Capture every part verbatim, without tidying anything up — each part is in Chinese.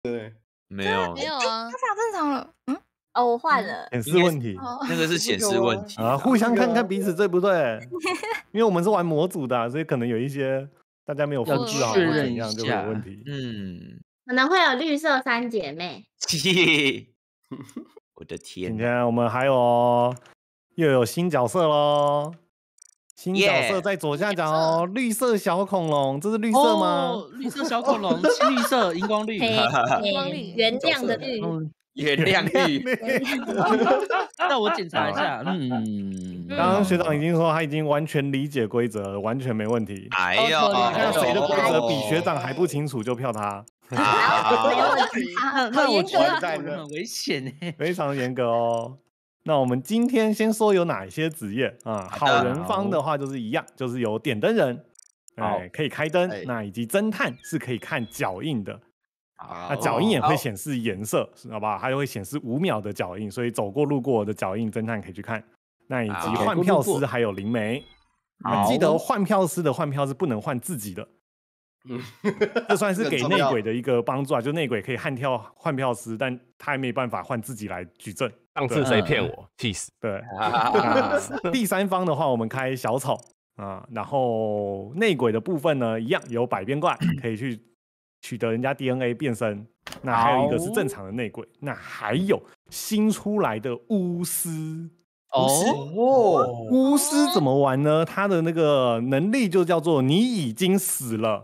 对， 没有， 没有啊， 他法正常了。嗯， 哦，我换了。 显示问题那个是显示问题啊，互相看看彼此对不对？因为我们是玩模组的、啊，所以可能有一些大家没有复制好，或怎样就会有问题。 嗯， 可能会有绿色三姐妹。 我的天！ 今天我们还有又有新角色喽。新角色在左下角哦，绿色小恐龙，这是绿色吗？ 哦、绿色小恐龙，青绿色，荧光绿， 荧光绿，原谅的绿， 原谅绿。 那我检查一下，嗯， 刚刚学长已经说他已经完全理解规则了，完全没问题。 哎呦， 看谁的规则比学长还不清楚，就票他。 没问题， 那我严格啊很危险哎， 非常严格哦。那我们今天先说有哪些职业啊？好人方的话就是一样，就是有点灯人，哎，可以开灯，那以及侦探是可以看脚印的。那脚印也会显示颜色，好不好？它会显示五秒的脚印，所以走过路过的脚印，侦探可以去看。那以及换票师还有灵媒，记得换票师的换票是不能换自己的。这算是给内鬼的一个帮助啊，就内鬼可以换票换票师，但他还没办法换自己来举证。 上次谁骗我？气死！ 对，第三方的话，我们开小丑啊，然后内鬼的部分呢，一样有百变怪可以去取得人家 D N A 变身。那还有一个是正常的内鬼，那还有新出来的巫师。 哦， 巫师怎么玩呢？他的那个能力就叫做你已经死了。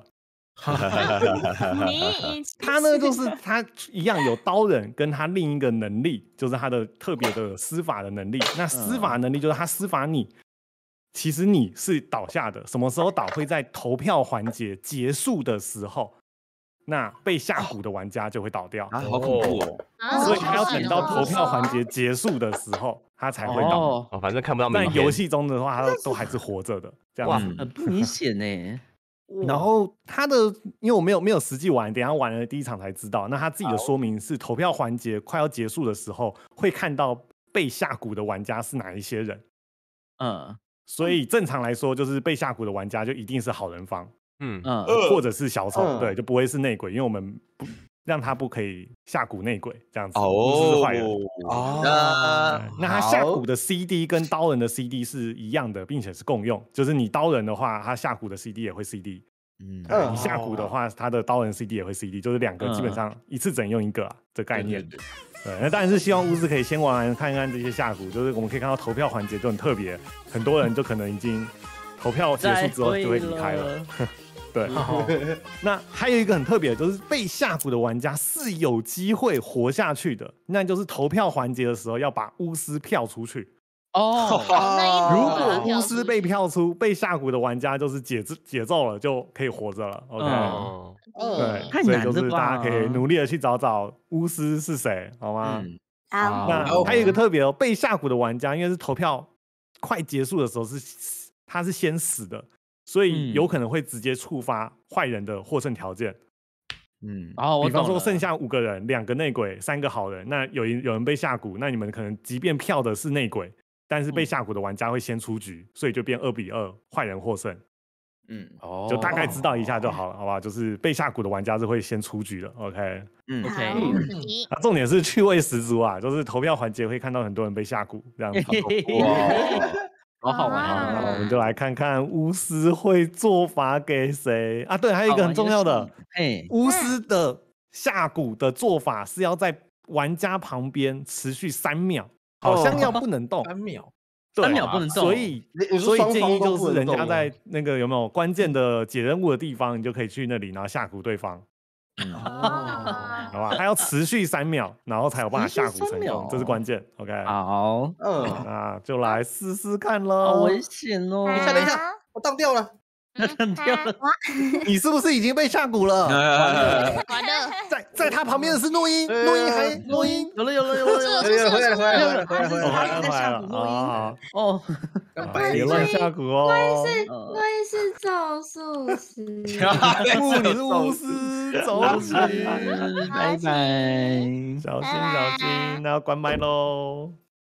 你他呢，就是他一样有刀人，跟他另一个能力，就是他的特别的施法的能力。那施法能力就是他施法你，其实你是倒下的，什么时候倒会在投票环节结束的时候，那被下蛊的玩家就会倒掉。 啊，好恐怖哦！ 所以他要等到投票环节结束的时候，他才会倒。 哦，反正看不到明天。 但游戏中的话，他都还是活着的，这样子。 很不明显呢。 然后他的，因为我没有没有实际玩，等一下玩了第一场才知道。那他自己的说明是，投票环节快要结束的时候，会看到被下蛊的玩家是哪一些人。嗯，所以正常来说，就是被下蛊的玩家就一定是好人方，嗯嗯，或者是小丑，嗯、对，就不会是内鬼，因为我们不让他不可以下蛊内鬼这样子，哦，是坏人。哦，那那他下蛊的 C D 跟刀人的 C D 是一样的，并且是共用，就是你刀人的话，他下蛊的 C D 也会 C D。嗯，你下蛊的话，他的刀人 C D 也会 C D， 就是两个基本上一次只能用一个啊的概念。对， 对， 对， 对，那当然是希望巫师可以先玩完看看这些下蛊，就是我们可以看到投票环节就很特别，很多人就可能已经投票结束之后就会离开了。对，那还有一个很特别的，就是被下蛊的玩家是有机会活下去的，那就是投票环节的时候要把巫师票出去。哦，如果巫师被票出，被下蛊的玩家就是解解咒了，就可以活着了。OK，、哦、对，所以就是大家可以努力的去找找巫师是谁，好吗？嗯、那还有一个特别哦，被下蛊的玩家，因为是投票快结束的时候是他是先死的，所以有可能会直接触发坏人的获胜条件。嗯，哦，比方说剩下五个人，两个内鬼，三个好人，那有有人被下蛊，那你们可能即便票的是内鬼。但是被下蛊的玩家会先出局，所以就变二比二，坏人获胜。嗯，哦，就大概知道一下就好了，好吧？就是被下蛊的玩家是会先出局的。OK， 嗯 ，OK。啊，重点是趣味十足啊，就是投票环节会看到很多人被下蛊这样子。 哇，好好玩啊！ 那我们就来看看巫师会做法给谁啊？对，还有一个很重要的，巫师的下蛊的做法是要在玩家旁边持续三秒。好像要不能动三秒， 三秒不能动， 所以所以建议就是人家在那个有没有关键的解任务的地方，你就可以去那里，然后下蛊对方。嗯，好吧，他要持续三秒，然后才有办法下蛊成功，这是关键。OK， 好， 嗯，那就来试试看喽。 好危险哦！ 等一下，等一下，我当掉了。 当掉了， 你是不是已经被下蛊了？ 完了， 在在他旁边的是诺音，诺音还诺音， 有了有了有了有了， 回来了回来了回来了回来了回来了回来了啊！哦，别乱下蛊哦！ 我也是我也是咒术师， 不，你是巫师，走起， 拜拜， 小心小心，那要关麦喽。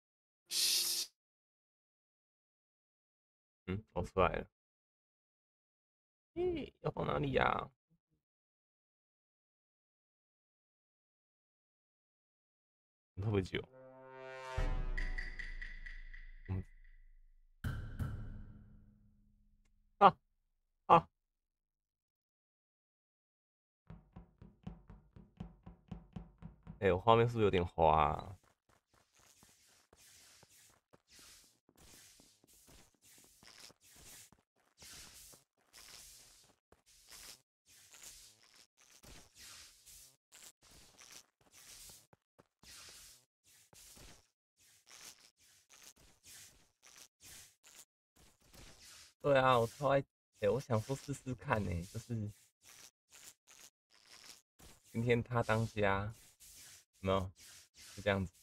嗯，我出来了。要放哪里呀？ 特别久。嗯，啊啊！哎、欸，我画面是不是有点花啊？对啊，我超爱，哎、欸，我想说试试看呢、欸，就是今天他当家，有没有？是这样子。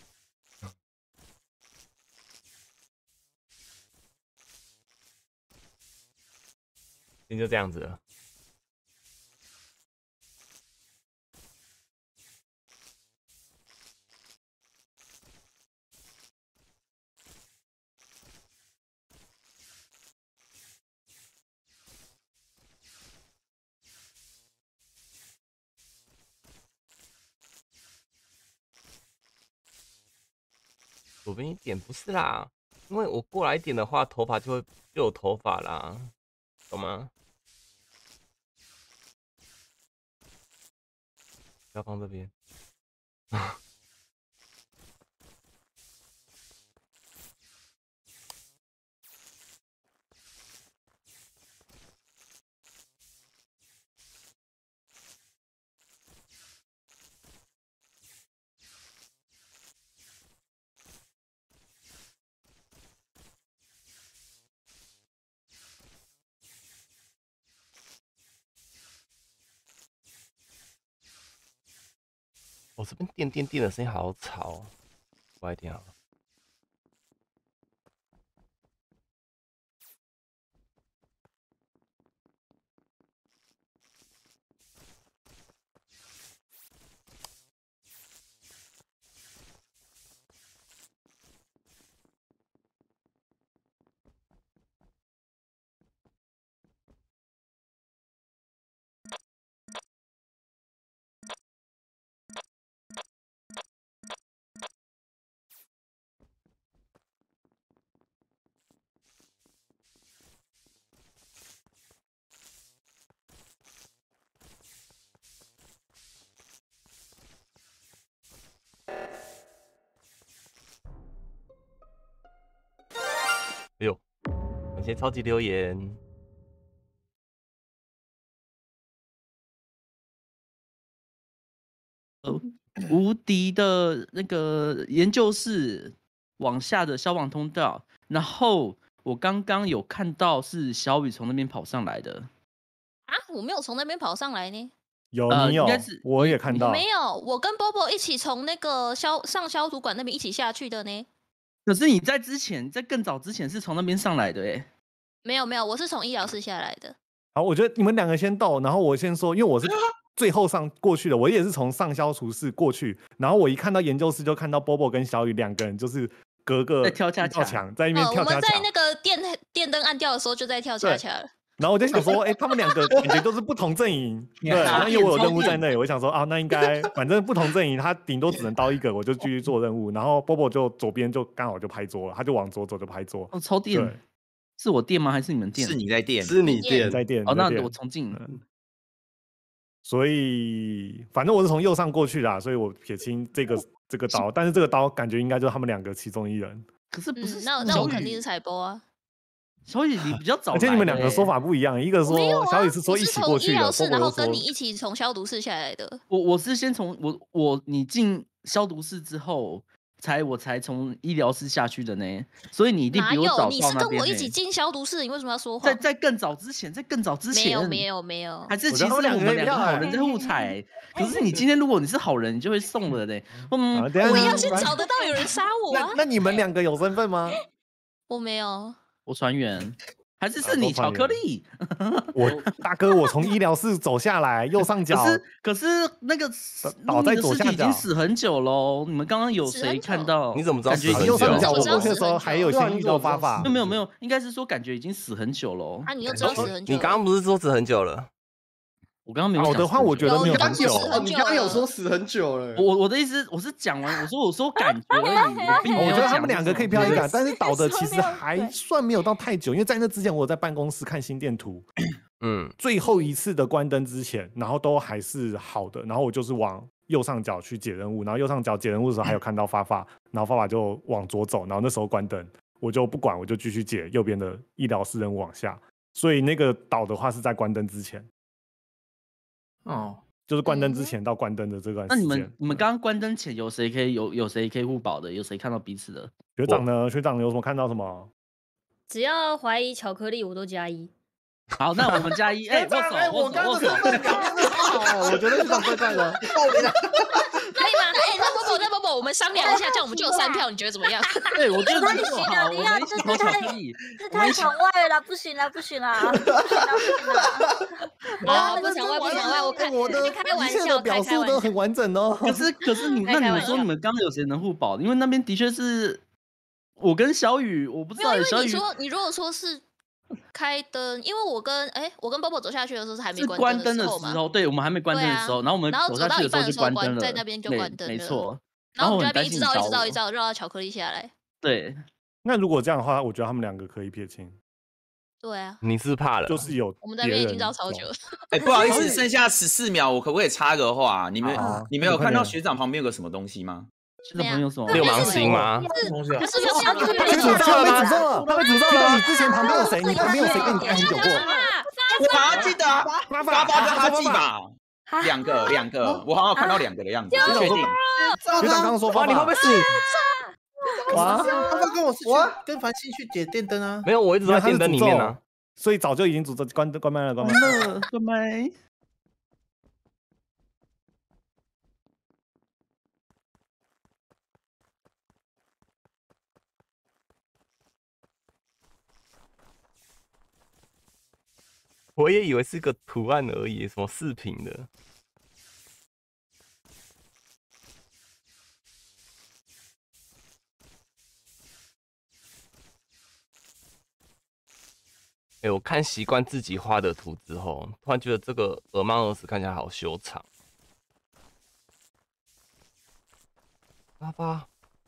今天就这样子了。左边一点不是啦，因为我过来一点的话，头发就会就有头发啦，懂吗？不要放这边。我这边电电电的声音好吵，我爱听好了。哎呦，感谢超级留言。 呃，无敌的那个研究室往下的消防通道，然后我刚刚有看到是小雨从那边跑上来的。 啊，我没有从那边跑上来呢。 有呃你有， 应该是我也看到。 没有，我跟 Bobo 一起从那个消上消毒管那边一起下去的呢。 可是你在之前，在更早之前是从那边上来的哎。 没有没有，我是从医疗室下来的。 好，我觉得你们两个先到，然后我先说，因为我是最后上过去的，我也是从上消除室过去，然后我一看到研究室就看到 Bobo 跟小雨两个人就是隔个在跳恰恰墙，在那边呃，我跳恰恰。 们在那个电电灯暗掉的时候就在跳恰恰了。 然后我就想说，哎、欸，他们两个感觉都是不同阵营，对，那因为我有任务在那里，我想说啊，那应该反正不同阵营，他顶多只能刀一个，我就继续做任务。然后 Bobo 就左边就刚好就拍桌了，他就往左走就拍桌。 哦，超电，是我电吗？还是你们电？ 是你在电， 是你电， 在电。 哦，那我重进。 嗯、所以反正我是从右上过去的，所以我撇清这个这个刀，但是这个刀感觉应该就是他们两个其中一人。 可是不是、 嗯，那那我肯定是采波啊。 小雨，你比较早、欸， 而且你们两个说法不一样，一个说小雨是说一起过去的， 我是从医疗室，然后跟你一起从消毒室下来的。 我我是先从我我你进消毒室之后，才我才从医疗室下去的呢，所以你一定比我早到那边、欸。 你是跟我一起进消毒室，你为什么要说谎？ 在在更早之前，在更早之前， 没有没有没有， 还是其实我们两个好人在互踩、欸。可是你今天如果你是好人，你就会送了嘞、欸。嗯， 啊、 我要去找得到有人杀我啊！ 那, 那你们两个有身份吗？ 我没有， 我船员。还是是你巧克力， 我大哥，我从医疗室走下来，右上角。 可是可是那个倒在左下角， 已经死很久喽。你们刚刚有谁看到？ 你怎么知道死很久？ 右上角我过去的时候还有先遇到发发。 没有没有没有，应该是说感觉已经死很久喽。 啊，你又知道死很久？ 你刚刚不是说死很久了？ 我刚刚没有讲倒的话，我觉得没有有很久有。 哦，你刚刚有说死很久了。 我我的意思，我是讲完，我说我说感觉而已，我并没有我觉得他讲们两个可以是什么飘一杆，但是倒的其实说没有还算没有到太久，因为在那之前我在办公室看心电图， 嗯， 最后一次的关灯之前，然后都还是好的，然后我就是往右上角去解任务，然后右上角解任务的时候还有看到发发，然后发发就往左走，然后那时候关灯，我就不管，我就继续解右边的医疗室任务往下，所以那个倒的话是在关灯之前， 哦， 就是关灯之前到关灯的这段时间。 那你们你们刚刚关灯前有谁可以有有谁可以互保的？有谁看到彼此的？ 学长呢？学长有什么看到什么？ 只要怀疑巧克力，我都加一。 好，那我们加一，哎，握手哎，我握手握手刚刚的身。份表现的好哎，我觉得学长怪怪的。 报名了。 可以吗？哎，那波波，那波波，我们商量一下，这样我们就有三票，你觉得怎么样？ 对，我觉得太这个好， 行了， 我你要这们一起投巧太克力。 这太场外了，不行了，不行了，不行了，不行了。 啊，不场外，不场外，我看我的开玩一切的笑表述都很完整哦。 可是可是你开那你们开玩笑说你们刚刚有谁能互保？因为那边的确是我跟小雨，我不知没有，因为道小雨你说你如果说是开灯，因为我跟哎，我跟波波走下去的时候是还没是关灯的的时候嘛， 时候，对我们还没关灯的时候，然后我们然后走走到一下去的时候就半的时候关， 关灯了， 在那边就对关灯了， 没错。 然后我们就我很担那边一直绕，一心你找我直绕，一直绕，绕到巧克力下来。 对， 那如果这样的话，我觉得他们两个可以撇清， 对啊， 你是怕了？ 就是有我们那边已经绕绕超久了。 哎，不好意思，剩下十四秒，我可不可以插个话？你们好你们有看到快点学长旁边有个什么东西吗？ 这个朋友什么？ 六芒星吗？ 同学不，是不是不是被诅咒了，被诅咒了，他被诅咒了。你之前旁边有谁？你旁边有谁跟你待很久过？ 我好像记得啊， 发发发跟哈记吧， 哈两个两个，我好像有看到两个的样子， 学长说不确定。 学长刚刚说哇， 发发你会不会，死？ 哇， 他们跟我是去跟凡心去解电灯啊。 没有，我一直都在电灯里面呢。 所以早就已经诅咒关关麦了，关麦了。 了，关麦。 我也以为是个图案而已，什么饰品的。哎、欸，我看习惯自己画的图之后，突然觉得这个尔曼二十看起来好修长。爸爸，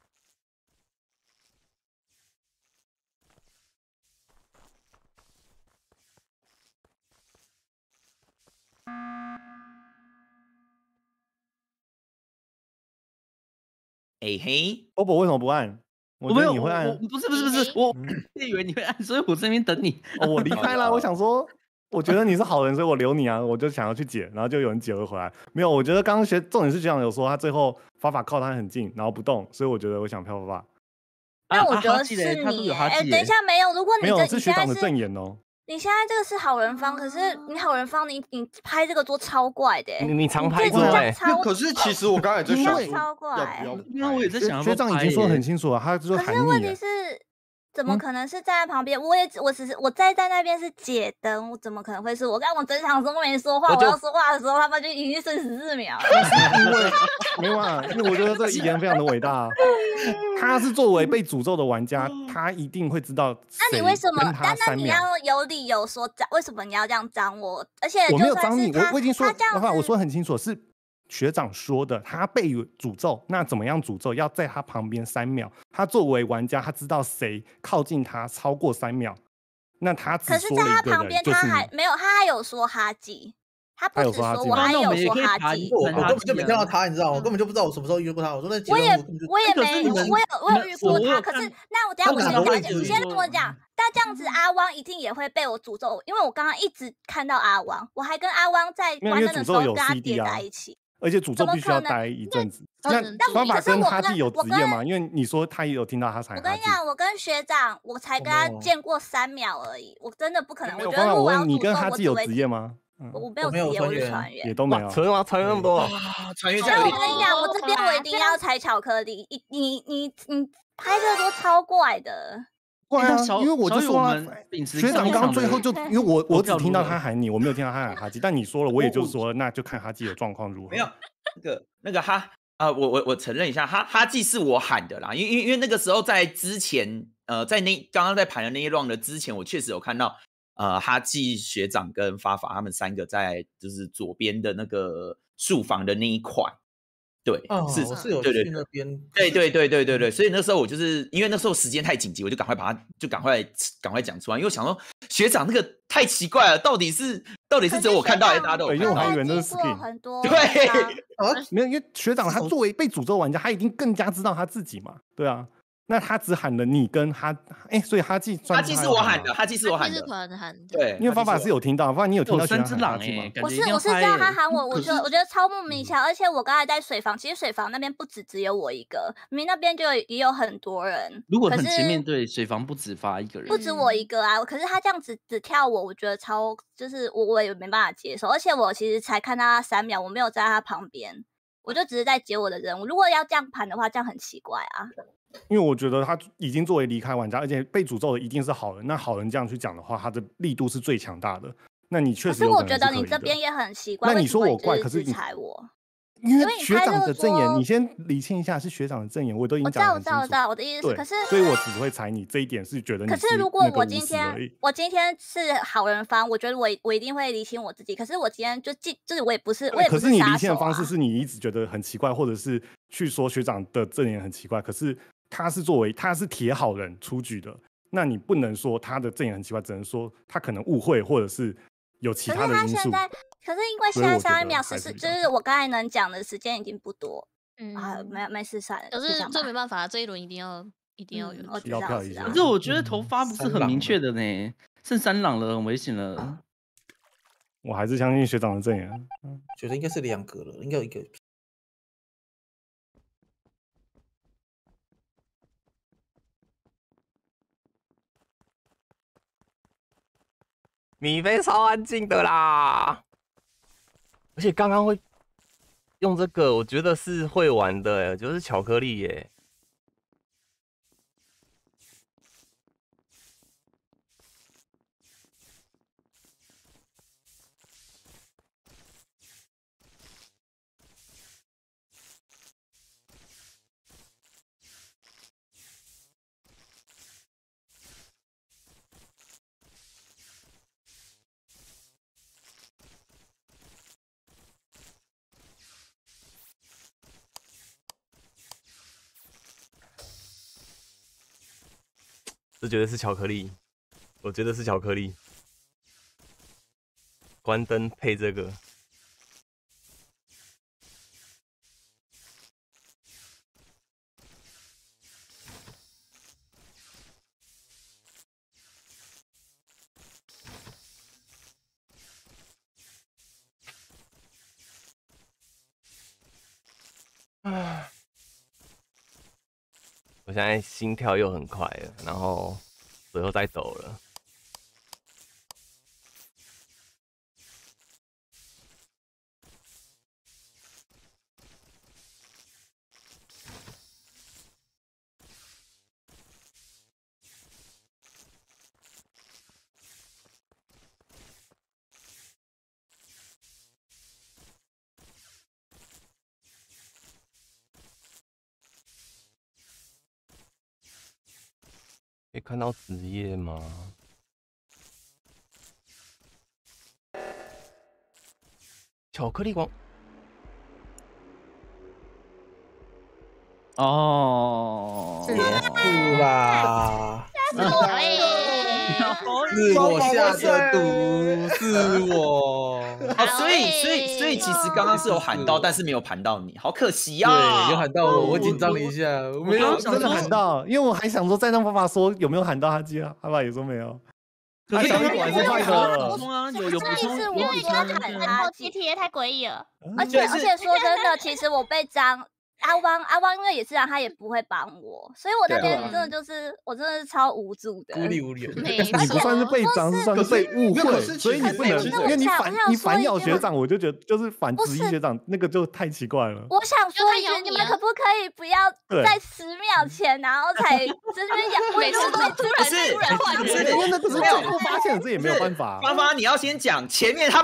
哎嘿， 波波为什么不按？我觉没有， 得你会按我。不是不是不是，我以为你会按，所以我这边等你。 哦，我离开了，我想说，我觉得你是好人，所以我留你啊，我就想要去解，然后就有人解了回来。没有，我觉得刚刚学重点是学长有说他最后法法靠他很近，然后不动，所以我觉得我想票法法。 但我啊觉得是哈记嘞他是不是你哎， 有哈记嘞等一下没有，如果没有， 你这是学长的你现在是正眼哦。 你现在这个是好人方，可是你好人方，你你拍这个桌超怪的欸， 你你常拍这这桌哎、 超可是其实我刚才在这想说， 超怪。 要不要因为我也在想要不学要拍长已经说得耶很清楚了，他就喊可是问题你耶。 是，怎么嗯可能是站在旁边？我也只我只是我站在那边是解灯，我怎么可能会是我？刚我整场都没说话， 我就我要说话的时候，他们就已经剩十四秒了。 因为没有啊，因为我觉得这个遗言非常的伟大啊。他是作为被诅咒的玩家，他一定会知道谁那你为什么跟？他但那你三秒。 要有理由说脏，为什么你要这样脏我？而且我没有就算脏你，我是他我已经说他这样的话，我子说得很清楚，是学长说的，他被诅咒，那怎么样诅咒？要在他旁边三秒。他作为玩家，他知道谁靠近他超过三秒，那他只可是在说了一个他旁边， 人，就是你。 他还没有，他还有说哈吉，他不他有只说我， 说哈吉吗还有那我们也说哈可以爬吉。 我我很哈根本就没记啊看到他，你知道吗？我根本就不知道我什么时候约过他。我说那结我也论我根本就我也没有， 可是你们我有我有你们我有遇过他，可是看那我等一下我他先哪个位置跟你讲，你先说跟我讲。那这样子阿汪一定也会被我诅咒，因为我刚刚一直看到阿汪，我还跟阿汪在没有因为关灯的时候诅咒有跟他 C D 叠啊在一起。 而且诅咒怎么必须要可能待一阵子。 但那但方法可是我跟跟哈记有我跟职业吗？因为你说他也有听到他喊哈记。 我跟你讲，我跟学长，我才跟他哦见过三秒而已，我真的不可能。 没有方法， 我觉得如果要我问你诅咒， 跟哈记有我只会职业吗？嗯， 我没有我没有职业，我是船员船员也。都没有。 存吗？传那么多， 啊，传阅这样但有点我跟你讲，我这边我一定要踩巧克力。你你你你拍这个都超怪的。 怪啊， 那小因为我就小雨我说了们，秉持学长上场的刚最后就因为我我只听到投票如何他喊你，我没有听到他喊哈基，但你说了，我也就是说，那就看哈基的状况如何。 没有那个那个哈啊、呃，我我我承认一下，哈哈记是我喊的啦，因为因为因为那个时候在之前呃，在那刚刚在盘的那一 round 的之前，我确实有看到呃哈记学长跟发法他们三个在就是左边的那个树房的那一块。对， 哦， 是， 我是有对对去那边， 对对对对对对，所以那时候我就是因为那时候时间太紧急，我就赶快把它就赶快赶快讲出来，因为我想说学长那个太奇怪了，到底是到底是只有我看到还是大家都有看到？ 因为我还以为那是 skin， 很多对啊， 没有，因为学长他作为被诅咒玩家，他一定更加知道他自己嘛，对啊。那他只喊了你跟哈，哎、欸，所以哈记哈记是我喊的，哈记是我喊的， 团喊的。 对， 因为发法是有听到，发法你有听到三只狼哎、 欸， 我是我是叫他喊我，我觉得我觉得超莫名其妙，而且我刚才在水房，其实水房那边不止只有我一个，明明那边就有也有很多人。 如果很前面对水房不止发一个人， 不止我一个啊，可是他这样子只跳我，我觉得超就是我我也没办法接受，而且我其实才看到他三秒，我没有在他旁边，我就只是在解我的任务。如果要这样盘的话，这样很奇怪啊。 因为我觉得他已经作为离开玩家，而且被诅咒的一定是好人。那好人这样去讲的话，他的力度是最强大的。那你确实有可能是可以的。 可是我觉得你这边也很奇怪。 那你说我怪，可是你踩我， 因为学长的证言，你先理清一下，是学长的证言，我都已经讲得很清楚。 我知道，我知道，我的意思是，可是， 所以我只会踩你这一点，是觉得你。 可是如果我今天我今天是好人方，我觉得我我一定会理清我自己。可是我今天就记，就是我也不是，我也不是杀手啊。 可是你理清的方式是你一直觉得很奇怪，或者是去说学长的证言很奇怪，可是。他是作为他是铁好人出局的，那你不能说他的证言很奇怪，只能说他可能误会或者是有其他的因素。 可是他现在，可是因为现在三十秒是是，就是我刚才能讲的时间已经不多，嗯啊，没没事算了。 可是这没办法，这一轮一定要一定要有人去票一下。 可是我觉得头发不是很明确的呢，剩三狼了，很危险了。 我还是相信学长的证言， 觉得应该是两个了，应该有一个。 米菲超安静的啦，而且刚刚会用这个，我觉得是会玩的，哎，就是巧克力耶。这绝对是巧克力，我觉得是巧克力。关灯配这个，唉。我现在心跳又很快了，然后手又在抖了。可以看到职业吗？巧克力王哦， 结束啦！ 吓死我了！ 是我下的毒，是我。 哦，所以所以所以其实刚刚是有喊到，但是没有盘到你，好可惜啊！ 对，有喊到我，我紧张了一下，我没有真的喊到，因为我还想说再让爸爸说有没有喊到他接啊，爸爸也说没有。 可是小米果然是坏的， 补充啊，有有补充， 有有补充。 喊他集体也太诡异了， 而且而且说真的，其实我被张。阿汪阿汪因为也是啊，他也不会帮我，所以我那边真的就是、啊、我真的是超无助的， 孤立无援。 你不算是被张，是算是被误会，所以你不能，因为你反你反咬学长，我就觉得就是反质疑学长，那个就太奇怪了。 我想说一句，你们可不可以不要在十秒前，然后才这边咬？ 每次都突然突然换人， 因为那只是最后发现，这也没有办法。 妈妈，你要先讲，前面他们都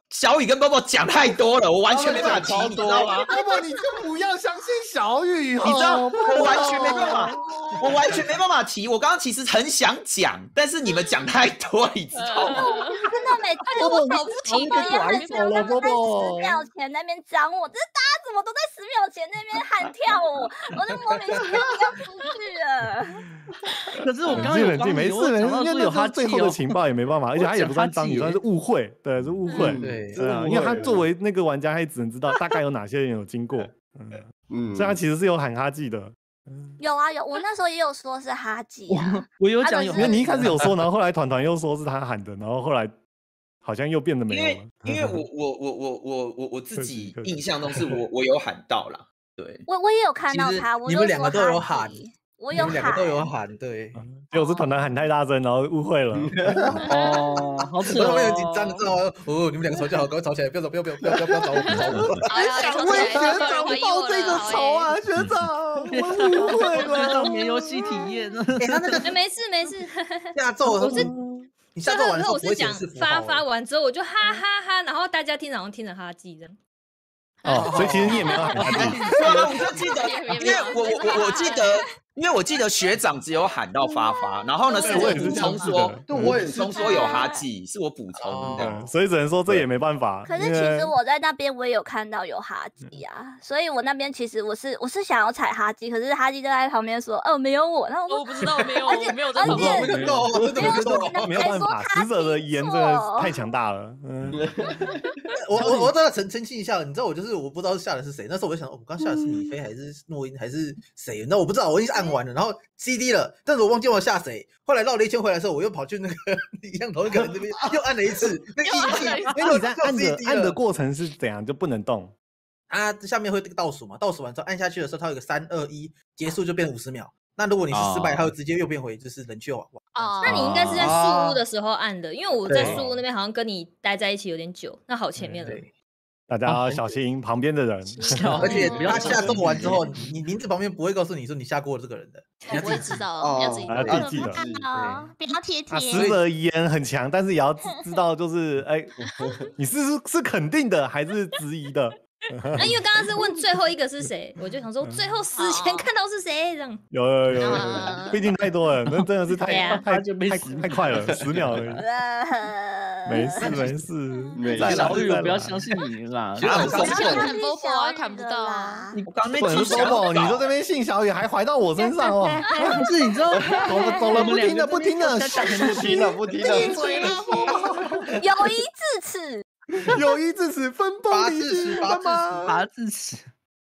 小雨跟波波讲太多了，我完全没办法提，你知道吗？ 波波，你就不要相信小雨， 你知道， 哦我完全没办法，我完全没办法提。我刚刚其实很想讲，但是你们讲太多，你知道吗？ 真的每次而且我手不提我也很想他们在波波十秒前那边张我，这是大家怎么都在十秒前那边喊跳舞，我就莫名其妙要出去了。 可是我刚刚冷静冷静，没有帮你事没事， 我讲到因为那说有哈气是最后的哦。 情报也没办法，而且他也不算脏，你我讲哈气算是误会，对，是误会， 嗯对对啊，因为他作为那个玩家，他也只能知道大概有哪些人有经过，嗯， 嗯， 所以他其实是有喊哈记的。 有啊有，我那时候也有说是哈吉啊， 我有讲啊可是有哈气， 因为你一开始有说，然后后来团团又说是他喊的，然后后来好像又变得没因有了为。因为我我我我我我我自客气己客气印象中是我我有喊到啦，对， 我我也有看到其实他，我你就说们两个都有哈喊吉，我有你们两个都有喊， 喊，对， 结果是团团喊太大声，然后误会了。 哦，好扯然后哦， 我也很紧张，你知道吗？哦，你们两个吵架好，赶快吵起来，不要走，不要不要不要不要不要找我，不要找我。 哎呀， 想为学长报这个仇啊，学长，我误会学长了。 免游戏体验呢？ 哎，他那个哎，没事没事。 下咒， 我是你下咒完的时候不会最后一刻我是讲显示符发号欸。 发完之后，我就哈哈哈，然后大家听好像听着哈记这样。 哦，所以其实你也没有喊哈记。 对啊，我就记得，因为我我我我记得，因为我记得学长只有喊到发发，然后呢是我对我也是补充这样记得说， 对我也补是充说有哈记，是我补充的。 嗯，所以只能说这也没办法。 可是因为其实我在那边我也有看到有哈基啊，所以我那边其实我是我是想要踩哈基，可是哈基就在旁边说，哦没有我，然后我说我不知道，没有， 而且我没有在旁而且边。 没有，真的没有。 没有办法，死者的言真的太强大了。嗯， 我我我都要澄澄清一下，你知道我就是我不知道下的是谁，那时候我就想，哦我刚下的是米菲还是诺因还是谁？你知道我不知道，我已经按完了，然后 C D 了，但是我忘记我下谁。后来绕了一圈回来的时候，我又跑去那个一样同一个人那边又按了一次，那个印记， 因为你在按的按的过程是怎样就不能动。 啊，下面会这个倒数嘛，倒数完之后按下去的时候，它有个三二一结束就变五十秒。那如果你是失败，它会直接又变回就是冷却网。 哦那你应该是在啊树屋的时候按的，因为我在对树屋那边好像跟你待在一起有点久，那好前面了。 对， 大家要小心旁边的人。 小而且不要他下咒完之后，你名字旁边不会告诉你说你下过这个人的，你要我自己也知道，你要自己哦知道自己记得哦，不要贴啊， 贴。 死者言很强，但是也要知知道，就是哎，你是是肯定的还是质疑的？ 那因为刚刚是问最后一个是谁，我就想说最后死前看到是谁这样。 有有有有啊， 毕竟太多了，那真的是太对啊太他就被太死太快了，十秒而已。没事没事， 没再来小雨， 再来我不要相信你啦。 学长很松想动， 看波波啊看不到啊我刚没不能说不，你就这边信小雨，还怀到我身上哦。 不是，你知道， 走了走了，不听了不听了， 不听了不听了， 友谊至此。 友谊至此分崩离析了吗？ 拔智齿。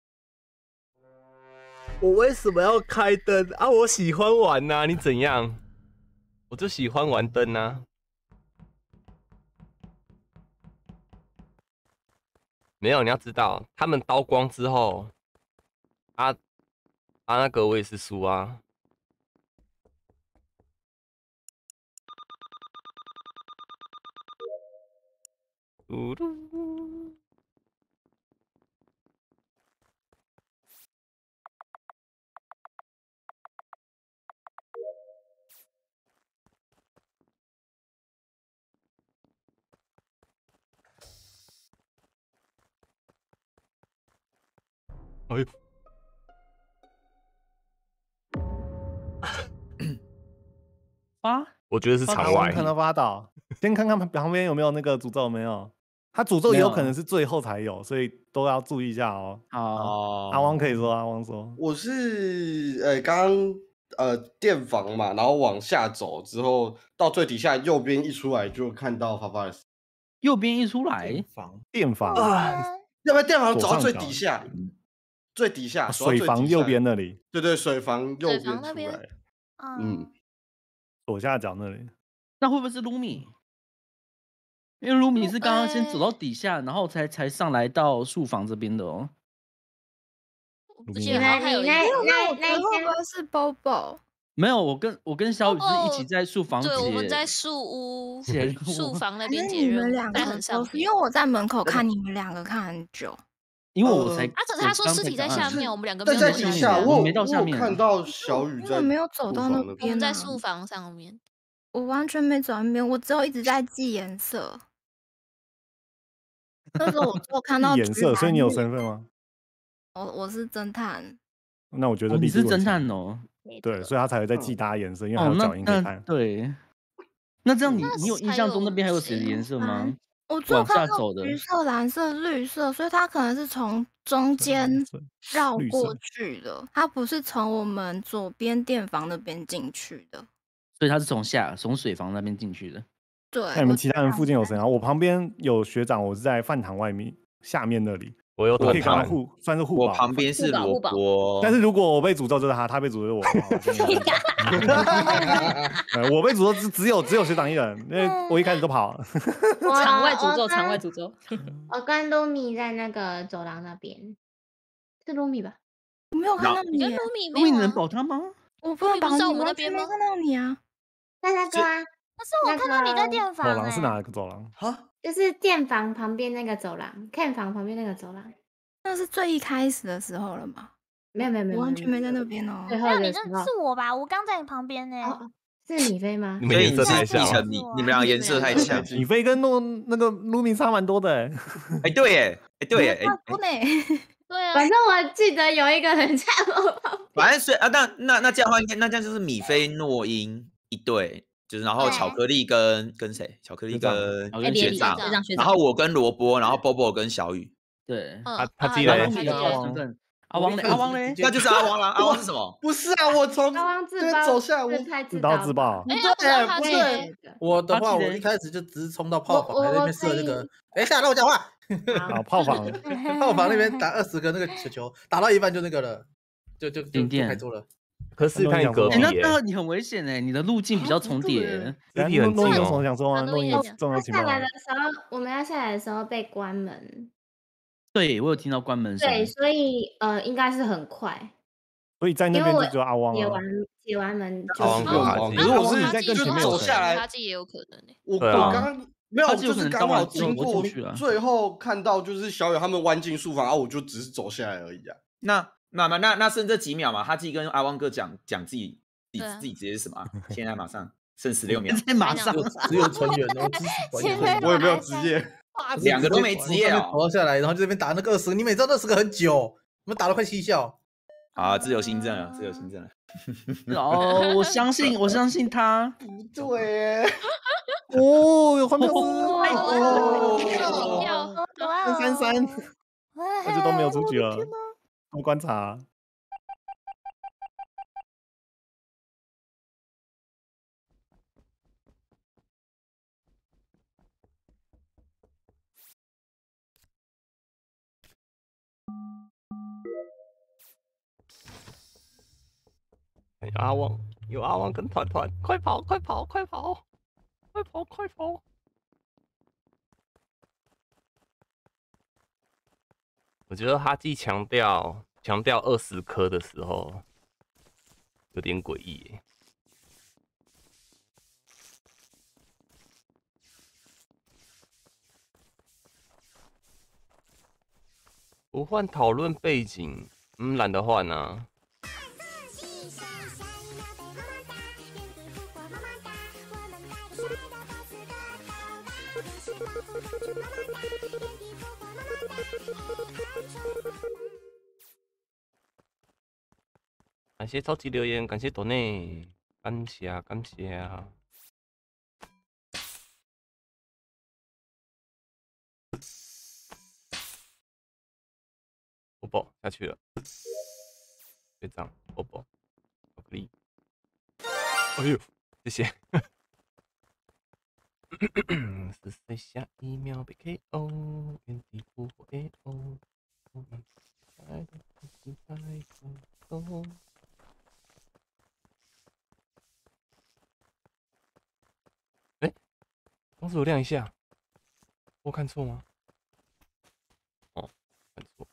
我为什么要开灯啊？我喜欢玩呐、啊，你怎样？我就喜欢玩灯啊。没有，你要知道，他们刀光之后，啊啊那个我也是输啊。嘟嘟哎呦！ 啊， 我觉得是场外。 看到发倒，先看看旁边有没有那个诅咒，有没有？他诅咒也有可能是最后才有，所以都要注意一下哦。 好， 哦阿汪可以说，阿汪说， 我是呃刚刚呃电房嘛，然后往下走之后，到最底下右边一出来就看到发发的死。 右边一出来， 房电房啊，要不然电房走到最左上角底下，最底下，走到水最底下房右边，那里， 对对，水房右水边出房那边来， 嗯嗯， 左下角那里。 那会不会是卢米？因为卢米是刚刚先走到底下，然后才才上来到树房这边的哦。 而且好像还有一个， 那那会不会是 Bobo？ 没有，我跟我跟小雨是一起哦在树房解。 对，我们在树屋解任务树房那还边解是你们任务， 两个在很上都是？ 面因为我在门口看你们两个看很久。 因为我才啊，可是他说尸体在下面，我们两个没但有走下在底下， 面， 我有没到下面我有看到小雨在， 我没有走到那我们边啊， 在树房上面。 我完全没走到那边，我只有一直在记颜色。 那时候我就看到颜色，所以你有身份吗？ 我我是侦探。 那我觉得哦你是侦立志文强探哦。 对，所以他才会在记大家颜色，因为还哦，那有脚印可以那看。 对，那这样你那你有印还象中那有边还有谁的谁颜色吗？ 我只有往看到下走的， 橘色、蓝色、绿色，所以它可能是从中间绕绿过色去的，它不是从我们左边店房那边进去的。 所以他是从下从水房那边进去的。 对， 那你们我其他人附近有谁啊？我旁边有学长，我是在饭堂外面下面那里， 我有我可以团团， 跟他互算是互保。 我旁边是萝卜， 但是如果我被诅咒就是他，他被诅咒就是我。呃我被诅咒只只有只有学长一人，因为我一开始都跑了。 场外诅咒， 我跟场外诅咒。 我跟露米在那个走廊那边，是露米吧？ 我没有看到你耶， 你跟卢米因为你能没有啊？ 保他吗？ 我不能保你， 你不是在我们那完全边吗？ 没看到你啊。 在那个啊， 可是我看到你在电走房哎、 廊是哪个走廊？ 哈， 就是店房旁边那个走廊，Ken 房旁边那个走廊。 那是最一开始的时候了吗？ 没有没有没有， 我完全没在那边哦。 最没有，你这后的时候是我吧？我刚在你旁边呢、 哦，是米菲吗？ 你们颜色太像了。 你你们俩颜色太像。 你飞跟诺那个卢米差蛮多的哎。 哎，对耶，哎对耶，哎， 不呢。 对啊， 反正我记得有一个人在我旁边。 反正是啊，那那那这样的话，应该那这样就是米菲诺因一对，就是然后巧克力跟跟谁？巧克力跟学长，然后我跟萝卜，然后 Bobo 跟小雨。 对， 他他自己来来。 身份。阿王嘞，阿王嘞， 那就是阿王啦。阿王是什么？ 不是啊，我从阿王自这边爆走下来，我自刀自爆。 哎， 对， 他不自己是我的话，我一开始就只是冲到炮房，还在那边射那个。等一下，让我讲话。 好，炮房， 炮房那边打二十个那个球球，打到一半就那个了，就就就就开桌了。 可是看你隔壁哎，那耶， 那你很危险哎，你的路径比较重叠。 然后很诺伊有什么近哦。 想说吗？诺伊有重要情报吗下来的？时候，我们要下来的时候被关门。 对，我有听到关门声。 对，所以呃，应该是很快。 所以在那边就只有阿汪了解完。解完门就阿汪跟哈基可是我是他在更前面有谁走下来，他自己也有可能诶。 我我对啊刚刚没有， 他就有可能就是刚好当完之后经过我出去了最后看到就是小友他们弯进书房，啊，我就只是走下来而已啊。 那那那那那剩这几秒嘛，哈基跟阿汪哥讲讲自己自己对啊自己直接是什么啊？现在马上剩十六秒， 现在马上只有只有成员哦，只是团员现在我也没有职业， 两个都没职业哦。 跑下来，然后就这边打那个二十个，你每知道二十个很久，我们打了快七笑。 啊，自由新政了，自由新政了。 哦，我相信，我相信他。 不对耶， 哦，有黄标哦， 哦， 跳， 哇三三三， 哇那就都没有出局了。我观察。 有阿旺，有阿旺跟团团，快跑，快跑，快跑，快跑，快跑！我觉得哈基强调强调二十颗的时候，有点诡异耶。不换讨论背景，嗯，懒得换啊。感谢超级留言，感谢朵内，感谢感谢。波波下去了，队长波波，巧克力。哎呦，谢谢。十岁下一秒被 K O， 原地不活 A O。我们爱的不是在空中。哎，光是有亮一下，我看错吗？哦，看错。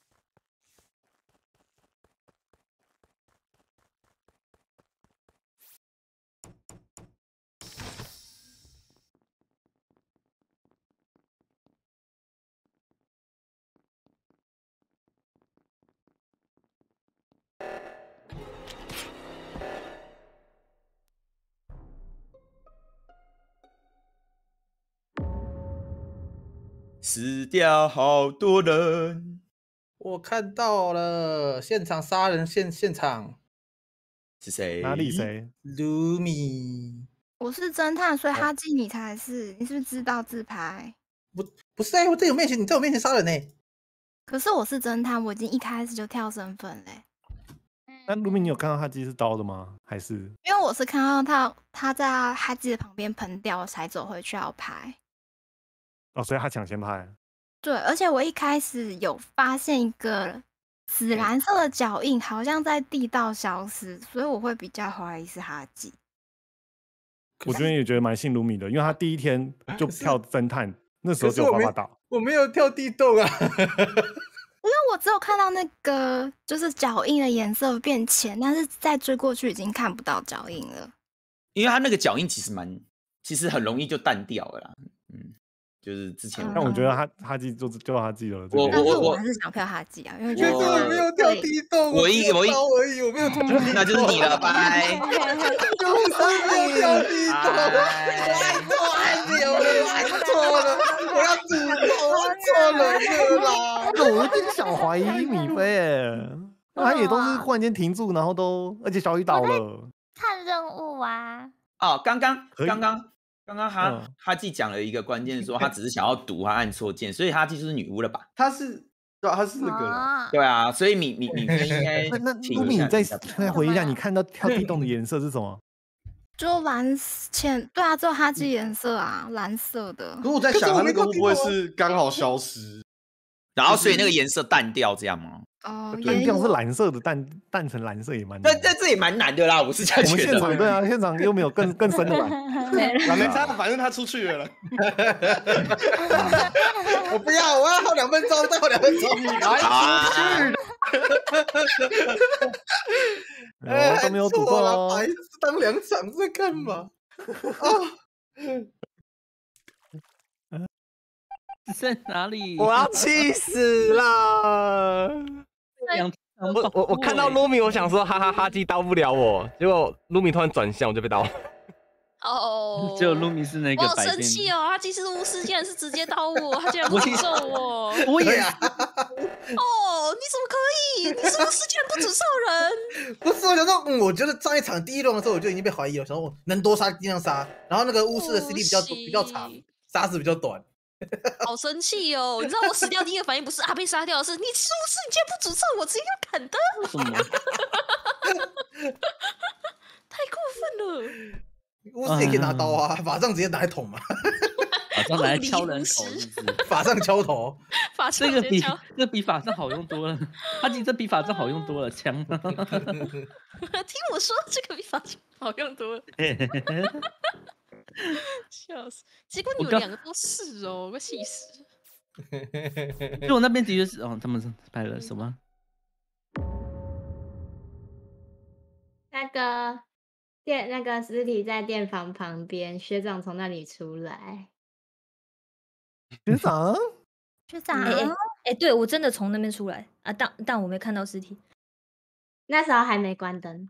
死掉好多人。 我看到了现场杀人现现场是谁？ 哪里谁？ 卢米。 我是侦探，所以哈基你才是。你是不是知道自拍？ 不不是哎、欸，我在我面前，你在我面前杀人呢、欸。 可是我是侦探，我已经一开始就跳身份嘞、欸。 那卢米，你有看到哈基是刀的吗？还是？ 因为我是看到他他在哈基的旁边喷掉，才走回去要拍。 哦，所以他抢先拍。 对，而且我一开始有发现一个紫蓝色的脚印，好像在地道消失，所以我会比较怀疑是哈基。 我这边也觉得蛮信卢米的，因为他第一天就跳侦探，那时候就有办法倒。 我没有跳地洞啊。 因为我只有看到那个就是脚印的颜色变浅，但是再追过去已经看不到脚印了。 因为他那个脚印其实蛮，其实很容易就淡掉了啦。嗯，就是之前。 但我觉得他哈基就就哈基了。 我但是我我还是想票哈基啊，因为觉得我没有跳地洞， 我一我一而已，我没有跳地洞， 那就是你了，拜。 就是没有跳地洞，我爱错了，我爱错了，我要诅咒，我错了啦。 我有点小怀疑米菲哎，他也都是忽然间停住，然后都而且小雨倒了。 看任务啊。 哦，刚刚刚刚刚刚哈、 嗯、 哈基讲了一个关键，说他只是想要读，他按错键，所以哈基就是女巫了吧？ 他是。对啊，他是那个、 啊， 对啊，所以米米米菲应该那卢米，你再再回忆一下，你看到跳地洞的颜色是什么？ 就蓝浅，对啊，只有哈基颜色啊，蓝色的。 可我在想，他那个会不会是刚好消失， 然后所以那个颜色淡掉这样吗？ 哦， 淡掉是蓝色的，淡淡成蓝色也蛮难。 但但这也蛮难的啦，我是这样觉得。 我们现场对啊，现场又没有更更深的吧？ 没差，反正他出去了。 我不要，我要耗两分钟，再耗两分钟。 你还出去？ 哎， 都没有赌过哦。 白当两场在干嘛？ 啊！在哪里？ 我要气死了！我我我看到卢米，我想说哈哈哈基刀不了我，结果卢米突然转向，我就被刀。 哦， 只有卢米是那个。 我好生气哦！他其实巫师竟然是直接刀我，他竟然不诅咒我。 我也。 哦，你怎么可以？你是巫师竟然不诅咒人？ 不是，我想说，嗯，我觉得上一场第一轮的时候我就已经被怀疑了，想说能多杀尽量杀，然后那个巫师的 C D 比较比较长，杀死比较短。 好生气哦！你知道我死掉第一个反应不是啊被杀掉，是你是巫师，你竟然不诅咒我，直接要砍的。 什么？ 太过分了！ 巫师也可以拿刀啊，法杖直接拿来捅嘛。 法杖拿来敲人头， 法杖敲头。 法杖这个比这比法杖好用多了。哈基这比法杖好用多了，枪。 听我说，这个比法杖好用多了。笑死！结果你们两个都是哦，我气死！ 就我那边的确是哦，他们拍了什么？ 那个电那个尸体在电房旁边，学长从那里出来。 学长， 学长，哎哎哎，对我真的从那边出来啊，但但我没看到尸体， 那时候还没关灯。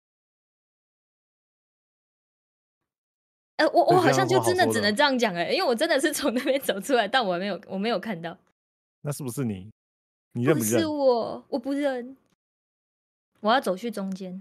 呃，我我好像就真的只能这样讲哎，因为我真的是从那边走出来，但我没有我没有看到。 那是不是你？你认不认？ 不是我，我不认。我要走去中间。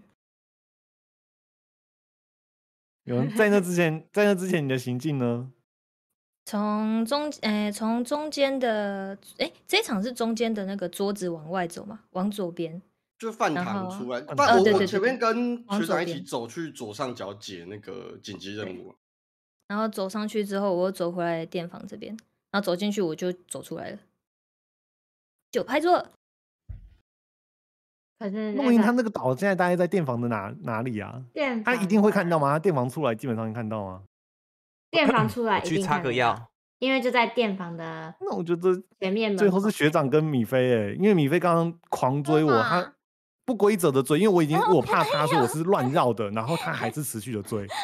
有人在那之前，在那之前你的行径呢？ 从中诶，从、欸、中间的哎、欸，这一场是中间的那个桌子往外走嘛，往左边。 就饭堂出来， 不然、 哦、 我我前面跟学长一起走去左上角解那个紧急任务， 然后走上去之后，我又走回来电房这边，然后走进去我就走出来了，就拍错了。 可是录音他那个岛现在大概在电房的哪哪里啊？ 电他一定会看到吗？他电房出来基本上能看到吗？ 电房出来去擦个药， 因为就在电房的。 那我觉得前面最后是学长跟米菲哎、欸，因为米菲刚刚狂追我，他不规则的追，因为我已经我怕他说我是乱绕的，然后他还是持续的追。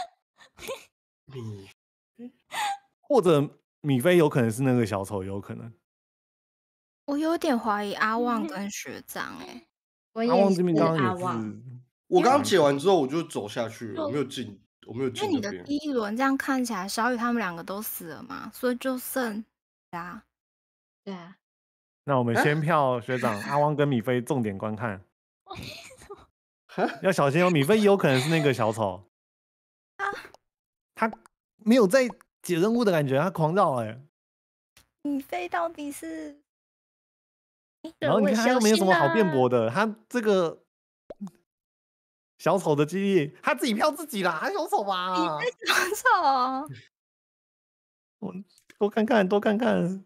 或者米菲有可能是那个小丑，有可能。 我有点怀疑阿旺跟学长哎、 欸， 阿旺这边刚刚也是， 我刚刚解完之后我就走下去了，我没有进，我没有进那边。 因为你的第一轮这样看起来，小雨他们两个都死了嘛，所以就剩啊。 对啊。 那我们先票学长阿汪跟米菲重点观看，要小心哦，米菲有可能是那个小丑。他没有在解任务的感觉，他狂绕哎、欸。 米菲到底是？ 然后你看他又没有什么好辩驳的，他这个小丑的记忆，他自己票自己啦，他小丑吧？ 米菲小丑。 我多看看，多看看。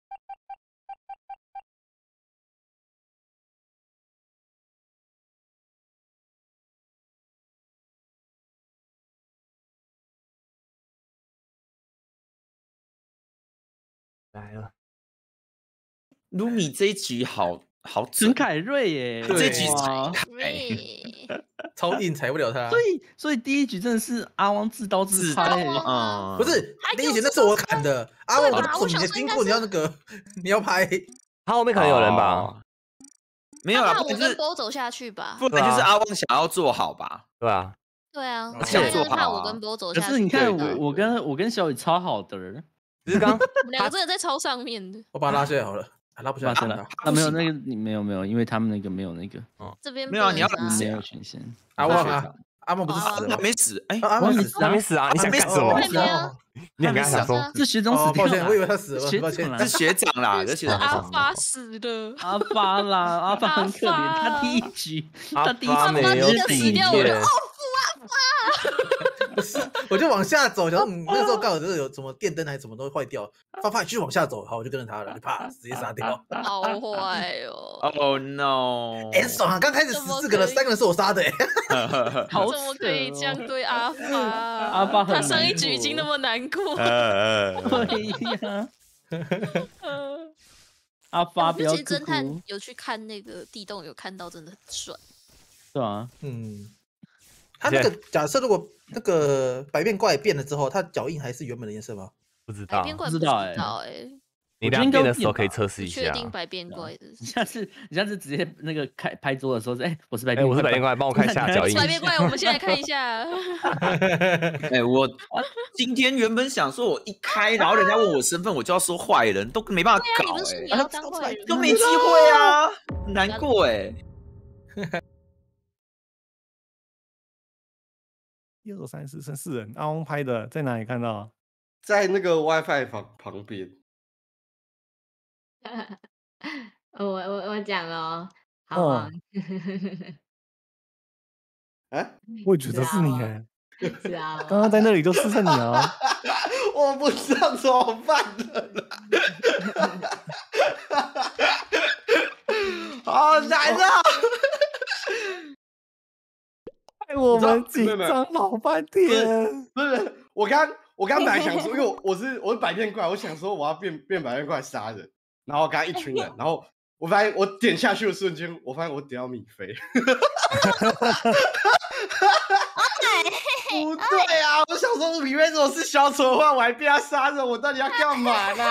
来了， 卢米这一局好好陈凯瑞耶， 这一局超硬踩不了他。 所以所以第一局真的是阿汪自刀自拍， 啊， 不是第一局那是我砍的，阿汪我你的辛苦，你要那个你要拍， 他后面可能有人吧？ 没有啦， 我跟波走下去吧， 不然就是阿汪想要做好吧？ 对啊， 对啊， 想做好。 我跟波走下去， 可是你看我我跟我跟小雨超好的人。 只是刚我们两个真的在超上面的。 我把他拉下来好了，拉不下来了。啊，没有那个，你没有没有，因为他们那个没有那个。 哦， 这边没有，你要没有权限。 阿旺啊，阿旺不是死了？ 他没死，哎， 阿旺死，他没死啊！你想干什么？你想跟他想说？ 是学长死抱歉，我以为他死了。 学抱歉， 是学长啦，是学长。 阿发死了， 阿发啦，阿发很可怜，他第一局，他第一局没有死掉，我就哦不阿发。 不是，我就往下走，然后那时候刚好就是有什么电灯还是什么都坏掉，发发继续往下走，好，我就跟着他了，就啪直接杀掉。 好坏哦 ！Oh no！ 哎，爽啊！刚开始十四个人，三个人是我杀的，哎， 好怎么可以这样对阿发？ 阿发他上一局已经那么难过。 对呀。阿发不要哭。 其实侦探有去看那个地洞，有看到真的很帅。 对啊， 嗯。他那个假设如果那个百变怪变了之后，他脚印还是原本的颜色吗？ 不知道， 百变怪不知道哎。 你等下变的时候可以测试一下。 确定百变怪的。 你下次你下次直接那个开拍桌的时候，哎，我是百变， 我是百变怪，帮我看一下脚印。 百变怪，我们现在看一下。 哎，我今天原本想说，我一开，然后人家问我身份，我就要说坏人，都没办法搞，哎，都没机会啊，难过哎。 一二三四剩四人，阿翁拍的在哪里看到？ 在那个 WiFi 旁旁边。 我我我讲了哦，好啊。 啊， 我也觉得是你哎。 是啊。 刚刚在那里就试探你啊。 我不知道怎么办了。好难啊！ 害我们紧张老半天。 不是，我刚我刚本来想说，因为我我是我是百变怪，我想说我要变变百变怪杀人，然后刚刚一群人，然后我发现我点下去的瞬间，我发现我点到米菲。不对啊！我想说米菲如果是小丑的话，我还被他杀人，我到底要干嘛呢？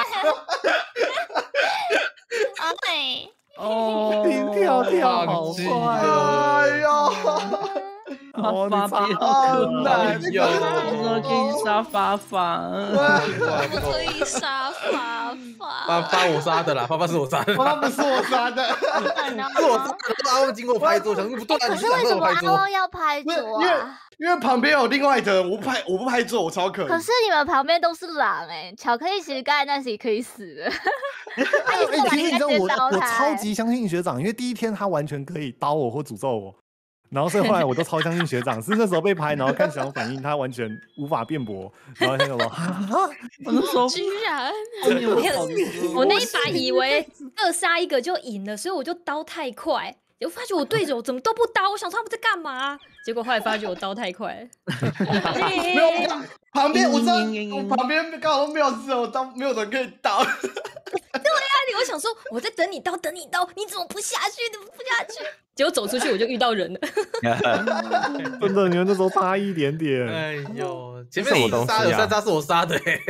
对。 哦，心跳跳好快哦！ 哎呦， 哦， 发发飙好难哟！我可以杀发发， 不可以杀发发。 发发我杀的啦，发发是我杀的， 发发不是我杀的， 是我杀的。阿旺经过拍桌，想说不对啊， 可你是想是为什么阿跟我拍桌？ 汪要拍桌因为啊？ 因为旁边有另外的人，我不拍我不拍桌，我超可怜。 可是你们旁边都是狼哎，巧克力其实刚才那时也可以死的。 哎，其实你知道我我超级相信学长，因为第一天他完全可以刀我或诅咒我，然后所以后来我都超相信学长，是那时候被拍，然后看小反应，他完全无法辩驳，然后他就说啊， 我那时候居然， 我那一把以为各杀一个就赢了，所以我就刀太快。我发觉我对手怎么都不刀，我想说他们在干嘛？结果后来发觉我刀太快。 没有，旁边我知道，我旁边刚好都没有人，我刀没有人可以刀。 对呀，我想说我在等你刀，等你刀，你怎么不下去？你怎么不下去？结果走出去我就遇到人了。 真的，你们那时候差一点点。 哎呦，前面你杀有三杀是我杀的哎。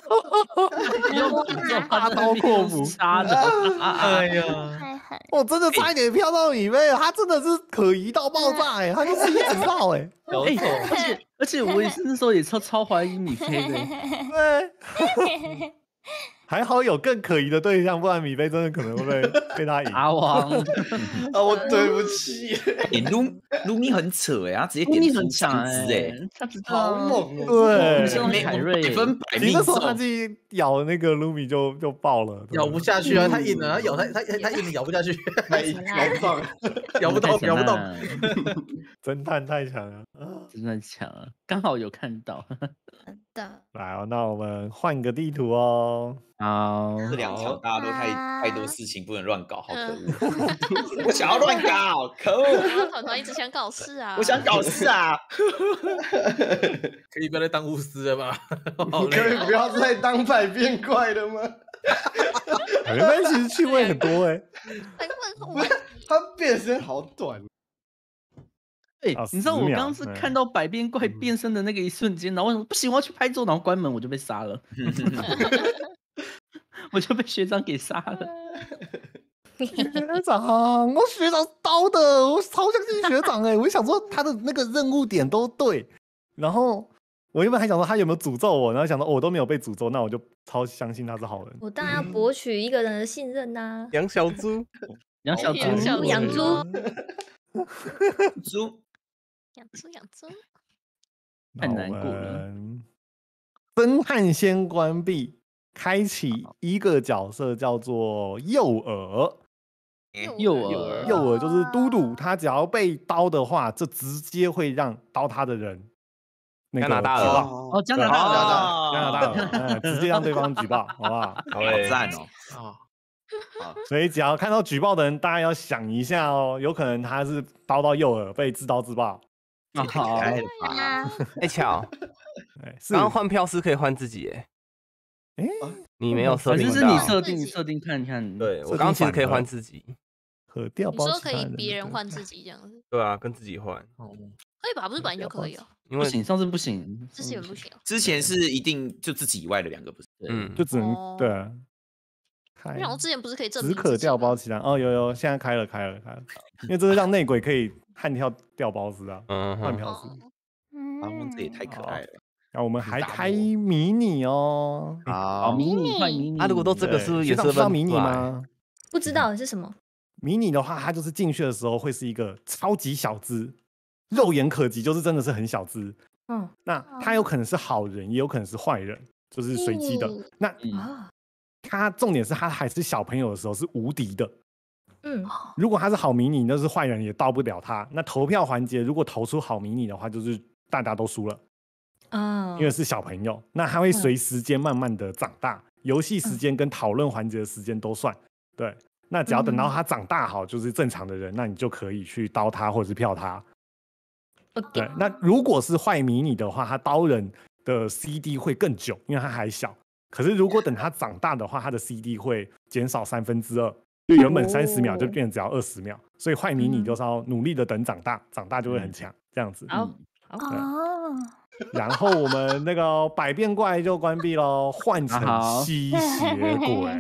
大刀阔斧杀的。 哎呀。 我真的差一点飘到米菲，他真的是可疑到爆炸哎，他就是一直绕哎， 而且而且我也是那时候也超超怀疑米菲的， 对， 还好有更可疑的对象，不然米菲真的可能会被被他赢。 阿王， 啊，我对不起。 点卢卢米很扯哎，他直接点出枪支哎， 他知好道。 猛哦！ 对， 凯瑞百分百其实命那时候他中， 自己咬那个卢米就就爆了， 咬不下去啊，太硬了，他咬他他他硬的咬不下去， 太咬不上， 咬不动，咬不动。 侦探太强了， 真的强啊！刚好有看到。 真的。 来哦，那我们换个地图哦。 好， 这两场大家都太太多事情不能乱搞，好可恶！我想要乱搞，可恶！ 团团一直想搞事啊！ 我想搞事啊！ 可以不要再当巫师了吗？ 你可以不要再当百变怪了吗？ 百变怪其实趣味很多哎， 不是，他变身好短。 哎、 哦你知道我十秒刚刚是看到百变怪变身的那个一瞬间，然后我想说不行，我要去拍照，然后关门我就被杀了，我就被学长给杀了。 学长，我学长刀的，我超相信学长哎、我想说他的那个任务点都对，然后我原本还想说他有没有诅咒我，然后想到、哦、我都没有被诅咒，那我就超相信他是好人。 我当然要博取一个人的信任呐、 养小猪， 养小猪， 养养猪， 猪。 养猪养猪， 太难过了。 侦探先关闭，开启一个角色叫做诱饵。 诱饵， 诱饵就是嘟嘟，他只要被刀的话，这直接会让刀他的人那个加拿大举报了哦，加拿大哦加拿大了，嗯，直接让对方举报，好不好？ 好赞哦！啊， 所以只要看到举报的人，大家要想一下哦，有可能他是刀到诱饵，被自刀自爆。 太可爱了吧！ 哎，巧， 哎，是刚刚换票是可以换自己哎， 哎， 你没有设定到， 反正是你设定，你设定看看。 对我刚刚其实可以换自己， 和调包。 你说可以别人换自己这样子？ 对啊，跟自己换。 可以吧？不是本来就可以哦。 因为不行，上次不行， 之前不行。 之前是一定就自己以外的两个不是？ 嗯， 就只能对啊。 然后之前不是可以证只明可调包其他哦，有有，现在开了开了开了，因为这是让内鬼可以悍跳调包师啊， 嗯， 换票师。 啊，这也太可爱了。 那我们还开迷你哦， 好， 迷你换迷你。 啊，如果都这个是不是也是知道迷你吗？ 不知道是什么。 迷你的话，它就是进去的时候会是一个超级小只，肉眼可及，就是真的是很小只。 嗯， 那它有可能是好人，也有可能是坏人，就是随机的。那啊， 它重点是它还是小朋友的时候是无敌的。 嗯， 如果他是好迷你，那是坏人也到不了他。那投票环节如果投出好迷你的话，就是大家都输了。 啊， 因为是小朋友，那他会随时间慢慢的长大，游戏时间跟讨论环节的时间都算。对，那只要等到他长大好，就是正常的人，那你就可以去刀他或者是票他。对，那如果是坏迷你的话，他刀人的 C D 会更久，因为他还小。可是如果等他长大的话，他的 C D 会减少三分之二，就原本三十秒就变成只要二十秒。所以坏迷你就是要努力的等长大，长大就会很强，这样子。 好， 哦。 然后我们那个百变怪就关闭喽，换成吸血鬼。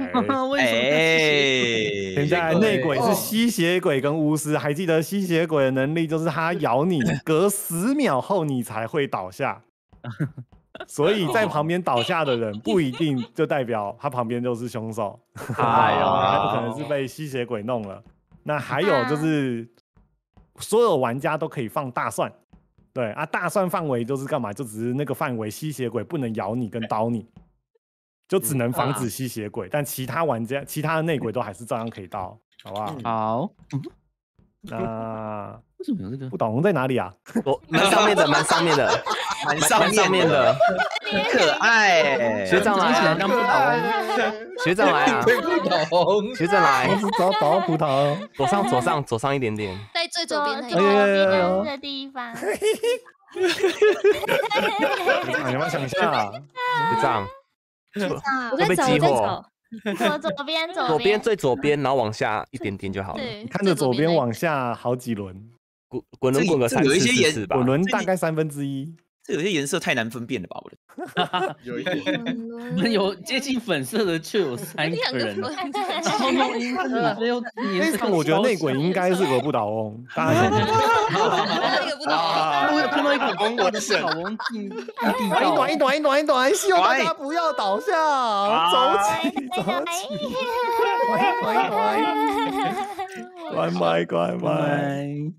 哎， 现在内鬼是吸血鬼跟巫师，还记得吸血鬼的能力就是它咬你，隔十秒后你才会倒下。所以在旁边倒下的人不一定就代表他旁边就是凶手，哎呦，还不可能是被吸血鬼弄了。那还有就是所有玩家都可以放大蒜。对啊，大蒜范围就是干嘛？就只是那个范围，吸血鬼不能咬你跟刀你，就只能防止吸血鬼，但其他玩家、其他的内鬼都还是照样可以刀，好不好？ 好。 那为什么有这个？ 不懂在哪里啊？ 蛮上面的，蛮上面的， 蛮上面的，很可爱。 学长来啊！ 当不倒， 学长来啊！学长来， 找找到葡萄， 左上左上左上一点点， 在最左边左边的地方。 你要想一下， 学长， 我在找，我在找。 左左边， 左边最左边，然后往下一点点就好了。 你看着左边往下好几轮， 滚滚轮滚个三四次吧， 滚轮大概三分之一。 这有些颜色太难分辨了吧？我的， 有一点， 有接近粉色的就有三个人，然后弄一个只有颜色。 我觉得内鬼应该是个不倒翁，大家那个不倒翁， 我有看到一个王文胜， 小王进地短一短一短一短一短，希望大家不要倒下，走起走起，短一短一短，关麦关麦。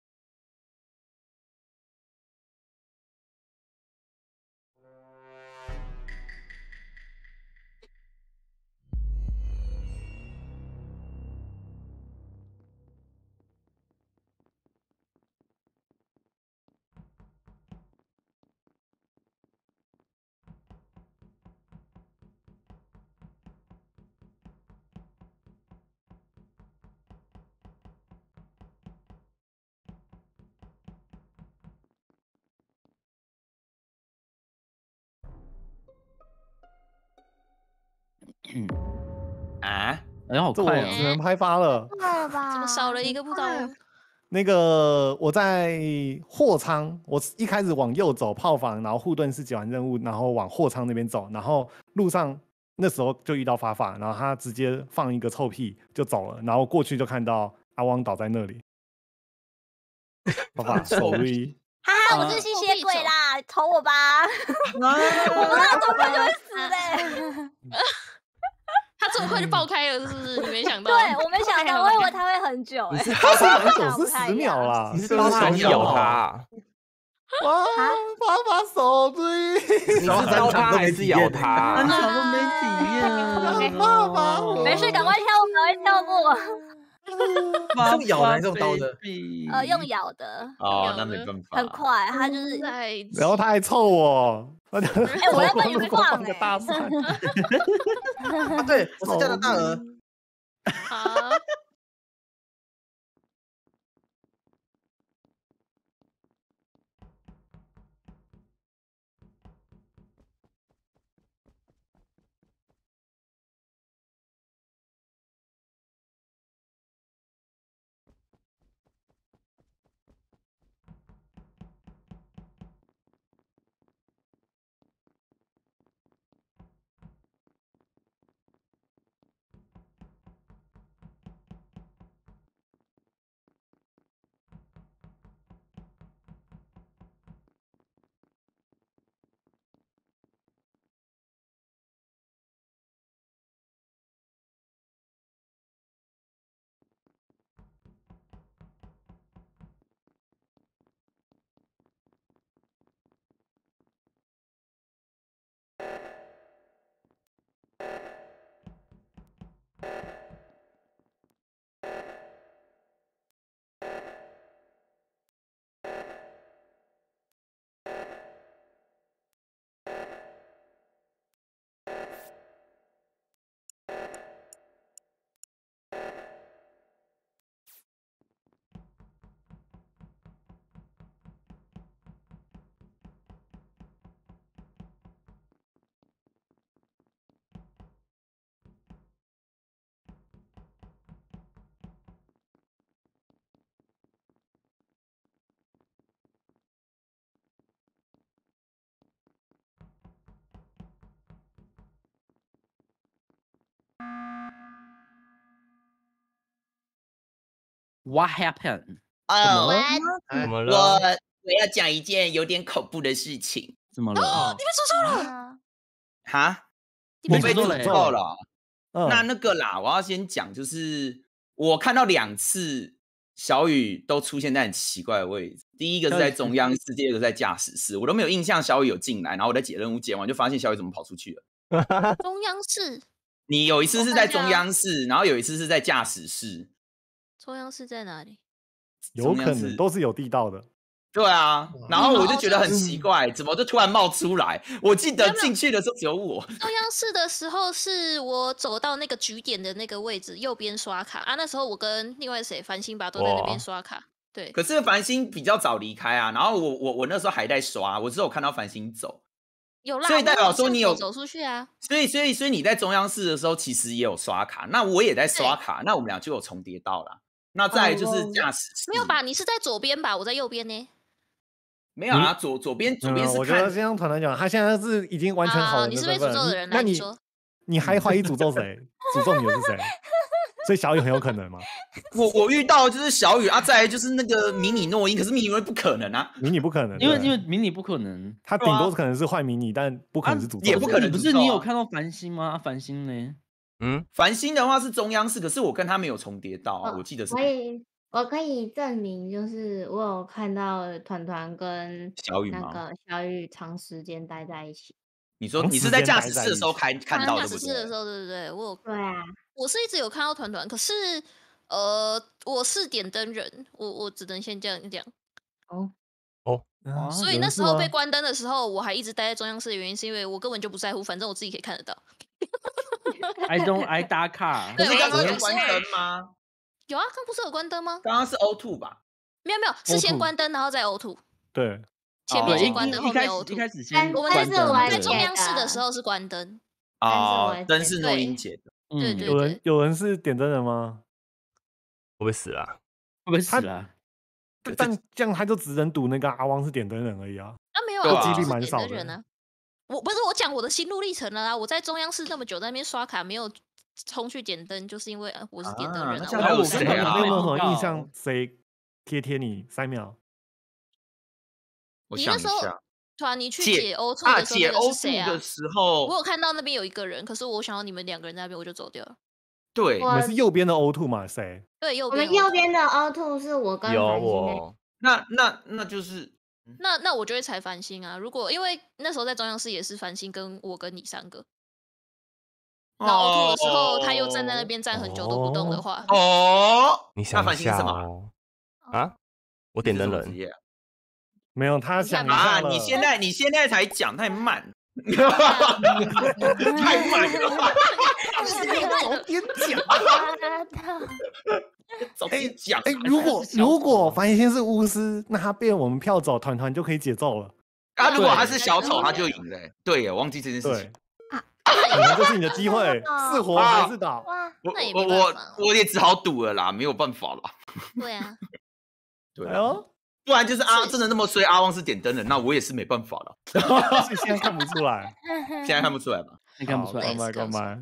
啊， 哎，好快啊！ 只能拍发了， 快了吧？ 怎么少了一个不到？ 那个我在货仓，我一开始往右走炮房，然后护盾是解完任务，然后往货仓那边走，然后路上那时候就遇到发发，然后他直接放一个臭屁就走了，然后过去就看到阿汪倒在那里，发发 sorry。 哈哈，我是吸血鬼啦，投我吧！我不知道这么快就会死嘞。 他这么快就爆开了，是不是？你没想到？ 对，我没想到，我以为他会很久哎。 他是很久，是十秒啦。 你是想咬他？ 哇，发发手追， 你是招他还是咬他？ 很早都没体验。 爸爸， 没事，赶快跳，赶快跳过。 用咬的还是用刀的？ 呃，用咬的。 哦，那没办法。 很快，他就是。 然后他还凑我，哎， 我在帮你放个大蒜。 对，我是家的大鹅。 好。 What happened？ 哦， 怎么了？ 我我要讲一件有点恐怖的事情。 怎么了？ 你被诅咒了？ 哈？ 你被诅咒了？ 嗯、 那那个啦，我要先讲，就是我看到两次小雨都出现在很奇怪的位置。第一个是在中央室，第二个在驾驶室，我都没有印象小雨有进来，然后我在解任务，解完就发现小雨怎么跑出去了。 中央室？ 你有一次是在中央室，然后有一次是在驾驶室。 中央室在哪里？ 有可能都是有地道的。 对啊，然后我就觉得很奇怪，怎么就突然冒出来？我记得进去的时候只有我。 中央室的时候是我走到那个据点的那个位置，右边刷卡啊。那时候我跟另外谁繁星吧都在那边刷卡。对。 可是繁星比较早离开啊，然后我我我那时候还在刷，我只有看到繁星走。 有啦， 所以代表说你有走出去啊。 所以所以所以你在中央室的时候，其实也有刷卡，那我也在刷卡，那我们俩就有重叠到了。那再来就是驾驶室， 没有吧？你是在左边吧？我在右边呢。 没有啊，左左边左边是看。 我觉得这样团团讲，他现在是已经完全好了。 你是被诅咒的人， 那你你还怀疑诅咒谁？诅咒你的是谁？ 所以小雨很有可能吗？ 我我遇到的就是小雨啊，再来就是那个迷你诺因，可是迷你诺因不可能啊， 迷你不可能， 因为因为迷你不可能， 他顶多可能是坏迷你，但不可能是诅咒， 也不可能。 不是你有看到繁星吗？繁星呢？ 嗯， 繁星的话是中央式，可是我跟他没有重叠到啊，我记得是。 可以，我可以证明，就是我有看到团团跟小雨那个小雨长时间待在一起。 你说你是在驾驶室的时候看看到的， 驾驶室的时候，对对对，我有对啊， 我是一直有看到团团，可是呃，我是点灯人，我我只能先这样讲。 哦哦， 所以那时候被关灯的时候，我还一直待在中央室的原因，是因为我根本就不在乎，反正我自己可以看得到。 I don't I 打卡。 可是刚刚有关灯吗？ 有啊，刚不是有关灯吗？ 刚刚是 O 二 吧？ 没有没有，是先关灯，然后再 O 二。 对， 前面先关灯，后面 O 二。 一开始先我们关灯。 在中央室的时候是关灯。 啊，灯是诺因姐的。 对对对。 有人有人是点灯人吗？ 会不会死啦？ 会不会死啦？ 但这样他就只能赌那个阿汪是点灯人而已啊。 啊，没有啊， 几率蛮少的。 人啊，我不是我讲我的心路历程了啊！我在中央室那么久，在那边刷卡没有冲去点灯，就是因为我是点灯人啊。 那我跟你有没有什么印象？谁贴贴你三秒？ 我想一下。 对啊，你去解欧兔的时候， 解欧兔的时候， 我有看到那边有一个人，可是我想要你们两个人在那边，我就走掉了。 对， 你们是右边的 O 二 嘛？谁？ 对，右边。我们右边的 O 二是我跟有我。 那那那就是， 那那我就会踩繁星啊。如果因为那时候在中央室也是繁星跟我跟你三个，然后 O 二的时候他又站在那边站很久都不动的话， 哦， 你想一下哦啊，我点灯人。 没有，他想啊！你现在你现在才讲太慢，太慢了， 早点讲， 早点讲。 哎，如果如果繁星是巫师，那他变我们票走，团团就可以解咒了。 啊，如果他是小丑，他就赢了。对耶，忘记这件事情。 可能就是你的机会，是活还是倒？ 我我我我也只好赌了啦，没有办法了。 对啊， 对啊。不然就是阿真的那么衰，阿旺是点灯人，那我也是没办法了。 现在看不出来， 现在看不出来吧？ 你看不出来， 干嘛干嘛？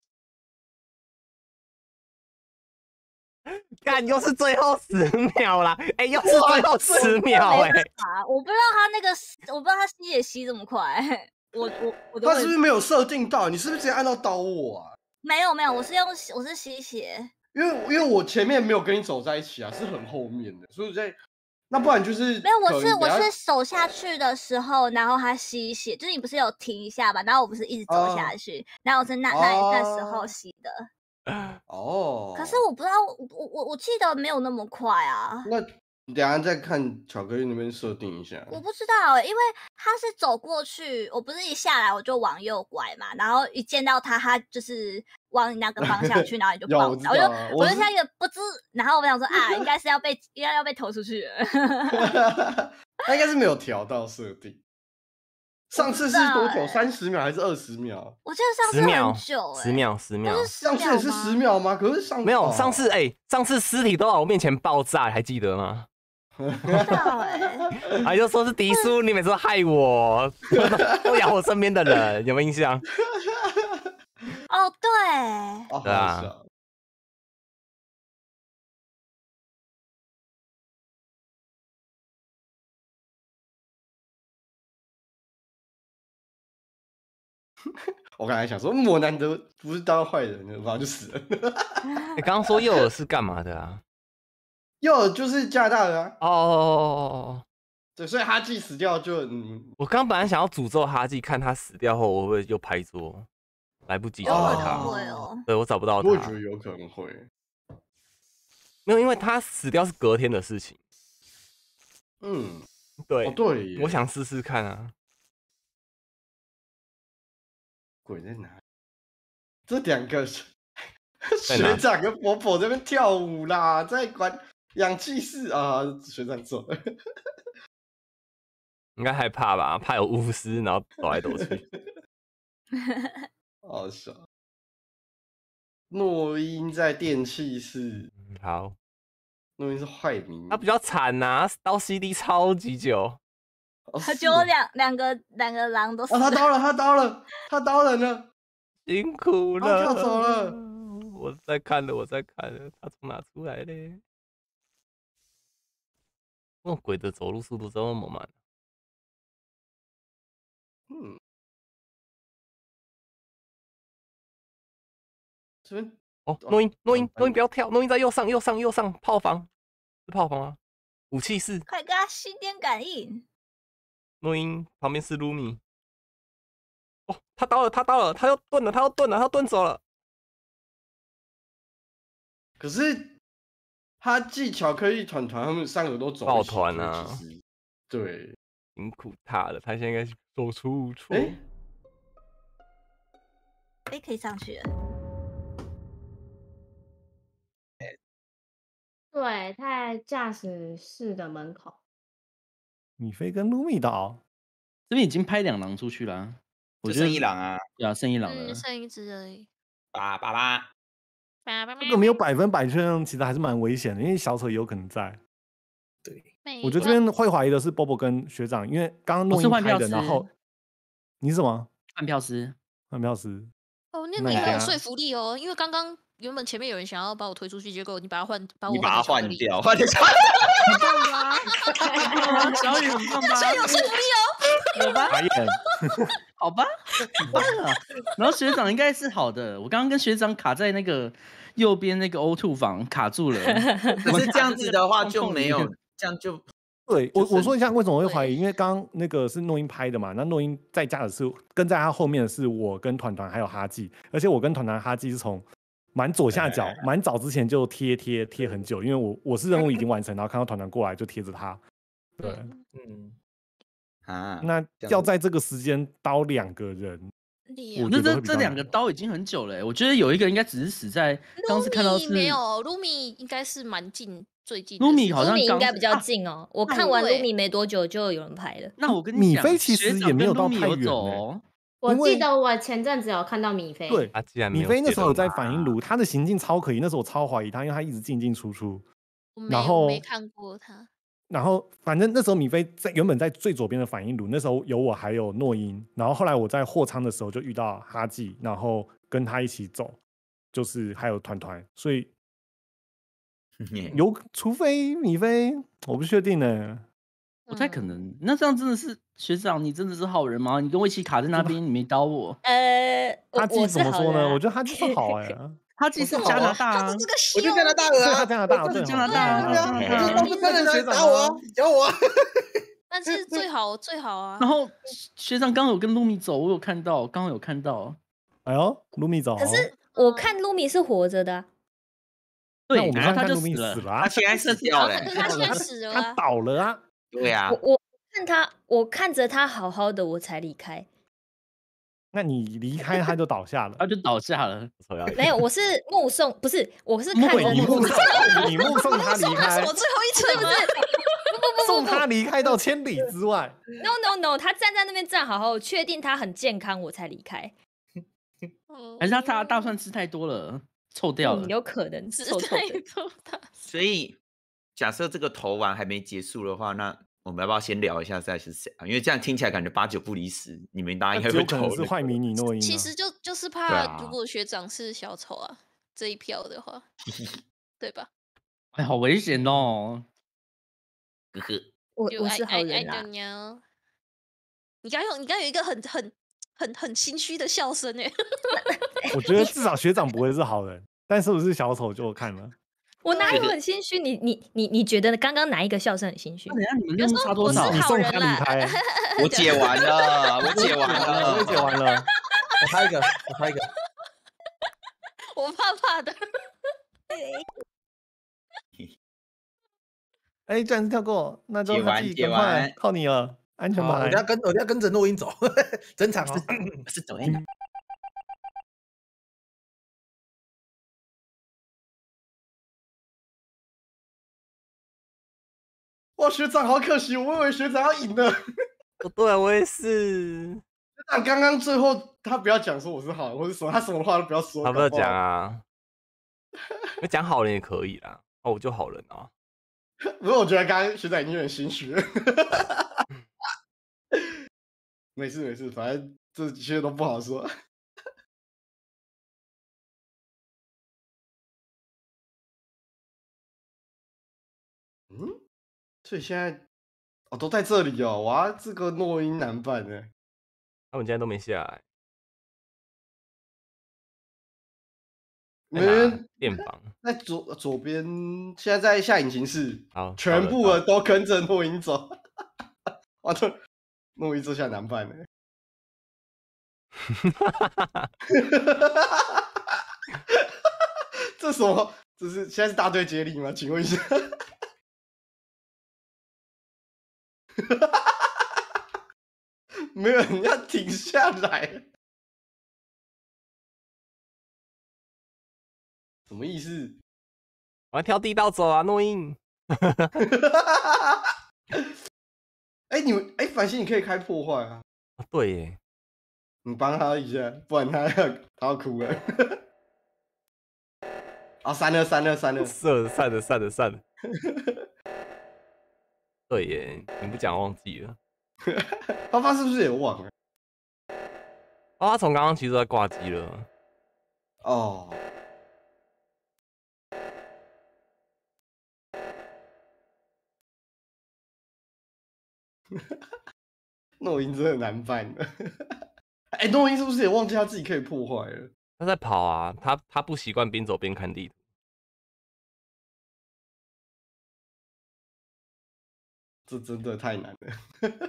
干又是最后十秒啦！哎、欸，又是最后十秒哎、欸！ 啊，我不知道他那个，我不知道他吸也吸这么快。我我我他是不是没有设定到？你是不是直接按到刀我啊？ 没有没有，我是用我是吸血。 因为因为我前面没有跟你走在一起啊，是很后面的，所以在。那不然就是没有，我是我是手下去的时候，然后他吸血，就是你不是有停一下吧？然后我不是一直走下去，哦、然后我是那那、哦、那时候吸的。 哦。 可是我不知道，我我我记得没有那么快啊。 那你等一下再看巧克力那边设定一下。 我不知道，因为他是走过去，我不是一下来我就往右拐嘛，然后一见到他，他就是往你那个方向去，然后你就爆炸，我就我就像一个不知，然后我想说啊，应该是要被应该要被投出去了。 他应该是没有调到设定。上次是多久？三十秒还是二十秒？ 我记得上次很久、欸， 十秒，十秒。 上次也是十秒吗？可是上没有，上次哎、欸，上次尸体都在我面前爆炸，还记得吗？ 不知道哎、 欸，还就说是迪叔，你每次都害我，都咬我身边的人，有没有印象？ 哦，对， 哦、 对啊。 我刚才想说，我难得不是当坏人，然后就死了。 你刚刚说诱饵是干嘛的啊？ 诱饵就是加拿大的啊。 哦哦哦哦， 对，所以哈基死掉就嗯。 我刚本来想要诅咒哈基，看他死掉后我会不会又拍桌，来不及找到他。 会哦。 对，我找不到他。 我觉得有可能会。 没有，因为他死掉是隔天的事情。 嗯， 对， 哦对， 我想试试看啊。 鬼在哪？这两个学长跟婆婆在那边跳舞啦，在管氧气室啊。学长走了， 应该害怕吧？怕有巫师，然后抖来抖去。 好笑。诺因在电器室。 好， 诺因是坏名， 他比较惨呐、啊，刀 C D 超级久。 他就两两个两个狼都死了、啊，他刀了，他刀了，他刀人了， 辛苦了， 他跳走了。 我在看的，我在看的，他从哪出来的？那鬼的走路速度这么慢？ 嗯，这边哦，诺音，诺音，诺音不要跳，诺音在右上，右上，右上，炮房是炮房啊，武器室。 快跟他心电感应！ 诺音旁边是卢米。哦，他刀了，他刀了，他要盾了，他要盾了，他要盾走了。 可是他继巧克力团团他们三个都走抱一起就团啊其实对， 辛苦他了，他现在应该是走出错。 哎， 哎，可以上去了。 对，他在驾驶室的门口。 米菲跟卢米岛， 这边已经拍两狼出去了啊，我觉得就剩一狼啊， 对啊，剩一狼嗯， 了。 剩一只而已。 八八八， 这个没有百分百确认，其实还是蛮危险的，因为小丑也有可能在。我觉得这边会怀疑的是 Bobo 跟学长，因为刚刚我诺音拍的， 是换票师然后你是什么？ 换票师， 换票师。 哦，那那你等下你很有说服力哦，因为刚刚原本前面有人想要把我推出去，结果你把他换，把我你把它换换成巧克力掉，换掉。 很棒吧？小雨很棒吧？ 所以有说服力哦。 有吧？ 傻眼。 好吧，很棒啊。然后学长应该是好的，我刚刚跟学长卡在那个右边那个 O 二 房卡住了。 可是这样子的话就没有，这样就对我我说一下为什么我会对怀疑，因为刚刚那个是诺音拍的嘛，那诺音在家的是跟在他后面的是我跟团团还有哈记，而且我跟团团哈记是从蛮左下角蛮早之前就贴贴贴很久，因为我我是任务已经完成，然后看到团团过来就贴着他。对， 嗯啊， 那要在这个时间刀两个人，我那这觉得会比较这两个刀已经很久了欸，我觉得有一个应该只是死在当时看到是没有，卢米应该是蛮近，最近。 卢米好像卢米应刚该比较近哦，我看完卢米没多久就有人拍了。 那我跟你讲， 米菲其实学长也没有跟卢米有到太远欸走哦。 我因为记得我前阵子有看到米菲， 对， 他既然没米有菲那时候有在接到反应炉，他的行径超可疑，那时候我超怀疑他，因为他一直进进出出。 我没然后我没看过他。 然后反正那时候米菲在原本在最左边的反应炉，那时候有我还有诺音，然后后来我在货仓的时候就遇到哈记，然后跟他一起走，就是还有团团，所以有除非米菲，我不确定呢。 不太可能。那这样真的是学长，你真的是好人吗？你跟我一起卡在那边，你没刀我。 呃，我哈记我怎么说呢？ 是好人啊我觉得哈记是好哎、 他其实是加拿大啊， 这个我就加拿大人啊， 对他加拿大，对是加拿大啊对啊， 对我就啊当初看人来打我啊，咬我啊。 但是最好最好啊。 然后学长刚刚有跟露米走，我有看到，刚刚有看到。 哎呦，卢米走， 可是我看卢米是活着的啊， 对， 那我们然后他就看看卢米死了死了啊， 他现在死掉了可，是他现在死了他啊。 倒了啊。 对啊， 我我看他，我看着他好好的，我才离开。 那你离开他就倒下了， 他就倒下了。 没有，我是目送，不是，我是不会， 看着你目送你目送他离送他开是，我最后一程吗？ 送他离开到千里之外。 No No No，他站在那边站好好，我确定他很健康，我才离开。 还是他大大蒜吃太多了，臭掉了。 嗯，有可能吃臭臭太的。 多的。 所以假设这个投完还没结束的话，那我们要不要先聊一下再是谁啊？因为这样听起来感觉八九不离十，你们大家应该有可会投的。 能是坏迷你诺音啊。 其实就就是对啊怕，如果学长是小丑啊，这一票的话，对吧？ 哎，好危险哦！ 呵呵， 就我我 I 是好 I 人 I 啦 don't。know。你刚有你刚有一个很很很很心虚的笑声哎。 我觉得至少学长不会是好人，但是不是小丑就看了。 我哪有很心虚？你你你你觉得刚刚哪一个笑声很心虚？ 等一下你们比如说任务差多少我？是你送好人啦他离开， 我解完了，我解完了， 我也解完了。 我拍一个，我拍一个。 我怕怕的。 哎，居然是跳过，那就解完哈记， 解赶快完靠你了，安全好，我牌等。下跟我等下跟着诺音走，整场哦。 是怎么样？ 哇，学长好可惜，我以为学长要赢的。 哦，对啊，我也是。 学长刚刚最后他不要讲说我是好人或者什么，他什么话都不要说。 他不要搞好讲啊，那讲好人也可以啦。哦，我就好人啊。 不是，我觉得刚刚学长已经有点心虚了。没事没事，反正这些都不好说。 所以现在哦都在这里哦，哇，这个诺音难办呢。 他们今天都没下来。 没人电房在左左边，现在在下引擎室， 好， 全部的都跟着诺音走。哇，这诺音这下难办呢。这什么？这是现在是大队接力吗？请问一下。没有人要停下来，什么意思？ 我要跳地道走啊，诺音。 哎、欸，你们哎，繁星你可以开破坏啊。 对耶， 你帮他一下，不然他要他要哭了。啊，删了删了删了， 散了散了散了散了。对耶，你不讲忘记了。 爸爸是不是也忘了？ 爸爸从刚刚其实都在挂机了。 哦。诺音真的难办的。哎、欸，诺音是不是也忘记他自己可以破坏了？ 他在跑啊，他他不习惯边走边看地图。 这真的太难了。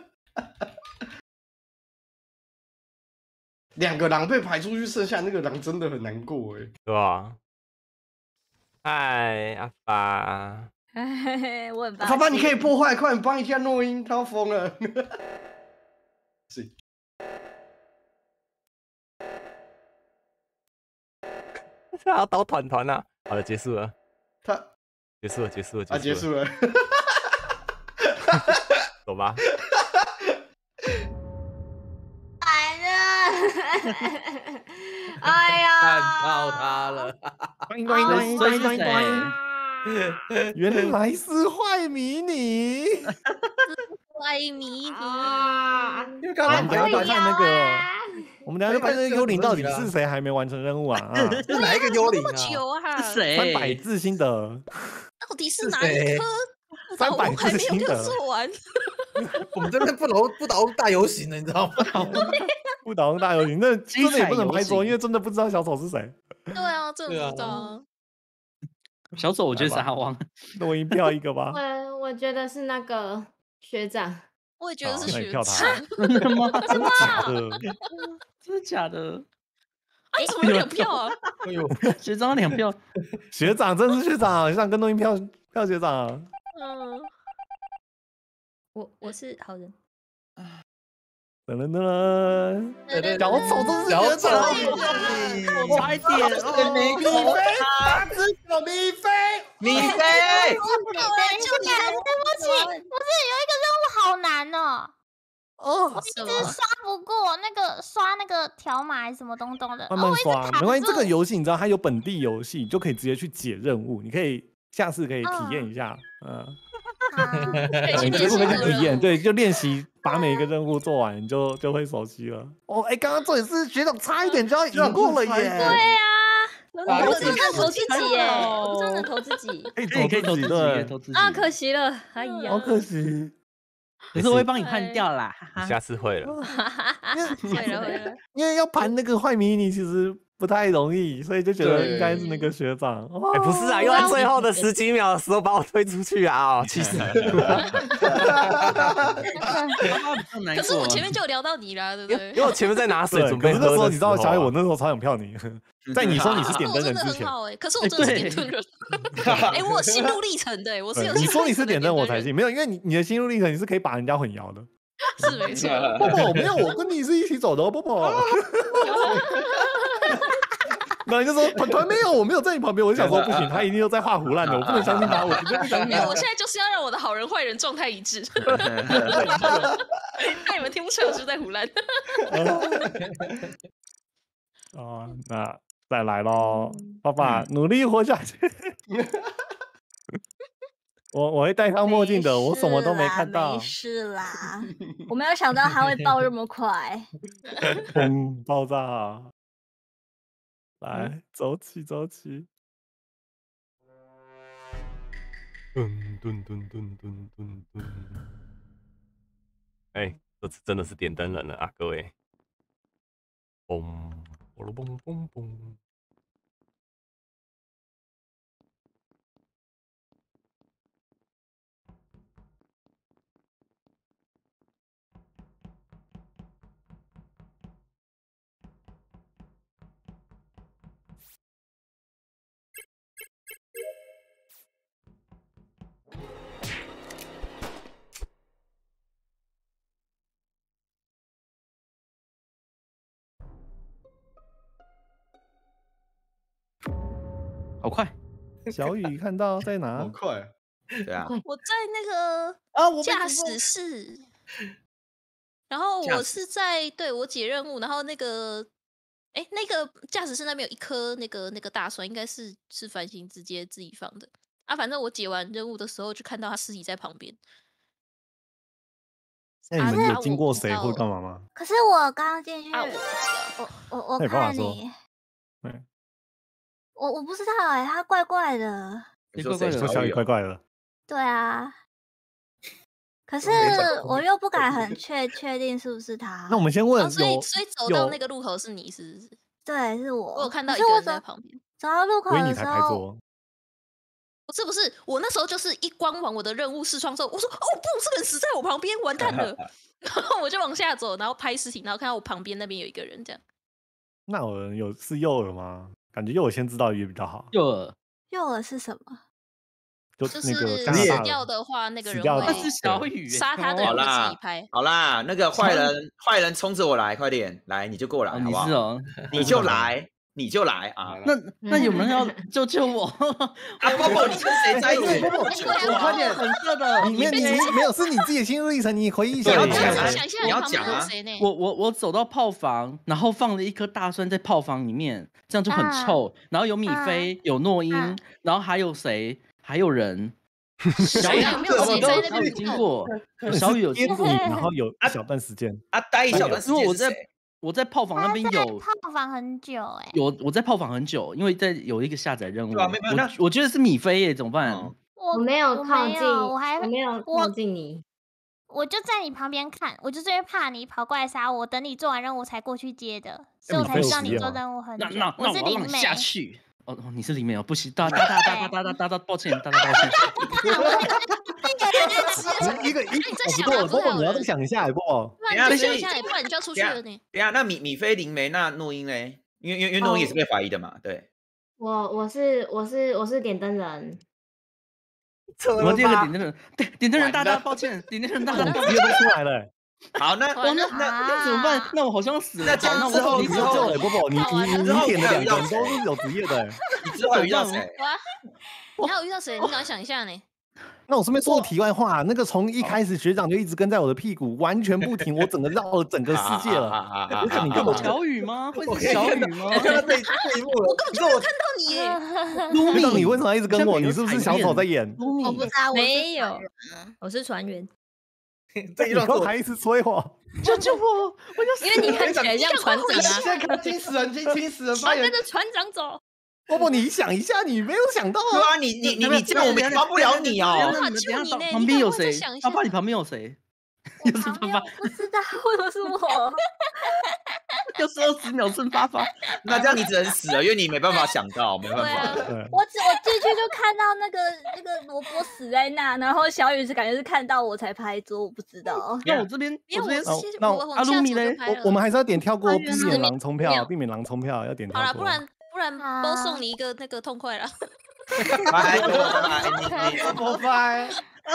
两个狼被排出去，剩下那个狼真的很难过哎， 对吧？嗨，阿爸。 哎，我很爸爸，你可以破坏，快点帮一下诺音，他要疯了。是。 他要倒团团啊！好了，结束了。 他结束了，结束了， 啊，结束了。 走吧。 来了！哎呀， 看到他了！ 端端端端端端，原来是坏迷你。 坏迷你！ 因为刚刚我们等下就看那个，我们等下就看那个幽灵到底是谁还没完成任务啊？啊， 是哪一个幽灵啊？ 是谁？ 三百字心得。 到底是哪一颗？ 三百字心得。 做完。 我们这边不倒不倒大游行了，你知道吗？ 不倒大游行，那真的也不能拍桌，因为真的不知道小丑是谁。 对啊，真的不知道。 小丑，我觉得是阿旺。 诺音票一个吧。 我我觉得是那个学长。 我也觉得是学长。 真的吗？ 真的假的？ 真的假的？ 哎，怎么有两票啊？ 哎呦，学长两票。 学长真是学长，学长跟诺音票票学长。 嗯。 我我是好人。 噔噔噔噔，小丑真是学长， 我差一点， 米飞，八只小米飞，米飞， 就你对不起，不是有一个任务好难哦， 哦， 我一直刷不过那个刷那个条码还是什么东东的， 慢慢刷，没关系。这个游戏你知道它有本地游戏，你就可以直接去解任务，你可以下次可以体验一下，嗯。你直接可以体验，对，就练习把每一个任务做完，你就就会熟悉了。哦，哎，刚刚这也是学长差一点就要赢过了耶！ 对呀，我只能投自己耶，我真的投自己， 可以可以投自己，对， 投自己啊，可惜了，哎呀， 好可惜。 可是我会帮你判掉啦， 你下次会了。 会了会了， 因为要盘那个坏迷你其实不太容易，所以就觉得应该是那个学长。 哎，不是啊，又在最后的十几秒的时候把我推出去啊！哦，气死了。 可是我前面就有聊到你啦，对不对？ 因为我前面在拿水准备喝的时候，你知道小雨，我那时候超想票你，在你说你是点灯人之前。 哎，可是我真的是点灯人。哎，我有心路历程的，我是有。 你说你是点灯，我才信。没有，因为你你的心路历程，你是可以把人家混淆的。 是没错。 波波，没有，我跟你是一起走的，波波。那你就说团团没有，我没有在你旁边，我就想说不行，他一定又在画胡乱的，我不能相信他，我绝对不相信他。 我现在就是要让我的好人坏人状态一致。那你们听不出来我是在胡乱。 哦，那再来咯，爸爸努力活下去。我我会戴上墨镜的，我什么都没看到。 没事啦，我没有想到他会爆这么快。 砰！爆炸！来，走起走起！ 噔噔噔噔噔噔噔。哎，这次真的是点灯人了啊，各位！嘣，嘣嘣嘣嘣。 好快！ 小雨看到在哪？ 好快！ 对啊， 我在那个啊，我被驾诅咒驶室，然后我驾驶是在对我解任务，然后那个哎，那个驾驶室那边有一颗那个那个大蒜，应该是是繁星直接自己放的啊。反正我解完任务的时候，就看到他尸体在旁边。啊那你们有啊经过谁我不知道或干嘛吗？ 可是我刚刚进去， 啊，我不知道。 我我我那你帮我说看你， 对， 我我不知道哎、他怪怪的。 你说谁？ 怪怪的说小雨雨哦怪怪的。 对啊，可是没找我又不敢很确确定是不是他。 那我们先问哦，所以有所以走到有那个路口是你是不是？ 对，是我。 我有看到可是我一个人在走旁边。 走到路口所以你才的时候， 拍桌。 不是不是，我那时候就是一关完我的任务视窗之后，我说哦不，这个人死在我旁边，完蛋了。然后我就往下走，然后拍尸体，然后看到我旁边那边有一个人这样。 那有人有是诱饵吗？感觉诱饵先知道也比较好。 诱饵， 诱饵是什么？ 就就是那个加拿死大人掉的话，那个人死掉的会那是小雨欸， 杀他的人会自好啦己拍。 好啦，那个坏人坏人冲着我来，快点来，你就过来， 哦， 好不好你是？哦， 你就来，你就来啊！ 那那有没有人要救救我？ 啊，波波，你跟谁在一起？ 波波对啊快点粉色的， 你没有你你没有是你自己的心路历程，你回忆一下。 你要你讲啊想一下你要旁边讲啊有谁呢？ 我我我走到炮房，然后放了一颗大蒜在炮房里面，这样就很啊臭。然后有米啊菲，有诺英啊， 然后还有谁？还有人。小雨谁啊有没有谁在那小雨边动经过，小雨有经过接住你，然后有一小段时间。 啊，待一小段时因为我在间是谁？ 我在炮房那他在边有泡房很久哎、 有我在炮房很久，因为在有一个下载任务。 对啊没有没有那我我觉得是米菲耶，怎么办？ 嗯我我没有我没靠近， 有我还没有我靠近你。 我就在你旁边看，我就是因为怕你跑过来杀我，等你做完任务才过去接的，所以我才知道你做任务很久那那。 我那我要让你是灵媒， 下去。哦哦，你是灵媒哦，不行，大大大大大大大大，抱歉，大大抱歉。 一个一你在想不过， 啊不是还有波波你要再人想一下，波波。 不然你就等一下想一下，不然你就要出去等一下了呢。 等一下，那米米菲灵媒，那诺英嘞？因为因为因为诺英也是被怀疑的嘛，对。 我我是我是我是点灯人， 我们第二个点灯人，点点灯人大大抱歉，点灯人大大抱歉职业。都出来了。 好，那完了那那怎么办？那我好像死了。 那这样好之后我你是救了波波，你你你你点的两个人都是有职业的。 你之后还遇到谁？ 哇，你还有遇到谁？你赶快想一下呢。 那我顺便说个题外话，那个从一开始学长就一直跟在我的屁股，完全不停，我整个绕了整个世界了。 了我想你干嘛？ 小雨吗？会我是小雨吗？ 我看到这一这一幕了，你知道我看到你耶， 卢学长，你米为什么要一直跟我？你是不是小丑在演？ 卢米我不知道，我是没有传人啊我是船员， 这一段是我你还一直催我。 救救我！我要死因为你看起来像船长啊。 现在看金死人，金金死人，发言船跟着船长走， 波波，你想一下，你没有想到啊。 对啊，你你你你这样我们帮不了你哦。 无法救你呢旁边有谁你赶快再想一？下爸爸，你旁边有谁？ 我又是爸爸旁边我，不知道，为什么是我？ 又是二十秒剩爸爸。 那这样你只能死了，因为你没办法想到，没办对啊法。 对， 我只我进去就看到那个那个萝卜死在那，然后小雨是感觉是看到我才拍桌，我不知道。 那我这边， 因为我我这边哦那是我阿往下走鲁米嘞就拍了。 我我们还是要点跳过，避啊原来免狼冲票， 没有避免狼冲票，要点好啦， 跳过。 不然不然啊都送你一个那个痛快啦。 拜托啦，你你我拜。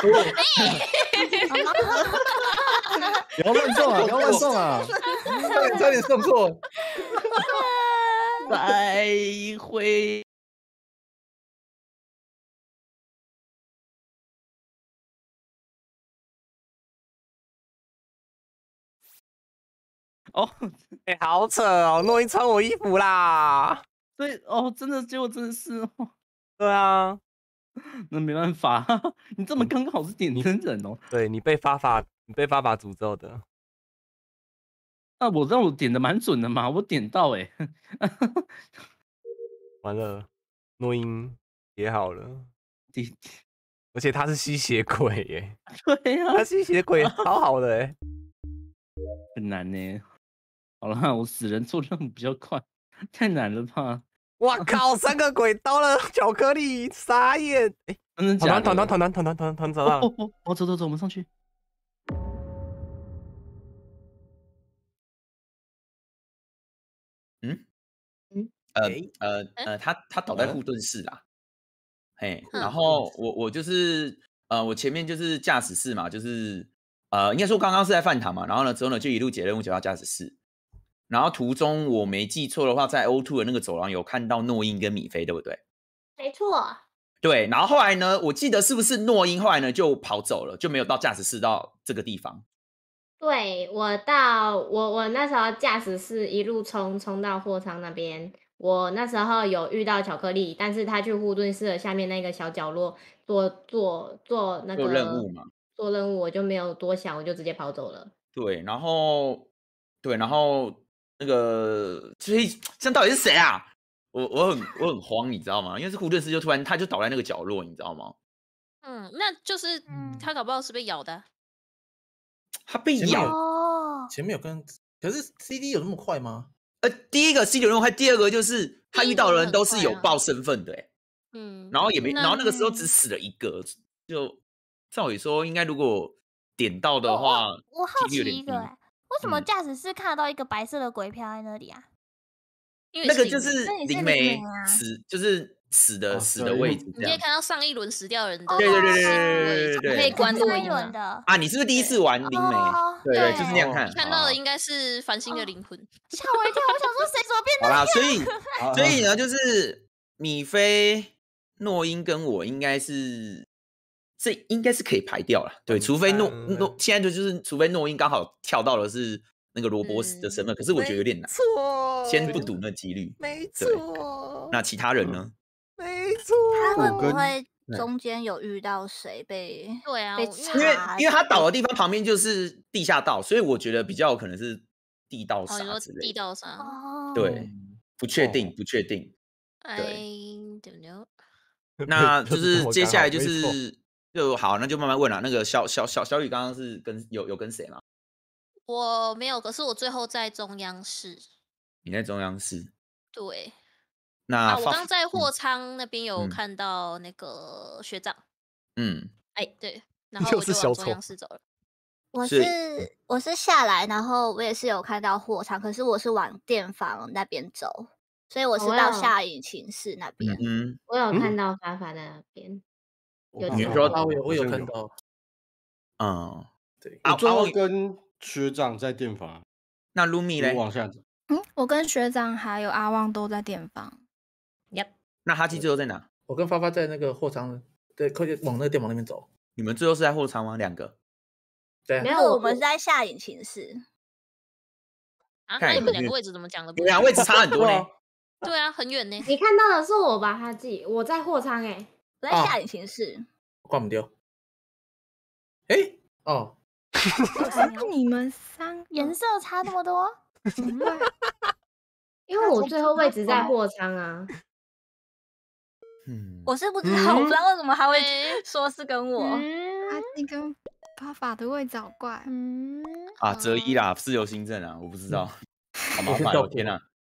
不要乱送啊！不要乱送啊！ 差点差点送错。 再会。哦， 哎、好扯哦！诺英穿我衣服啦。 对哦，真的，结果真的是哦， 对啊， 那没办法，你这么刚好是点灯人哦。 对你被发法，你被发法诅咒的。 那我让我点的蛮准的嘛，我点到哎、 完了，诺英也好了。 第而且他是吸血鬼耶， 对呀、 他吸血鬼超好的哎， 很难呢。好了，我死人做任务比较快，太难了吧？ 哇靠，三个鬼刀了巧克力，傻眼！哎， 真的假的？ 团团团团团团团团团找到了， 哦哦哦，走走走，我们上去。 嗯嗯， 呃诶呃呃，他他倒在护盾室啦。嘿， 嗯然后我我就是呃，我前面就是驾驶室嘛，就是呃，应该说刚刚是在饭堂嘛，然后呢之后呢就一路解任务解到驾驶室，然后途中我没记错的话，在 O 二 的那个走廊有看到诺英跟米菲，对不对？ 没错。 对，然后后来呢，我记得是不是诺英后来呢就跑走了，就没有到驾驶室到这个地方？ 对，我到我我那时候驾驶室一路冲冲到货仓那边，我那时候有遇到巧克力，但是他去护盾室的下面那个小角落做做做那个做任务嘛。 做任务，我就没有多想，我就直接跑走了。 对，然后对，然后那个所以这样到底是谁啊？我我很我很慌，你知道吗？因为是护盾师就突然他就倒在那个角落，你知道吗？ 嗯，那就是他搞不好是被咬的啊。 他被前面有咬。 哦， 前面有跟，可是 C D 有那么快吗？ 呃，第一个 C 流人快，第二个就是他遇到的人都是有第一个很快啊报身份的、欸， 嗯， 然后也没， 那然后那个时候只死了一个，就照理说应该如果点到的话， 我好几率有点低奇一个哎、为什么嗯驾驶室看得到一个白色的鬼飘在那里啊？ 因为那个灵媒就是那你是灵灵媒媒啊死，就是死的、 哦死的对位置这样。 你可以看到上一轮死掉人的哦对对对对死对位置对对对可以关录上一音啊。 轮的， 啊！你是不是第一次玩灵媒？ 哦对对， 对就是那样看。 你看到啊的应该是繁星的灵魂。 吓我一跳！我想说谁怎么变好啦，所以啊所以呢，就是米菲、诺英跟我应该是这应该是可以排掉了。对，除非诺嗯诺现在就是除非诺英刚好跳到的是那个罗伯斯的身份，可是我觉得有点难， 错， 先不赌那几率。 没对错， 那其他人呢？ 没错， 他会我跟不会对中间有遇到谁被被对啊我因为查？ 因为他倒的地方旁边就是地下道，所以我觉得比较有可能是地道哦，你说杀之类的。 地道杀哦， 对，不确定，不确定。 ？I don't know。 那就就是是接下来就没错是就好，那就慢慢问了。那个小小小小雨刚刚是跟有有跟谁吗？ 我没有，可是我最后在中央室。 你在中央室。 对那啊，我发刚在货仓那边有嗯看到那个学长， 嗯， 哎，对，然后又我就往中是小丑央室走了。 我所以是我是下来，然后我也是有看到货仓，可是我是往电房那边走，所以我是到哦下引擎室那边。 嗯我有嗯看到法法在那边，有你说讲到啊，我有我有好像有看到， 嗯， 对， 啊我最后啊跟学长在电房， 那 Lumi 嘞？ 我往下走。 嗯，我跟学长还有阿旺都在电房。 那哈基最后在哪？ 我跟发发在那个货仓，对，快点往那个电网那边走。 你们最后是在货仓吗？两个？ 对啊， 没有，我们是在下引擎室。 啊， 看那你们有没有两个位置怎么讲的不你们俩一样？ 位置差很多呢。 对啊，很远呢。 你看到的是我吧，哈记，我在货仓哎， 我在哦下引擎室。 挂不掉。哎，哦， 那你们三个颜色差那么多， 嗯对因为我最后位置在货仓啊。 嗯， 我是不知道，我不知道为什么他会哎说是跟我。 嗯阿基跟巴法的位置好怪。 嗯， 啊，择一啦，自由新政啊，我不知道，好麻烦哦，天哪！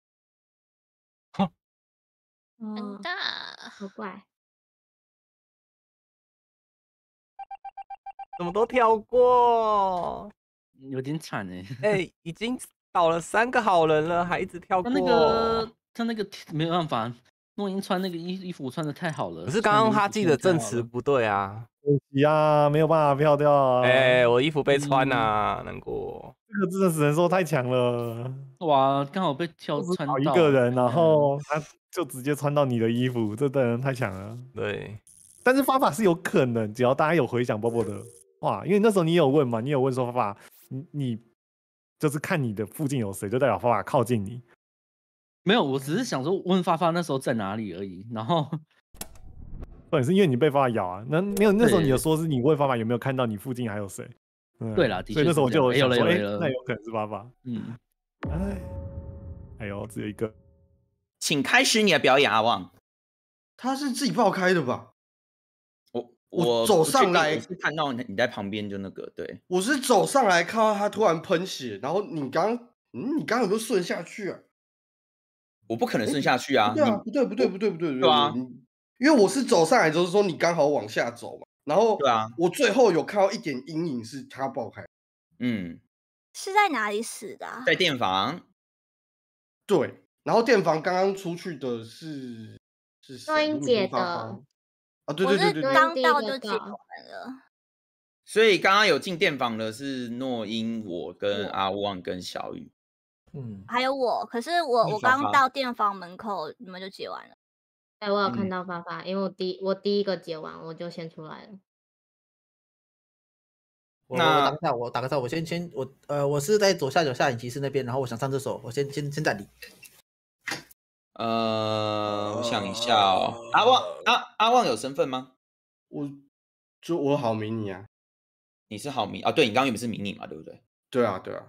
很哦， 大。 好怪。 怎么都跳过？ 有点惨哎。 哎、已经倒了三个好人了，还一直跳过。 他那个他那个没有办法，诺英穿那个衣衣服穿的太好了。 可是刚刚哈记的证词词不对啊！ 可惜啊，没有办法跳掉啊。 哎、我衣服被穿啊，难过。 这个真的只能说太强了。 哇，刚好被挑就是穿到找一个人，然后他就直接穿到你的衣服，这真的太强了。 对， 但是方法是有可能，只要大家有回想波波的话，因为那时候你有问嘛，你有问说方法，你你就是看你的附近有谁，就代表方法靠近你。 没有，我只是想说问发发那时候在哪里而已。然后对，是因为你被方法咬啊。那没有，那时候你有对说是你问方法有没有看到你附近还有谁？嗯对啦的确所以那时候我是这样就想说，哎、 有了有了有了那有可能是方法。 嗯， 哎，哎呦，只有一个。 请开始你的表演，阿旺。 他是自己爆开的吧？ 我我走上来我是看到你在旁边就那个，对， 我是走上来看到他突然喷血，然后你刚，嗯，你刚刚有没有顺下去啊？ 我不可能顺下去啊！ 对啊，不对，不对，不对，不对， 对啊， 因为我是走上来就是说你刚好往下走嘛，然后对啊， 我最后有看到一点阴影是他爆开， 嗯， 是在哪里死的、啊？ 在电房。 对，然后电房刚刚出去的是是诺英姐的啊，对对对对对， 刚到就解完了。 所以刚刚有进电房的是诺英、我跟阿旺跟小雨， 嗯， 还有我。可是我我刚到电房门口，你们就解完了。 对，我有看到发发，嗯、因为我第我第一个解完，我就先出来了。 我我打个岔，我打个岔，我先先我呃，我是在左下角下影骑士那边，然后我想上厕所，我先先先暂停。 呃，我想一下哦，阿旺阿阿旺有身份吗？ 我就我好迷你啊， 你是好迷啊？对，你刚刚原本是迷你嘛，对不对？ 对啊，对啊。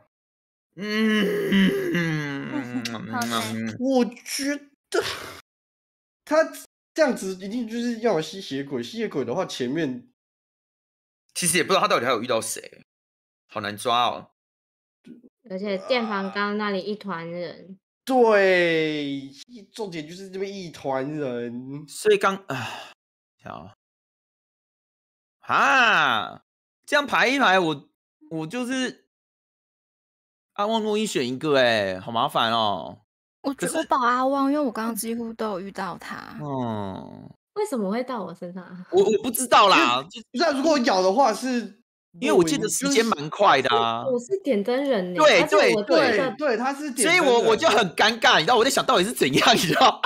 嗯， 我觉得他这样子一定就是要有吸血鬼，吸血鬼的话前面其实也不知道他到底还有遇到谁，好难抓哦。 而且电房刚那里一团人。 对，重点就是这边一团人， 所以刚啊，好啊，这样排一排，我我就是阿旺诺一选一个，哎，好麻烦哦。 我觉得我保阿旺，因为我刚刚几乎都有遇到他。 嗯， 为什么会到我身上？ 我我不知道啦， 不知道如果咬的话是。 因为我记得时间蛮快的啊， 我是点灯人呢， 对对对对，他是点灯人， 所以我我就很尴尬，你知道我在想到底是怎样，你知道？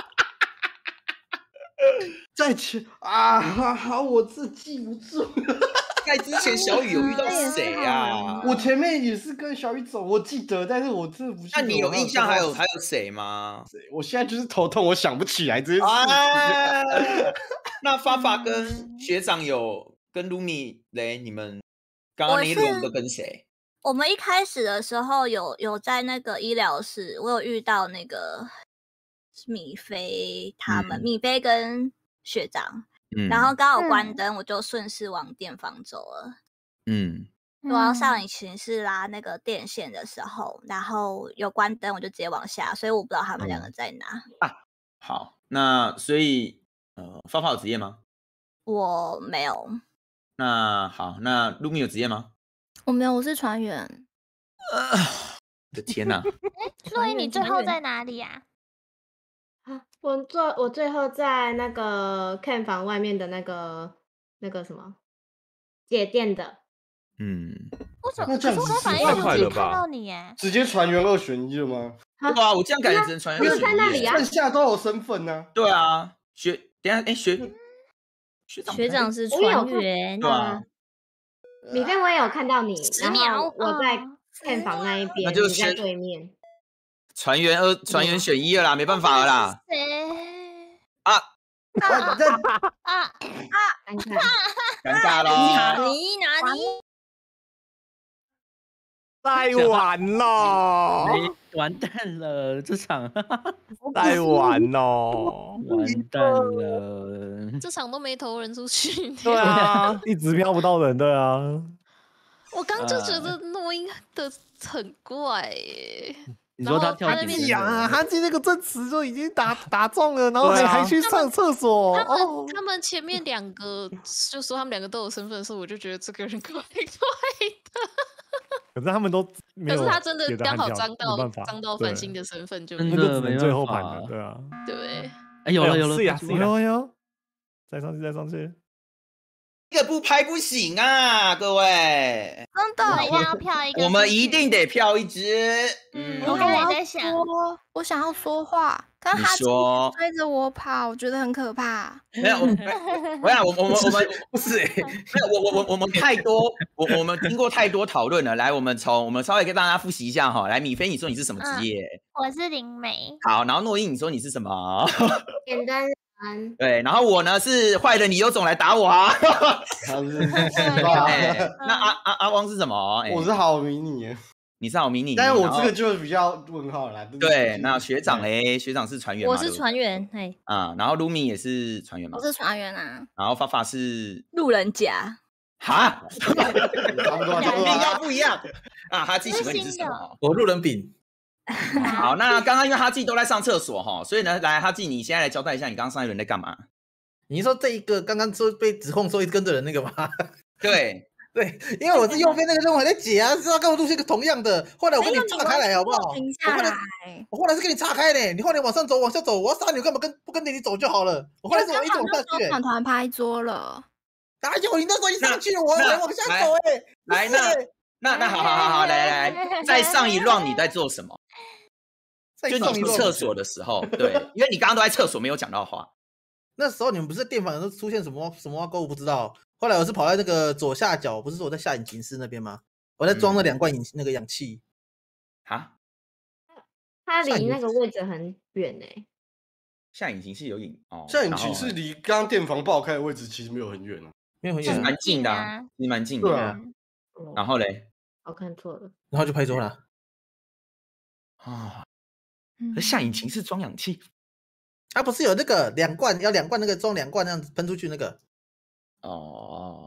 在前啊，好，我这记不住。 在之前小雨有遇到谁啊？ 我前面也是跟小雨走，我记得，但是我真的不记得。 那你有印象还有还有谁吗？ 我现在就是头痛，我想不起来这件事。 啊、那发发跟学长有跟 Lumi 嘞，你们？刚刚那一轮都跟谁？ 我们一开始的时候有有在那个医疗室，我有遇到那个米菲他们，嗯、米菲跟学长，嗯、然后刚好关灯，我就顺势往电房走了。嗯，我要上引擎室拉那个电线的时候，然后有关灯，我就直接往下，所以我不知道他们两个在哪。 嗯、啊，好，那所以呃，发发有职业吗？ 我没有。 那好，那露米有职业吗？ 我没有，我是船员。 呃、我的天哪！ 哎，洛伊，你最后在哪里呀、 啊？我最我最后在那个 camp 房外面的那个那个什么解电的。 嗯， 为什么？可是我在反应有自己看到你耶， 直接船员二选一了吗？ 对啊，我这样感觉只能船员二选一。 在那里啊， 剩下都有身份呢、啊。 对啊，学等一下，哎学。 学长, 学长是船员， 对啊。 里面我也有看到你， 十秒， 我在片房那一边， 那就你在对面。 船员二，船员选一了啦，没办法了啦。 谁？ 啊啊啊啊！ 尴尬， 尴尬咯。 哪里哪里？ 太晚了， 完蛋了，这场太晚了， 完蛋了， 这场都没投人出去。 对啊，一直飘不到人，对啊。 我刚就觉得诺英的很怪耶。 你说他跳点呀啊，他进那个正池就已经打打中了，然后还、啊、还去上厕所。 他们、 哦、 他们前面两个就说他们两个都有身份的时候，我就觉得这个人怪怪的。 可是他们都没有， 可是他真的刚好张到张到繁星的身份，就真的没最后盘的，对啊。 对， 哎，有了有了， 是呀是呀，有有，再上去再上去。 这个不拍不行啊，各位！ 真的，一定要票一个。 我们一定得票一支。 嗯，我刚才在想， 我想要说话，但他追着我跑，我觉得很可怕。 没有，我我想我我们我们不是，没有我我我我们太多，我我们经过太多讨论了。来，我们从我们稍微跟大家复习一下哈。来，米菲，你说你是什么职业？ 我是灵媒。 好，然后诺英，你说你是什么？ 简单。 对，然后我呢是坏人，你有种来打我啊！ 他是欸、那阿阿阿汪是什么？ 欸、我是好迷你。 你是好迷你， 但是我然后这个就比较问号了啦。 对，那学长嘞，学长是船员嘛， 我是对不对船员，嘿， 啊，然后卢米也是船员嘛我，是船员啊。 然后发发是路人甲， 哈， 差不多，差不多一定要啊。 不一样啊。哈基，请问你是什么？哦我路人丙， 好，那刚刚因为哈基都在上厕所哈，所以呢，来哈基，你现在来交代一下，你刚刚上一轮在干嘛？ 你是说这一个刚刚说被指控说一直跟着人那个吗？ 对。 对，因为我是右边那个任务还在解啊，知道跟我路线同样的。后来我跟你岔开来好不好？ 停我后来下来， 我后来是跟你岔开的，你后来往上走往下走，我要杀你干嘛跟不跟着你走就好了？我后来是我一直往下去。 团团拍桌了。 哪有？你那时候一上去，我还往下走哎。 来，那那那好好好好，来来来，在上一 round 你在做什么？就你去厕所的时候，对，因为你刚刚都在厕所没有讲到话。 那时候你们不是电房都出现什么什么购物不知道？后来我是跑在那个左下角，不是说我在下引擎室那边吗？我在装了两罐引那个氧气。 啊？ 它离那个位置很远哎。 下引擎室有引哦， 下引擎室离刚刚电房爆开的位置其实没有很远啊， 没有很其实远， 蛮近的，啊，其实蛮近的。 对啊。 然后嘞， 我看错了。 然后就拍桌了。 啊，下引擎室装氧气。 啊，不是有那个两罐，要两罐那个装两罐那样子喷出去那个。 哦，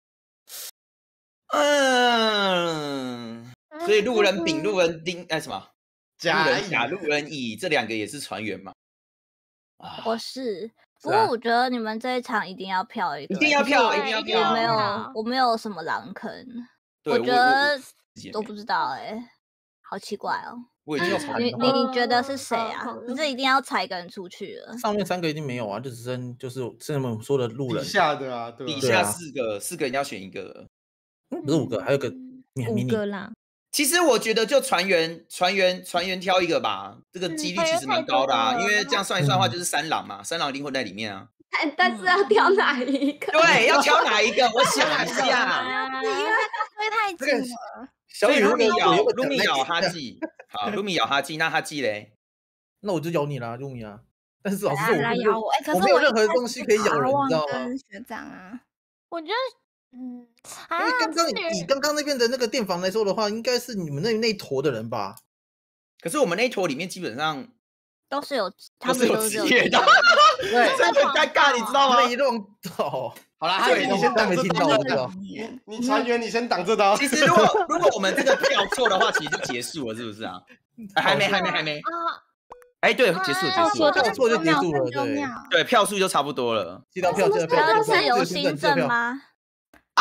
嗯，所以路人丙、路人丁，哎什么？路人甲、路人乙这两个也是船员嘛？ 我是，不过我觉得你们这一场一定要票一个， 一定要票，一定要票。 我没有，我没有什么狼坑， 我觉得都不知道哎，好奇怪哦。 我已经你你觉得是谁啊？你这一定要踩一个人出去了。 上面三个一定没有啊，就只剩就是是我们说的路人。 底下的啊，对。 底下四个，四个人要选一个。 不是五个，还有个五个啦。 其实我觉得就船员、船员、船员挑一个吧，这个几率其实蛮高的啊，因为这样算一算的话就是三郎嘛，三郎一定会在里面啊。 但是要挑哪一个？ 对，要挑哪一个？我想一下， 因为推太近了。 所以卢米咬卢米咬哈基，好，卢米咬哈基，那哈基嘞？ 那我就咬你啦，卢米啊！但是老师，我来咬我，哎，可是我没有任何东西可以咬人，你知道吗？ 学长啊， 我觉得，嗯， 因为刚刚以刚刚那边的那个电房来说的话，应该是你们那那一坨的人吧？ 可是我们那一坨里面基本上都是有， 他们有职业的， 对， 这很尴尬，你知道吗？ 没弄到。 好啦，哈基，你先挡没听到，我知道。 你你船员，你先挡这刀。 其实如果如果我们这个票错的话，其实就结束了，是不是啊？还没，还没，还没。哎，对，结束，结束， 票错就结束了，对。 对，票数就差不多了。 记到票，记到票。 是有新政吗？ 啊！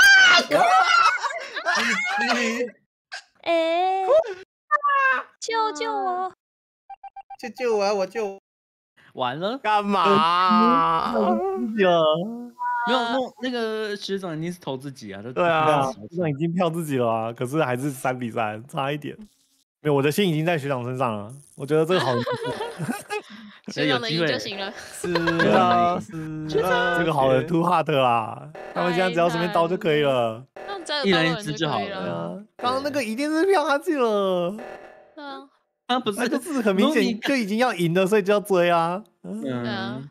哎，救救我！ 救救我！我救。 完了， 干嘛？ 没有，那那个学长一定是投自己啊， 对啊，学长已经票自己了啊，可是还是三比三，差一点。没有，我的心已经在学长身上了，我觉得这个好。 学长的赢就行了。 是啊，是啊，这个好人 too hard 啦，他们现在只要随便刀就可以了， 一人一只就好了。 刚刚那个一定是票下去了。 嗯， 啊不是， 那就是很明显就已经要赢了，所以就要追啊。 嗯。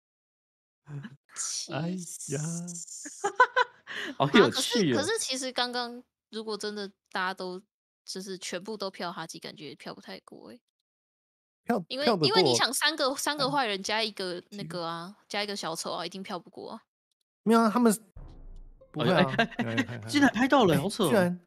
哎呀， 好有趣哦！可是可是其实刚刚如果真的大家都就是全部都票哈基，感觉票不太过哎。 票因为因为你想三个三个坏人加一个那个啊，加一个小丑啊，一定票不过啊。 没有啊，他们不会啊， 竟然拍到了，好扯！ 居然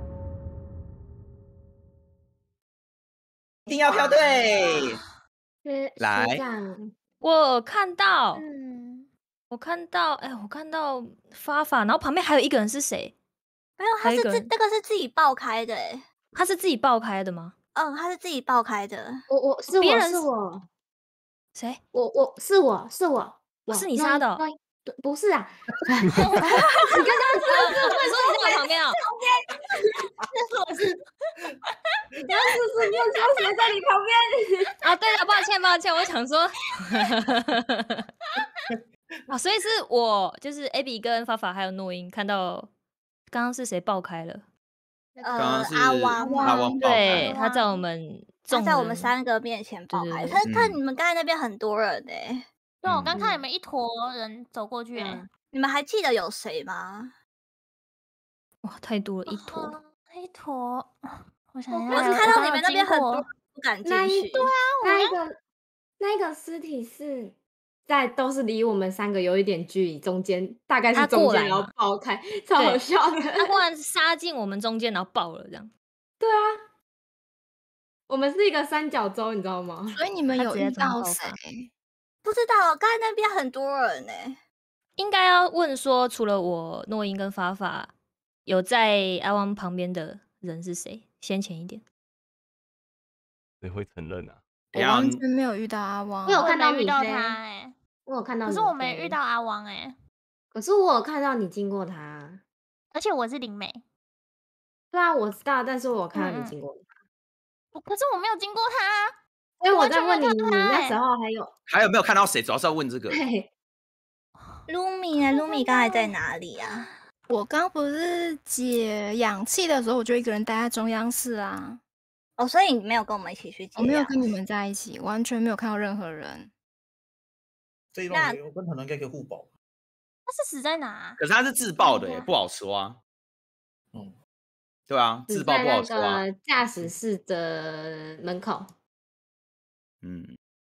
一定要票对。来， 我看到。我看到，哎，我看到发发，然后旁边还有一个人是谁？ 没有，他是自那个是自己爆开的，哎， 他是自己爆开的吗？ 嗯，他是自己爆开的。 我我是我是我， 谁？ 我我是我是我， 是你杀的？ 不是啊， 你刚刚说你说你在我旁边啊？ 我是，你要是是你有说谁在你旁边？ 啊，对了，抱歉抱歉，我想说。啊，所以是我，就是 Abby 跟发发还有诺英看到，刚刚是谁爆开了？ 呃，阿汪， 阿汪， 对，他在我们， 他在我们三个面前爆开。他看你们刚才那边很多人哎， 对，我刚看你们一坨人走过去， 你们还记得有谁吗？ 哇，太多了，一坨， 一坨， 我想我是看到你们那边很多不敢进去。 对啊，那一个那一个尸体是在都是离我们三个有一点距离，中间大概是中间然后爆开，超好笑的。 他忽然杀进我们中间，然后爆了这样。 对啊，我们是一个三角洲，你知道吗？ 所以你们有遇到谁？ 不知道，刚才那边很多人呢、欸。 应该要问说，除了我诺英跟法法，有在阿汪旁边的人是谁？先前一点。 谁会承认啊？ 我完全没有遇到阿汪， 我有看到遇到米菲他哎、欸， 我有看到， 可是我没遇到阿汪哎、欸， 可是我有看到你经过他， 而且我是灵媒。 对啊，我知道，但是我有看到你经过他， 嗯、可是我没有经过他， 所以我在问你，你那时候还有还有没有看到谁？主要是要问这个。 露米呢？露米刚才在哪里啊？ 我刚不是解氧气的时候，我就一个人待在中央室啊。 哦，所以你没有跟我们一起去解？ 我没有跟你们在一起，完全没有看到任何人。 这一段我跟团团应该可以互保。 他是死在哪、啊？ 可是他是自爆的耶，不好说啊。嗯，对啊，自爆不好说啊。 驾驶室的门口。 嗯，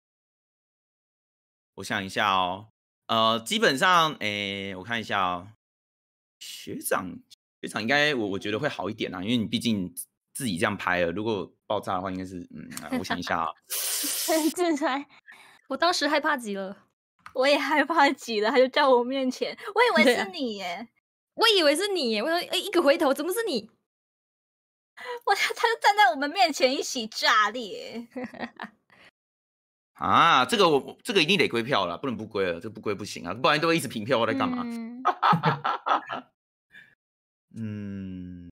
我想一下哦。呃，基本上，诶，我看一下哦，学长，学长应该我我觉得会好一点啊，因为你毕竟自己这样拍了，如果爆炸的话，应该是，嗯，我想一下啊， 自拍， 我当时害怕极了， 我也害怕极了，他就在我面前，我以为是你耶， 我以为是你耶，我说，哎，一个回头，怎么是你？ 我他就站在我们面前一起炸裂。 啊，这个我这个一定得归票了，不能不归了，这不归不行啊，不然都会一直平票，我在干嘛？嗯，嗯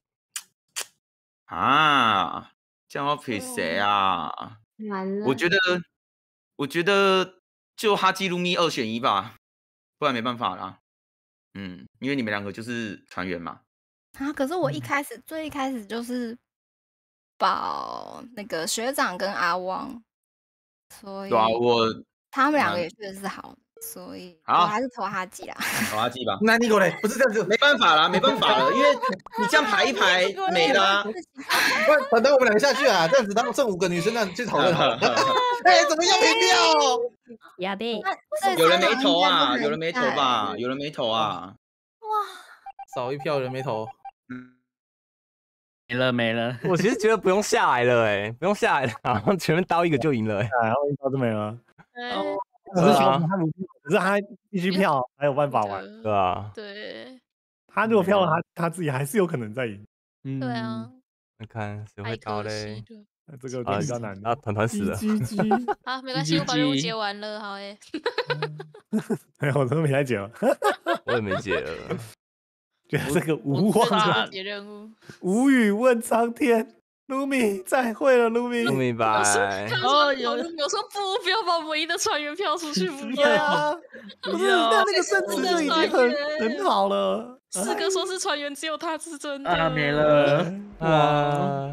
啊，这样要陪谁啊？ 完了， 我觉得，我觉得就哈基鲁咪二选一吧，不然没办法啦。嗯，因为你们两个就是船员嘛。 啊，可是我一开始、嗯、最一开始就是保那个学长跟阿汪。所以， 对啊，我他们两个也确实是好，所以我还是投哈基啦。 投哈基吧。 那你过来，不是这样子， 没办法啦，没办法了，因为你这样排一排没啦。 不然，反正我们两个下去啊，这样子，他们剩五个女生，那去讨论好了。哎，怎么又平票？ 亚贝， 有人没投啊？有人没投吧？有人没投啊？ 哇， 少一票，有人没投。 嗯。没了没了， 我其实觉得不用下来了，哎，不用下来了，然后前面刀一个就赢了，哎， 然后一刀就没了。 哦， 可是他可是他必须票才有办法玩， 对吧？ 对， 他如果票他他自己还是有可能再赢。 嗯，对啊。 你看谁会高嘞？ 这个比较难啊，团团死了。 好，没关系，我把任务解完了，好哎。 没有，我都没来解了， 我也没解了。 觉得这个无望的任务， 无语问苍天。卢米再会了，卢米， 卢米拜。 哦，有有说不，不要把唯一的船员票出去，不要。 不是，那那个甚至就已经很很好了。 四哥说是船员，只有他是真的。 啊，没了， 哇。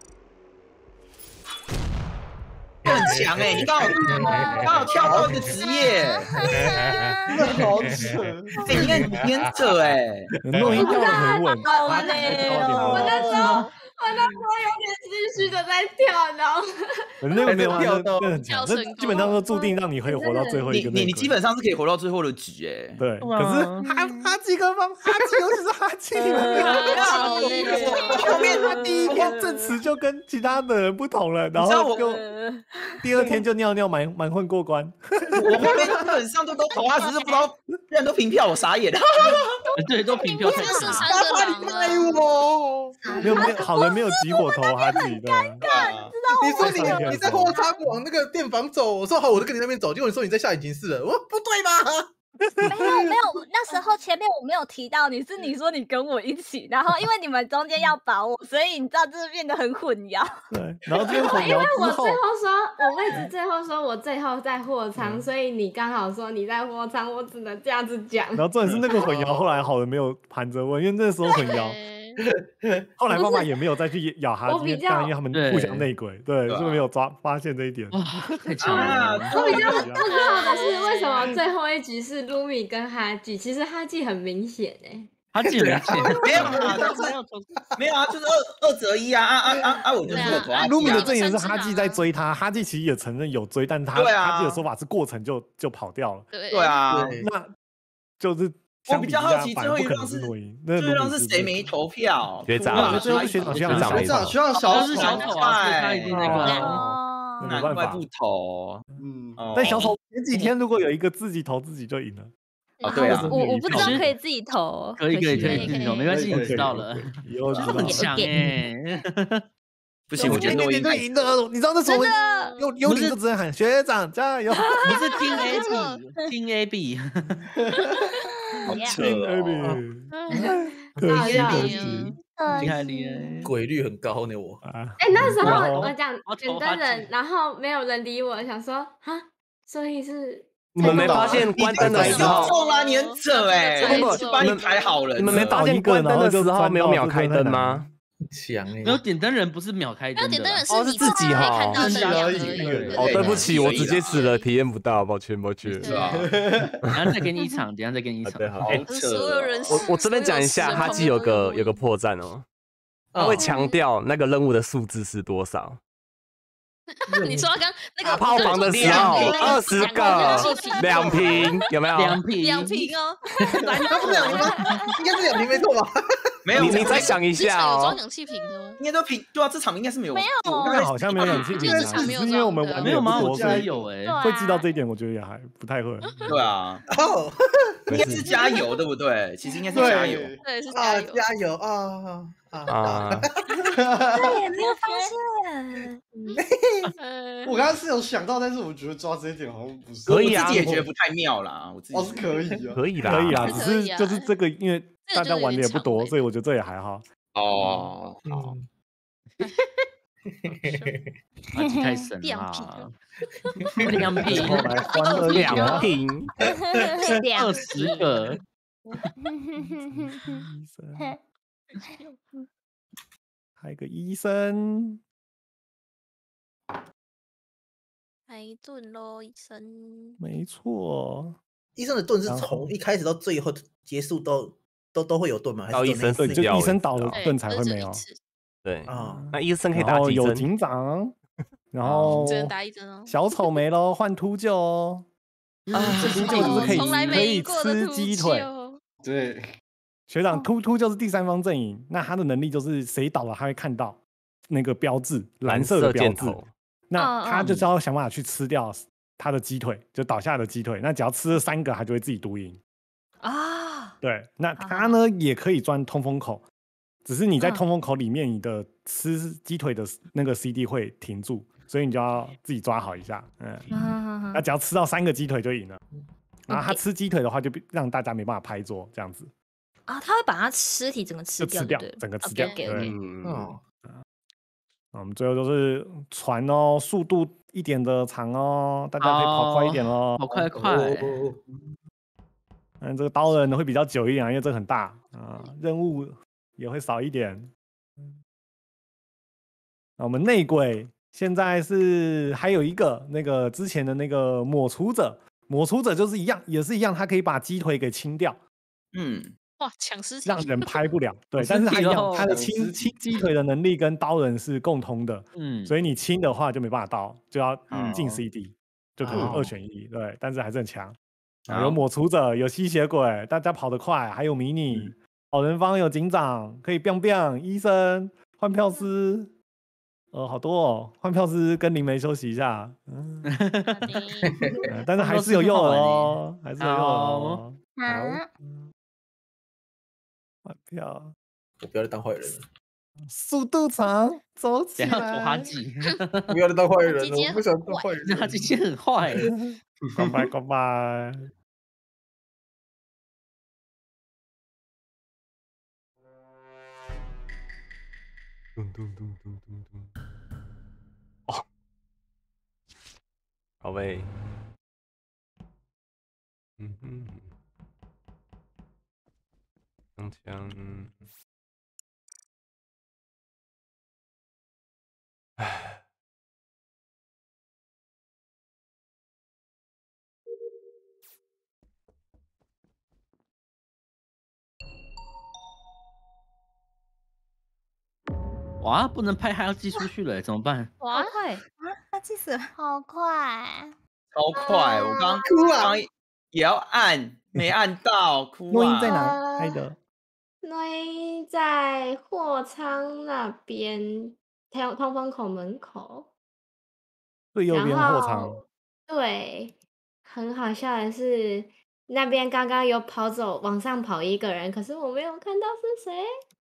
很强哎，你刚好刚好跳到一个职业， 好扯， 哎，你看你很扯哎， 诺伊跳的很稳， 好累哦，我那时候。我那时候有点继续的在跳，然后那个没有跳到很强，那基本上都注定让你可以活到最后一个。 你你基本上是可以活到最后的局哎。 对，可是哈哈基跟方哈基尤其是哈基，后面他第一天证词就跟其他的人不同了，然后就第二天就尿尿蛮蛮混过关。 我后面基本上都都投啊，只是不知道人都平票，我傻眼了。 对，都平票太少。 他你卖我。 没有没有，好人没有集火投哈基的。 尴尬，你知道吗？ 你说你你在货仓往那个店房走，我说好，我就跟你那边走。结果你说你在下引擎室了，我说不对吧？ 没有没有，那时候前面我没有提到你，是你说你跟我一起，然后因为你们中间要保我，所以你知道就是变得很混淆。 对，然后这边混淆因为我最后说，我位置最后说我最后在货仓，所以你刚好说你在货仓，我只能这样子讲。 然后重点是那个混淆，后来好人没有盘着问，因为那时候混淆。后来爸爸也没有再去咬哈基，因为他们互相内鬼，对，是没有抓发现这一点。 太强了！ 我比较不好的是，为什么最后一局是卢米跟哈基？其实哈基很明显哎， 他记没记？ 没有啊，没有啊，就是二二择一啊啊啊啊啊！我就是有投哈卢米的基啊。 证言是哈基在追他，哈基其实也承认有追，但他对啊哈基的说法是过程就就跑掉了。 对对啊， 那就是我比较好奇最后一可让是能诺伊， 最后一让那是谁没投票？ 学长我觉得最后是学长学长学长学长小丑都是小丑啊，所以他一定那个啊。 哦， 没办法难怪不。投。 嗯， 哦但小丑前几天如果有一个自己投自己就赢了。 哦，对啊， 我我不知道可以自己投， 可以可以可以惜自己投，没关系，你知道了。 以后知道了。 很强哎， 不行，我觉得诺伊就赢了。你知道那时候我们有有几个只能喊学长加油， 你是听 A B 听 A B， 好扯听 A 哦。 B，可惜可惜。 厉害厉害， 鬼率很高呢，我。 啊， 哎、那时然后候我讲点灯我投哈基， 人然后没有人理我，想说哈，所以是你们没发现关灯的时候， 中啊，你很扯哎， 真的我就把你排好了。 你们没发现关灯的时候没有秒开灯吗？ 强哎没有点灯人不是秒开没有灯的啦， 点灯人哦是你自己哈看到自己灯亮而而已已。 哦，对不起，我直接死了， 了。 体验不到，抱歉抱歉。 是啊， 等下再给你一场，等下再给你一场。 对，好。 好哎扯所有人哦。 我我这边讲一下，哈基有个有个破绽哦，他会强调那个任务的数字是多少。 你说刚那个打炮房的时候，二十个两瓶，有没有？ 两瓶两瓶哦， 那不是两瓶吗？应该是两瓶没错吧？ 没有， 你你再想一之前下哦有装。氧气瓶的吗？ 应该都平对啊，这场应该是没有。 没有那好像没有氧气瓶啊， 这场没有只是因为我们玩的没有吗？我不多， 记所以得有哎， 对啊会知道这一点，我觉得也还不太会。 对啊， 哦应该是加油，对不对？其实应该是加油。 对对，是加啊， 油。 加油啊啊！ 啊， 对，也没有发现。 呃我刚刚是有想到，但是我觉得抓这一点好像不是。 可以啊我自己也觉得不太妙啦。我自己哦，是可以啊。 可以啦， 可以啦， 是只可以啊是就是这个，因为大家玩的也不多，所以我觉得这也还好。 哦，好， 嗯哈基太神两啦瓶， 两瓶后来欢乐一点两啊， 瓶。 二十个， 医生，还有个医生， 来一顿喽，医生。 没错。 医生的盾是然后从一开始到最后结束都都都会有盾吗？还是到医生只有那一次对，就医生死掉为止啊倒了盾才会没有。 对， 啊？ 那医生可以然后打几针？ 有警长，然后只能打一针哦。 小丑没喽，换秃鹫哦。 啊这秃鹫就是可以从来可以没赢过的吃秃鸡腿。 鹫。 对， 学长秃秃就是第三方阵营，那他的能力就是谁倒了他会看到那个标志，蓝色的标志。 箭头。 那嗯他就是要想办法去吃掉他的鸡腿，就倒下的鸡腿。那只要吃了三个，他就会自己独赢。 啊， 对，那他呢也可以钻通风口，只是你在通风口里面，你的吃鸡腿的那个 C D 会停住，所以你就要自己抓好一下。嗯，那只要吃到三个鸡腿就赢了。然后他吃鸡腿的话，就让大家没办法拍桌这样子， 啊，他会把他尸体整个吃掉， 就吃掉对了整个吃掉。 OK 对 OK， 嗯， 哦， 我们最后就是船哦，速度一点的长哦，大家可以跑快一点哦。 好快快， 哦嗯，这个刀人会比较久一点啊，因为这个很大啊，任务也会少一点。那我们内鬼现在是还有一个那个之前的那个抹除者，抹除者就是一样，也是一样，他可以把鸡腿给清掉， 嗯， 哇，抢尸体让人拍不了。对， 抢尸体但是他一样， 哦他的清清鸡腿的能力跟刀人是共通的， 嗯， 所以你清的话就没办法刀，就要进哦 C D，就可能哦二选一。对，但是还是很强。啊好有抹除者，有吸血鬼，大家跑得快，还有迷你，好人方有警长，可以 biang biang，医生换票师，呃，好多哦，换票师跟灵媒休息一下，嗯，呃但是还是有诱饵哦，还是有诱饵哦， 啊， 换票， 我不要再当坏人了， 速度长，走起等下做哈来， 基， 不要再当坏人了， 鸡姐我不想当坏人。 哈基其实很坏， 拜拜拜拜。 咚咚咚咚咚咚。哦，宝贝。嗯哼，枪枪。唉。 哇，不能拍，还要寄出去了，怎么办？ 哇，快啊，他气死了， 好快！ 超快！我刚哭啊刚也要按，没按到，哭诺音啊！ 在哪拍的？ 诺音在货仓那边，通通风口门口。 最右边然货仓。 后对，很好笑的是，那边刚刚有跑走往上跑一个人，可是我没有看到是谁。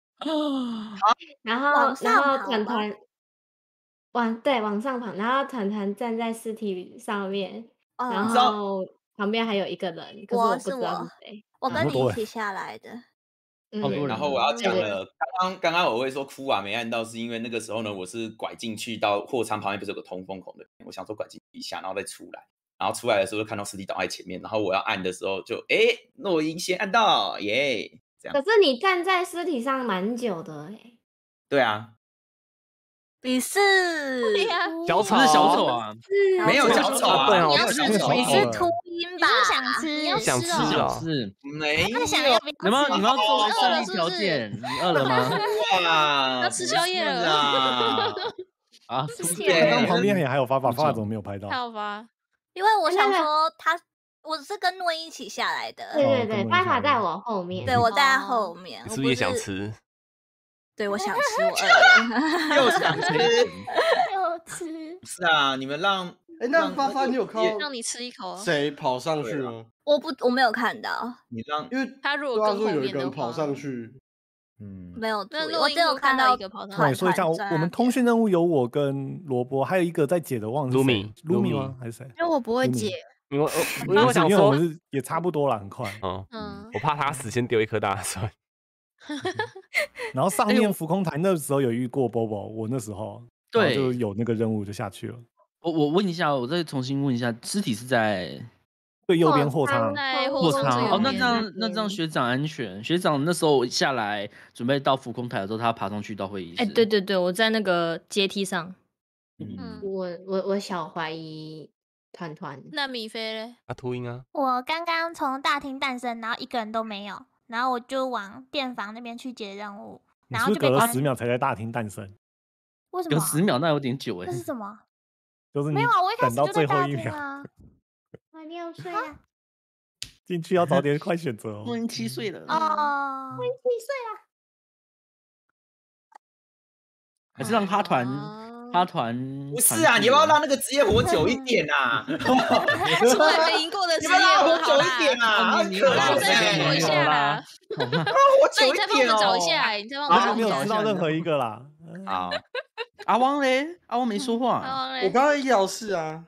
然后往然后上跑吗团团往对往上跑，然后团团站在尸体上面，然哦， 后旁边还有一个人，可是我是不知道我是谁。 我跟嗯你一起下来的。 对， 好多人然后我要讲对了，刚刚刚刚我会说哭啊没按到，是因为那个时候呢，我是拐进去到货仓旁边不是有个通风口的，我想说拐进去一下，然后再出来，然后出来的时候就看到尸体倒在前面，然后我要按的时候就哎，诺音先按到，耶，这样。 可是你站在尸体上蛮久的哎。 对啊， 比试， 对呀， 小丑不是小丑啊， 没有小丑啊， 对哦没有小丑， 你是秃鹰吧？ 你是想吃你要想吃吃哦。 啊， 是。 没他想有要不要你们要你们要做你饿胜利了是不是条件，你饿了吗？ 哇， 要吃宵夜了不是啊， 啊， 是出甜对刚刚旁边也还有发法， 不发法怎么没有拍到？ 还有吧？ 因为我想那个说他，我是跟诺一起下来的。 对对对， 哦跟我一样爸爸在我后面。 对，我在哦后面。我不你是不是也想吃？ 对，我想吃，我饿了。 又想吃， 又吃。 不是啊，你们让哎，那让发发你有看到让你吃一口啊。 谁跑上去对吗？ 我不，我没有看到， 你让因为他如对啊， 果跟后说有一个人面的话， 跑上去， 嗯， 没有注意， 那录我只有音录看看到到一个跑上那团你说一下，我我们团在那边通讯任务有我跟罗伯，还有一个在解的，忘了是谁 Lumi， Lumi Lumi 吗？还是谁？ 因为我不会 Lumi 解， 因为我因为我想说因为我们，是也差不多了，很快。 嗯， 嗯， 我怕他死先丢一颗大蒜。 然后上哎我面浮空台那时候有遇过 Bobo，我那时候然后对就有那个任务就下去了。 我我问一下，我再重新问一下，尸体是在最右边货仓， 在货货仓最右仓哦，那这边样那这样学长安全，学长那时候下来准备到浮空台的时候，他爬上去到会议室。 哎、对对对，我在那个阶梯上。 嗯， 我我我小怀疑团团。 那米菲嘞？ 啊，秃鹰啊， 我刚刚从大厅诞生，然后一个人都没有，然后我就往电房那边去接任务， 你然是不是隔了后就被关十秒才在大厅诞生？ 为什么？ 有十秒，那有点久哎那。是什么？ 就是你没有啊，我一开等到始就在大最后一秒厅啊。 快六岁了， 进去要早点快选择哦。 都已经七岁了， 哦， 几岁了？ 还是让哈团啊哈团不是啊，你要不要让那个职业活久一点啊？ 从来没赢过的职业你们让他吗？ 活久一点啊！很可好啦， 爱你再帮我一下啦。 活那久一你再帮我点哦。 们找一下，你再帮我我还没有们找一下。 吃到任何一个啦。 好， 阿汪嘞？阿汪没说话。 好嘞我刚刚医疗室啊，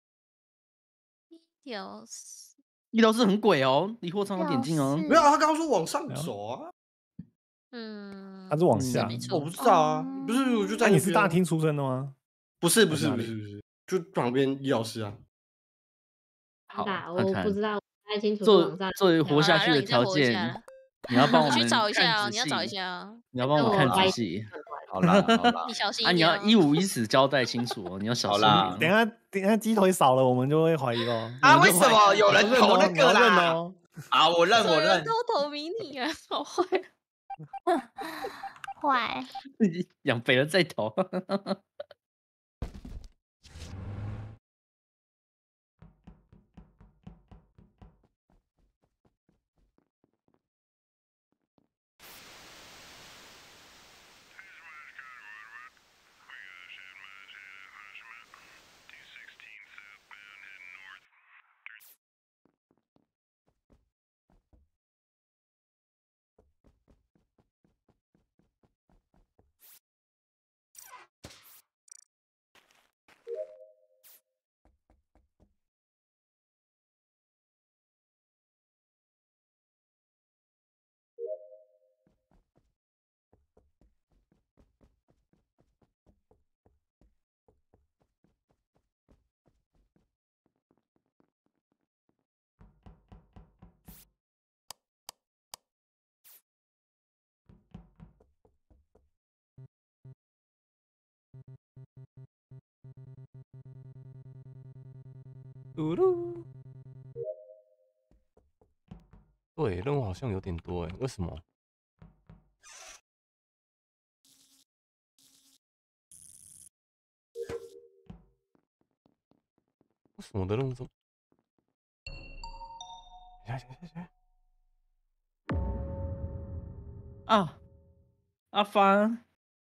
有医疗室很鬼哦，离货仓有点近哦。 没有啊，他刚刚说往上走啊， 嗯， 他是往嗯下。 没错我不知道啊，不是，我就在那你是那边啊大厅出身的吗？ 不是不是在哪里不是不是，就旁边医疗室啊。 好， 吧，我看看不知道，不太清楚是做往上。 作为活下去的条件，你要帮我们你去找一下哦， 看仔你要找一细， 下哦。 你要帮我看仔细。 好啦好啦你，小心啊，你一点哦。 要一五一十交代清楚哦，你要小心好啦一点。 等一下等一下鸡腿少了，我们就会怀疑哦。 啊， 我们就为什么有人怀疑投那个你要认啦？ 哦？ 好，我认我认偷。投迷你啊，好坏。 坏。 养肥了再投。 嘟噜。对，任务好像有点多哎，为什么？ 什么的任务中？行行行行。 啊，阿凡，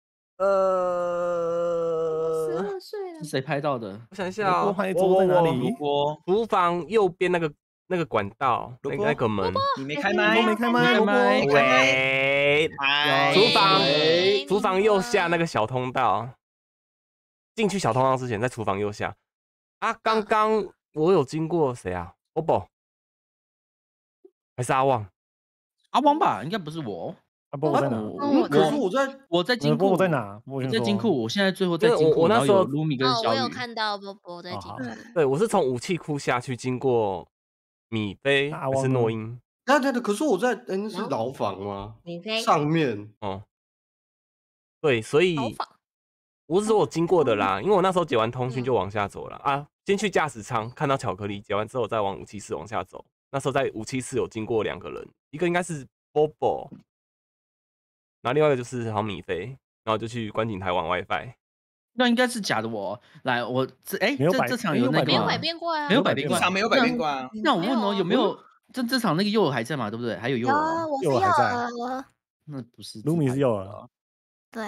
呃， 十二岁了是，谁拍到的？ 我想一下哦， 萝卜拍我我桌在哪我里？ 厨房右边那个那个管道，那个那个门， 你没开都麦， 没开麦， 开萝卜麦喂， 麦厨房喂厨房右下那个小通道，进去小通道之前，在厨房右下啊。刚刚我有经过谁啊 ？O B O 还是阿旺？ 阿汪吧，应该不是我。 啊，波波在哪？ 我嗯可是我在我在金库， 波波在哪？我我先说在金库，我现在最后在因为金库， 我我那时候然后有卢米跟哦，我有小雨。 看到波波在哦好进去。 对，我是从武器库下去，经过米菲还是那阿汪呢诺英？ 对对对，可是我在，哎，那是牢房吗？ 你飞上面哦，对，所以牢房我是说我经过的啦，因为我那时候解完通讯就往下走了啊，先去驾驶舱看到巧克力，解完之后再往武器室往下走。那时候在武器室有经过两个人，一个应该是 Bobo， 然后另外一个就是好像米菲，然后就去观景台玩 WiFi。 那应该是假的我。来，我这哎， 没有百这这场没有百有那个吗没有百变怪啊， 没有百变怪， 这场没有百变怪啊。 那我问哦， 没有啊有没有这这场那个诱饵还在吗？对不对？还有诱有饵吗？ 我是诱饵还在有那不是卢米是诱饵。 饵。 对，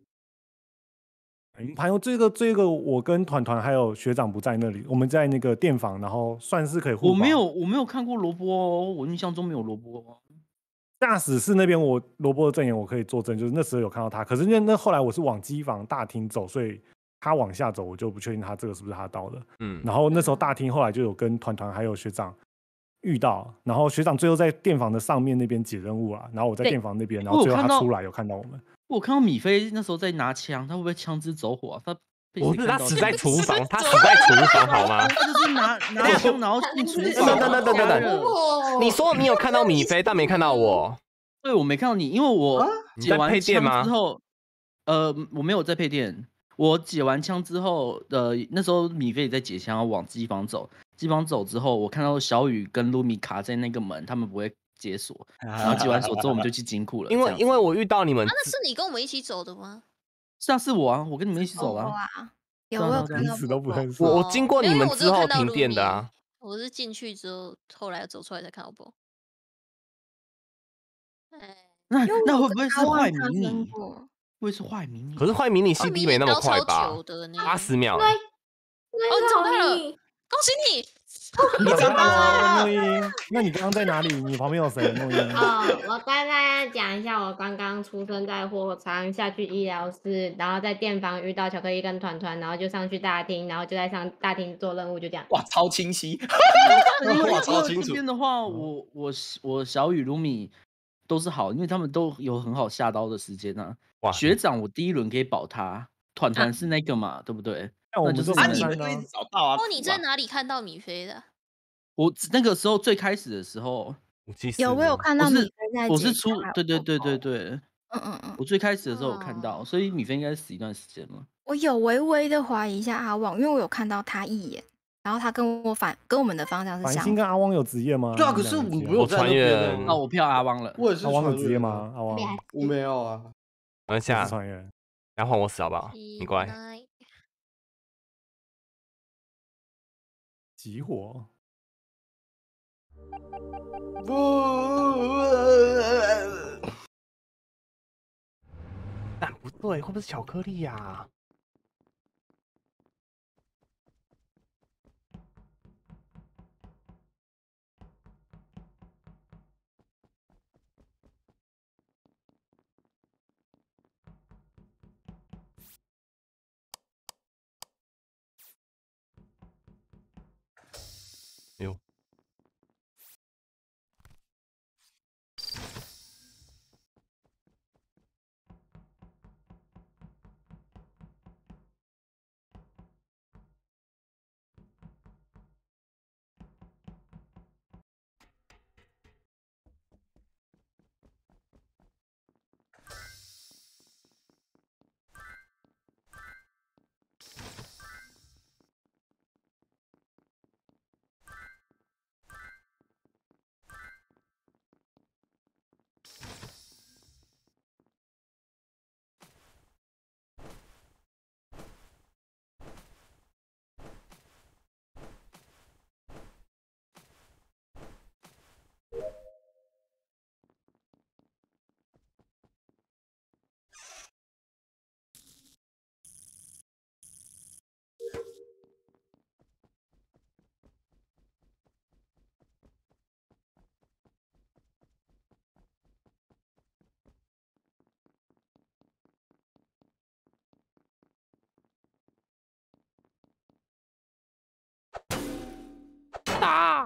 嗯还有这个这个，我跟团团还有学长不在那里，我们在那个电访，然后算是可以互保。 我没有我没有看过萝卜哦，我印象中没有萝卜哦。 驾驶室那边我萝卜的证言我可以作证，就是那时候有看到他，可是那那后来我是往机房大厅走，所以他往下走，我就不确定他这个是不是他到的。 嗯， 然后那时候大厅后来就有跟团团还有学长遇到，然后学长最后在电房的上面那边解任务啊，然后我在对电房那边，然我有后最后他看到出来有看到我们。 我看到米菲那时候在拿枪，他会不会枪支走火啊？他被不是谁看到的他死在厨房，他死在厨房好吗？ 他就是拿拿枪然后进厨房。 等等等等等等， 哦你说你有看到米菲，但没看到我。 对，我没看到你，因为我你在解完配电吗枪之后，呃，我没有在配电。我解完枪之后，呃，那时候米菲也在解枪，要往机房走。机房走之后，我看到小雨跟卢米卡在那个门，他们不会解锁。然后解完锁之后，我们就去金库了。 因为因为我遇到你们啊，，那是你跟我们一起走的吗？ 是啊，是我啊，我跟你们一起走了。 啊，有对啊对啊彼我有看到此都不认识。 我我经过没有你们之后我只有看到停卢米电的啊。 我是进去之后，后来走出来才看到波。哎， 那因为那我跟会不会是坏阿旺发迷你？ 生过会不会是坏迷你？ 可是坏迷你坏 C 迷 D 你没那么刀超快吧久的？呢八十秒对欸。 哦，你找到了，恭喜你！ 你找到了诺英，那你刚刚在哪里？你旁边有谁？诺英。 哦，我刚才讲一下，我刚刚出生在货仓，下去医疗室，然后在电房遇到巧克力跟团团，然后就上去大厅，然后就在上大厅做任务，就这样。 哇，超清晰。 因为哇因为这超清楚边的话，我我我小雨、卢米都是好，因为他们都有很好下刀的时间啊。 哇学长，我第一轮可以保他，团团是那个嘛，对不对？ 那我们就是啊， 都没你你看到们都一直找到啊。 哦，你在酷啊？ 哪里看到米菲的？ 我那个时候最开始的时候， 武器室有我有吗我是看到米菲在解我是出枪， 对对对对对， 嗯嗯嗯， 我最开始的时候有看到， 哦所以米菲应该是死一段时间了。 我有微微的怀疑一下阿旺，因为我有看到他一眼，然后他跟我反跟我们的方向是繁相反。 星跟阿汪有职业吗？ 对啊，可你们是我没两个职业有在那边我呢那我票阿汪了。 我也是阿汪有职业穿越的？ 吗？阿汪你还我没有啊。 等一我是下， 穿越。 然后换我死好不好？你乖。 集火。 不， 但不对，会不会是巧克力呀？哎呦， 打。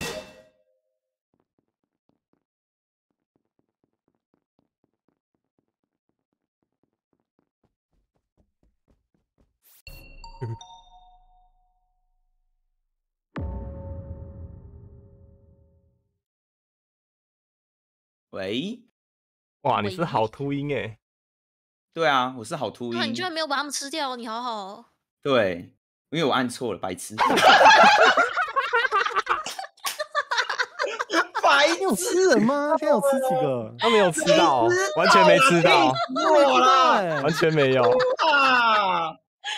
喂， 哇，你是好秃鹰哎！ 对啊，我是好秃鹰。 啊，你居然没有把他们吃掉，你好好哦。 对，因为我按错了，白痴。 白你有吃人吗？现在有吃几个？ 他没有吃到，完全没吃到， 我啦， 完全没有。 啊！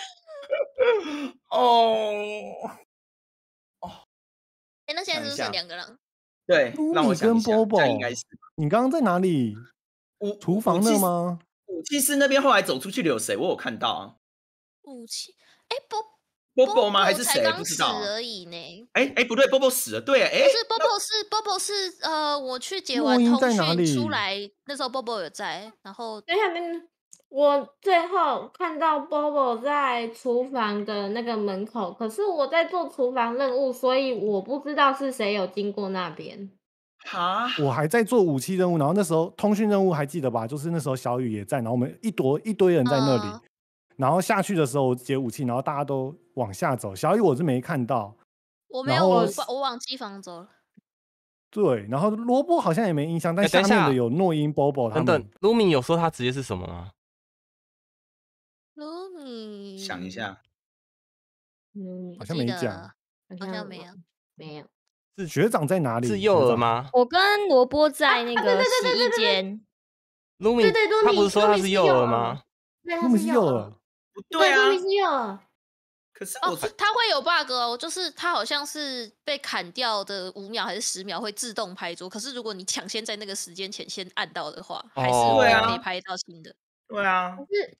哦哦， 哎，那现在是不是剩两个人？ 对，让我想一下，这样应该是。 你刚刚在哪里？厨房那吗？ 武器室那边后来走出去的有谁？我有看到啊。 武器，哎，波波波吗？还是谁？ 才刚死不知道而已呢。 哎哎，不对，波波死了。对，哎， 不是波波是波波是呃，我去解完通讯出来，那时候波波有在，然后等一下，等一下，我最后看到 Bobo 在厨房的那个门口，可是我在做厨房任务，所以我不知道是谁有经过那边。 哈， 我还在做武器任务，然后那时候通讯任务还记得吧？就是那时候小雨也在，然后我们一堆一堆人在那里， 嗯、 然后下去的时候我解武器，然后大家都往下走，小雨我是没看到， 我没有，我我往机房走了。 对，然后萝卜好像也没印象，但欸、 下面的有诺因、Bobo 他们。 等等，卢米有说他职业是什么吗？ 卢米， 想一下， 嗯， 好像没讲， 好像没有， 没有。 是学长在哪里？ 是幼儿吗？ 我跟萝卜在那个洗衣间。 卢米， 对对， 他不是说他是幼儿吗？ 对，他是幼儿。 不对啊， 卢米是幼儿。 可是哦，它会有 bug 哦，就是它好像是被砍掉的五秒还是十秒会自动拍桌，可是如果你抢先在那个时间前先按到的话，还是会可以拍到新的。 对啊。 可是，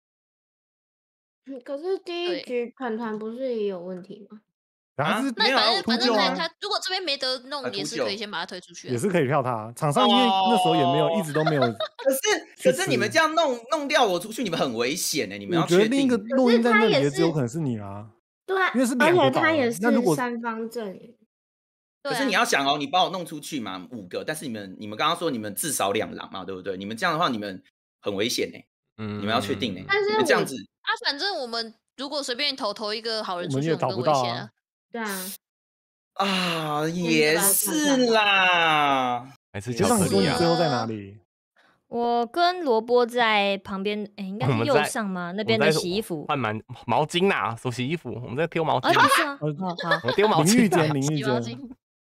可是第一局团团不是也有问题吗？ 啊，是那反正反正他他如果这边没得弄，也是可以先把他推出去。 也是可以票他，场上因为那时候也没有一直都没有。 可是可是你们这样弄弄掉我出去，你们很危险哎！你们要确定。我觉得另一个录音在那里也只有可能是你啦。 对啊， 因为是两个岛， 他也是那如果三方阵营。 可是你要想哦，你把我弄出去嘛，五个，但是你们你们刚刚说你们至少两狼嘛，对不对？你们这样的话，你们很危险哎，嗯，你们要确定哎， 但是你们这样子啊，反正我们如果随便投投一个好人出去， 我们也更危险啊。 对啊， 啊，也是啦， 还是就像你说，你最后在哪里？ 我跟萝卜在旁边，哎，应该是右上吗？那边的洗衣服换毛毛巾啦，手洗衣服，我们在丢毛巾。 啊，是吗？好， 我丢毛巾。 淋浴间，淋浴间。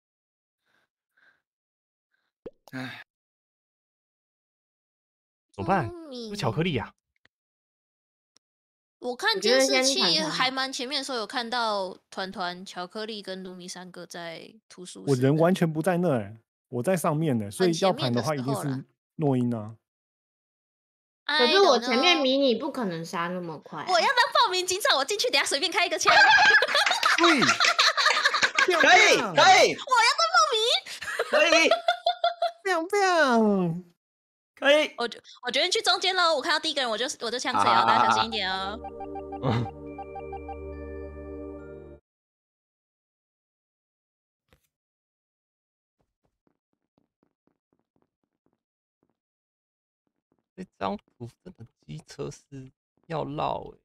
唉， 怎么办？有巧克力呀！ 我看监视器还蛮前面的时候有看到团团、巧克力跟卢米三个在图书室。 我人完全不在那哎，我在上面呢，所以要盘的话一定是诺因啊。 可是我前面迷你不可能杀那么快。 我要当报名警察，我进去等下随便开一个枪。 对， 可以可以， 我要当报名， 可以， 亮亮， 可以。 我我决定去中间喽，我看到第一个人我就我就枪谁哦，大家小心一点哦。 嗯。这张图真的机车是要绕哎、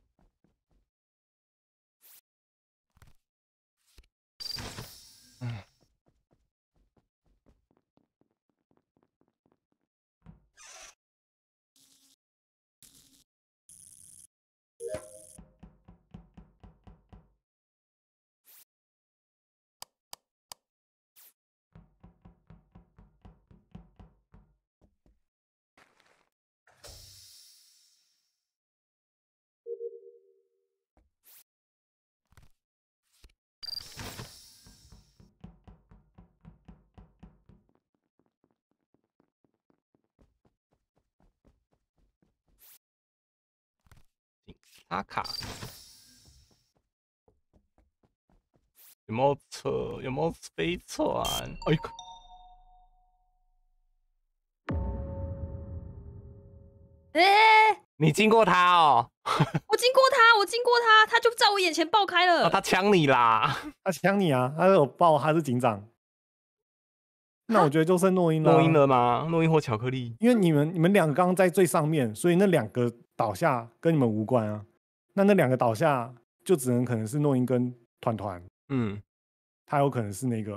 欸，嗯，阿卡有没有车？有没有飞船？哎呦！ 哎， 你经过他哦？ 我经过他，我经过他，他就在我眼前爆开了。 哦、他呛你啦！ 他呛你啊！他有爆，他是警长。那我觉得就剩诺英了。 诺英了吗？诺英或巧克力？ 因为你们你们两个刚刚在最上面，所以那两个倒下跟你们无关啊。那那两个倒下就只能可能是诺英跟团团。 嗯， 他有可能是那个。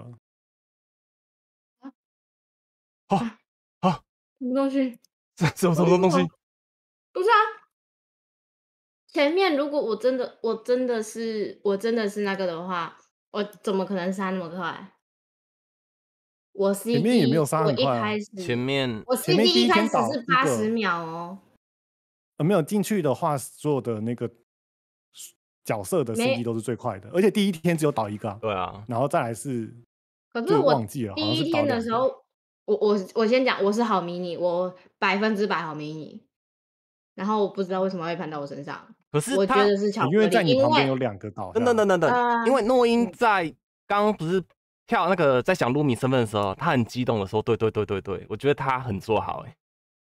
哦哦， 什么东西？ 什么什么东西？ 不是啊，前面如果我真的我真的是我真的是那个的话，我怎么可能杀那么快？我 C D 前面也没有杀我一很快啊开始前面我 C 前面 D 第一一开始天倒一是八十个秒哦， 呃，没有进去的话，所有的那个角色的 C 没 D 都是最快的，而且第一天只有倒一个、啊。 对啊， 然后再来是，就可是我忘记了，好像是第一倒两个。 天的时候，我我我先讲，我是好迷你，我百分之百好迷你，然后我不知道为什么会盘到我身上， 可是他我觉得是巧克力， 因为在你旁边因为有两个倒下。 等等等等等， 呃因为诺英嗯在刚刚不是跳那个在想卢米身份的时候，他很激动的说：“对对对对对，我觉得他很做好。”哎，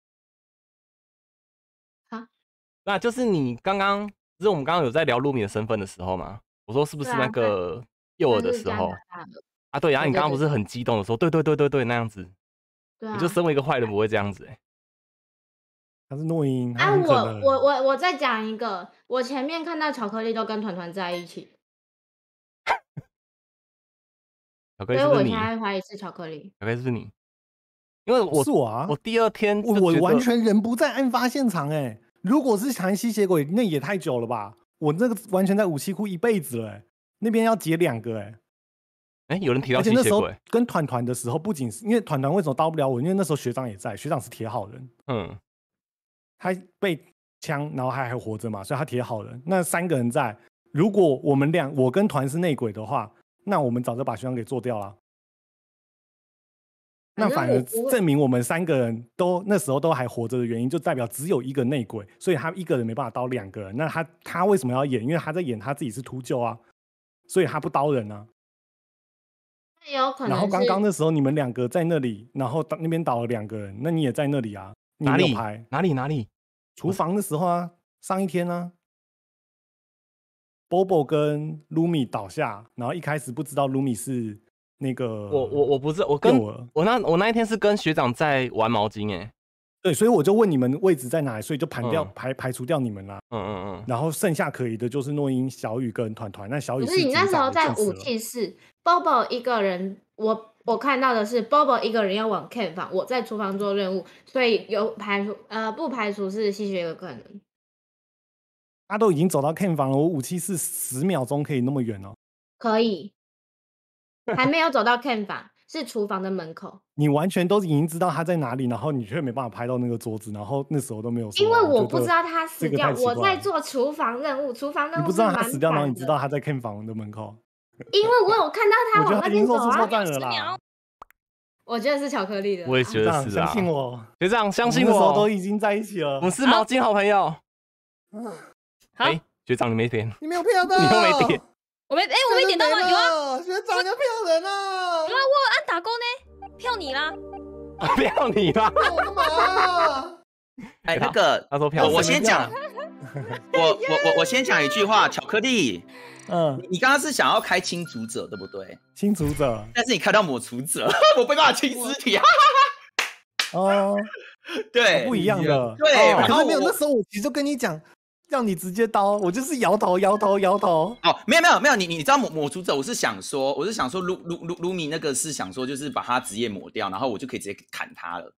啊， 那就是你刚刚，就是我们刚刚有在聊卢米的身份的时候嘛，我说是不是那对啊个诱饵的时候啊？对，然后你刚刚不是很激动的说：“对对对对对，那样子。” 对啊我就身为一个坏人不会这样子哎。 他是诺英，他啊， 很可能。 我我我我再讲一个，我前面看到巧克力都跟团团在一起， 巧克力是不是你？ 所以我现在怀疑是巧克力。 巧克力是不是你？因为我是我啊， 我第二天我我完全人不在案发现场哎、欸。如果是含吸血鬼，那也太久了吧？我那个完全在武器库一辈子了、欸，那边要解两个哎、欸。 哎、欸，有人提到而且那时候吸血鬼跟团团的时候，不仅是因为团团为什么刀不了我，因为那时候学长也在，学长是铁好人， 嗯， 他被枪，然后还还活着嘛，所以他铁好人。那三个人在，如果我们俩我跟团是内鬼的话，那我们早就把学长给做掉了。那反而证明我们三个人都那时候都还活着的原因，就代表只有一个内鬼，所以他一个人没办法刀两个人。那他他为什么要演？因为他在演他自己是秃鹫啊，所以他不刀人啊。 有可能。 然后刚刚那时候你们两个在那里，然后那边倒了两个人，那你也在那里啊？你哪里？ 拍哪里？哪里？ 厨房的时候啊，上一天啊。Bobo 跟 Lumi 倒下，然后一开始不知道 Lumi 是那个我我我不是我跟我那我那一天是跟学长在玩毛巾哎、欸， 对，所以我就问你们位置在哪里，所以就排掉、嗯、排排除掉你们啦。 嗯嗯嗯。 然后剩下可以的就是诺英、小雨跟团团。那小雨可是你那时候在武器室 ，Bobo 一个人，我我看到的是 Bobo 一个人要往 camp 房，我在厨房做任务，所以有排除呃不排除是吸血有可能。 他都已经走到 camp 房了，我武器室十秒钟可以那么远哦？ 可以，还没有走到 camp 房，是厨房的门口。 你完全都已经知道他在哪里，然后你却没办法拍到那个桌子，然后那时候都没有说。 因为我不知道他死掉， 我在做厨房任务，厨房任务你不知道他死掉，然后你知道他在 camp 房的门口。 因为我有看到他往那边走啊。 我觉得他已经受出破绽了啦。 我觉得是巧克力的， 我也觉得是啊。 相信我， 学长相信我， 那时候都已经在一起了。 我是毛巾好朋友。 好， 欸、学长你没点， 你没有票的， 你又没点。 我没，哎、欸，我没点到吗？有啊， 学长你要票人啊！ 有啊，我有按打勾呢，票你啦， 票你啦， 票我干嘛？ 哎，那个， 他说票， 我我先讲，我我我我先讲一句话，巧克力， 嗯， 你刚刚是想要开清除者，对不对？ 清除者， 但是你开到抹除者，我没办法清尸体啊。 哦， 对， 不一样的， 对， 然后没有，那时候我其实就跟你讲。让你直接刀，我就是摇头摇头摇头。 哦，没有没有没有，你你知道抹抹除者，我是想说，我是想说，卢卢卢卢米那个是想说，就是把他职业抹掉，然后我就可以直接砍他了。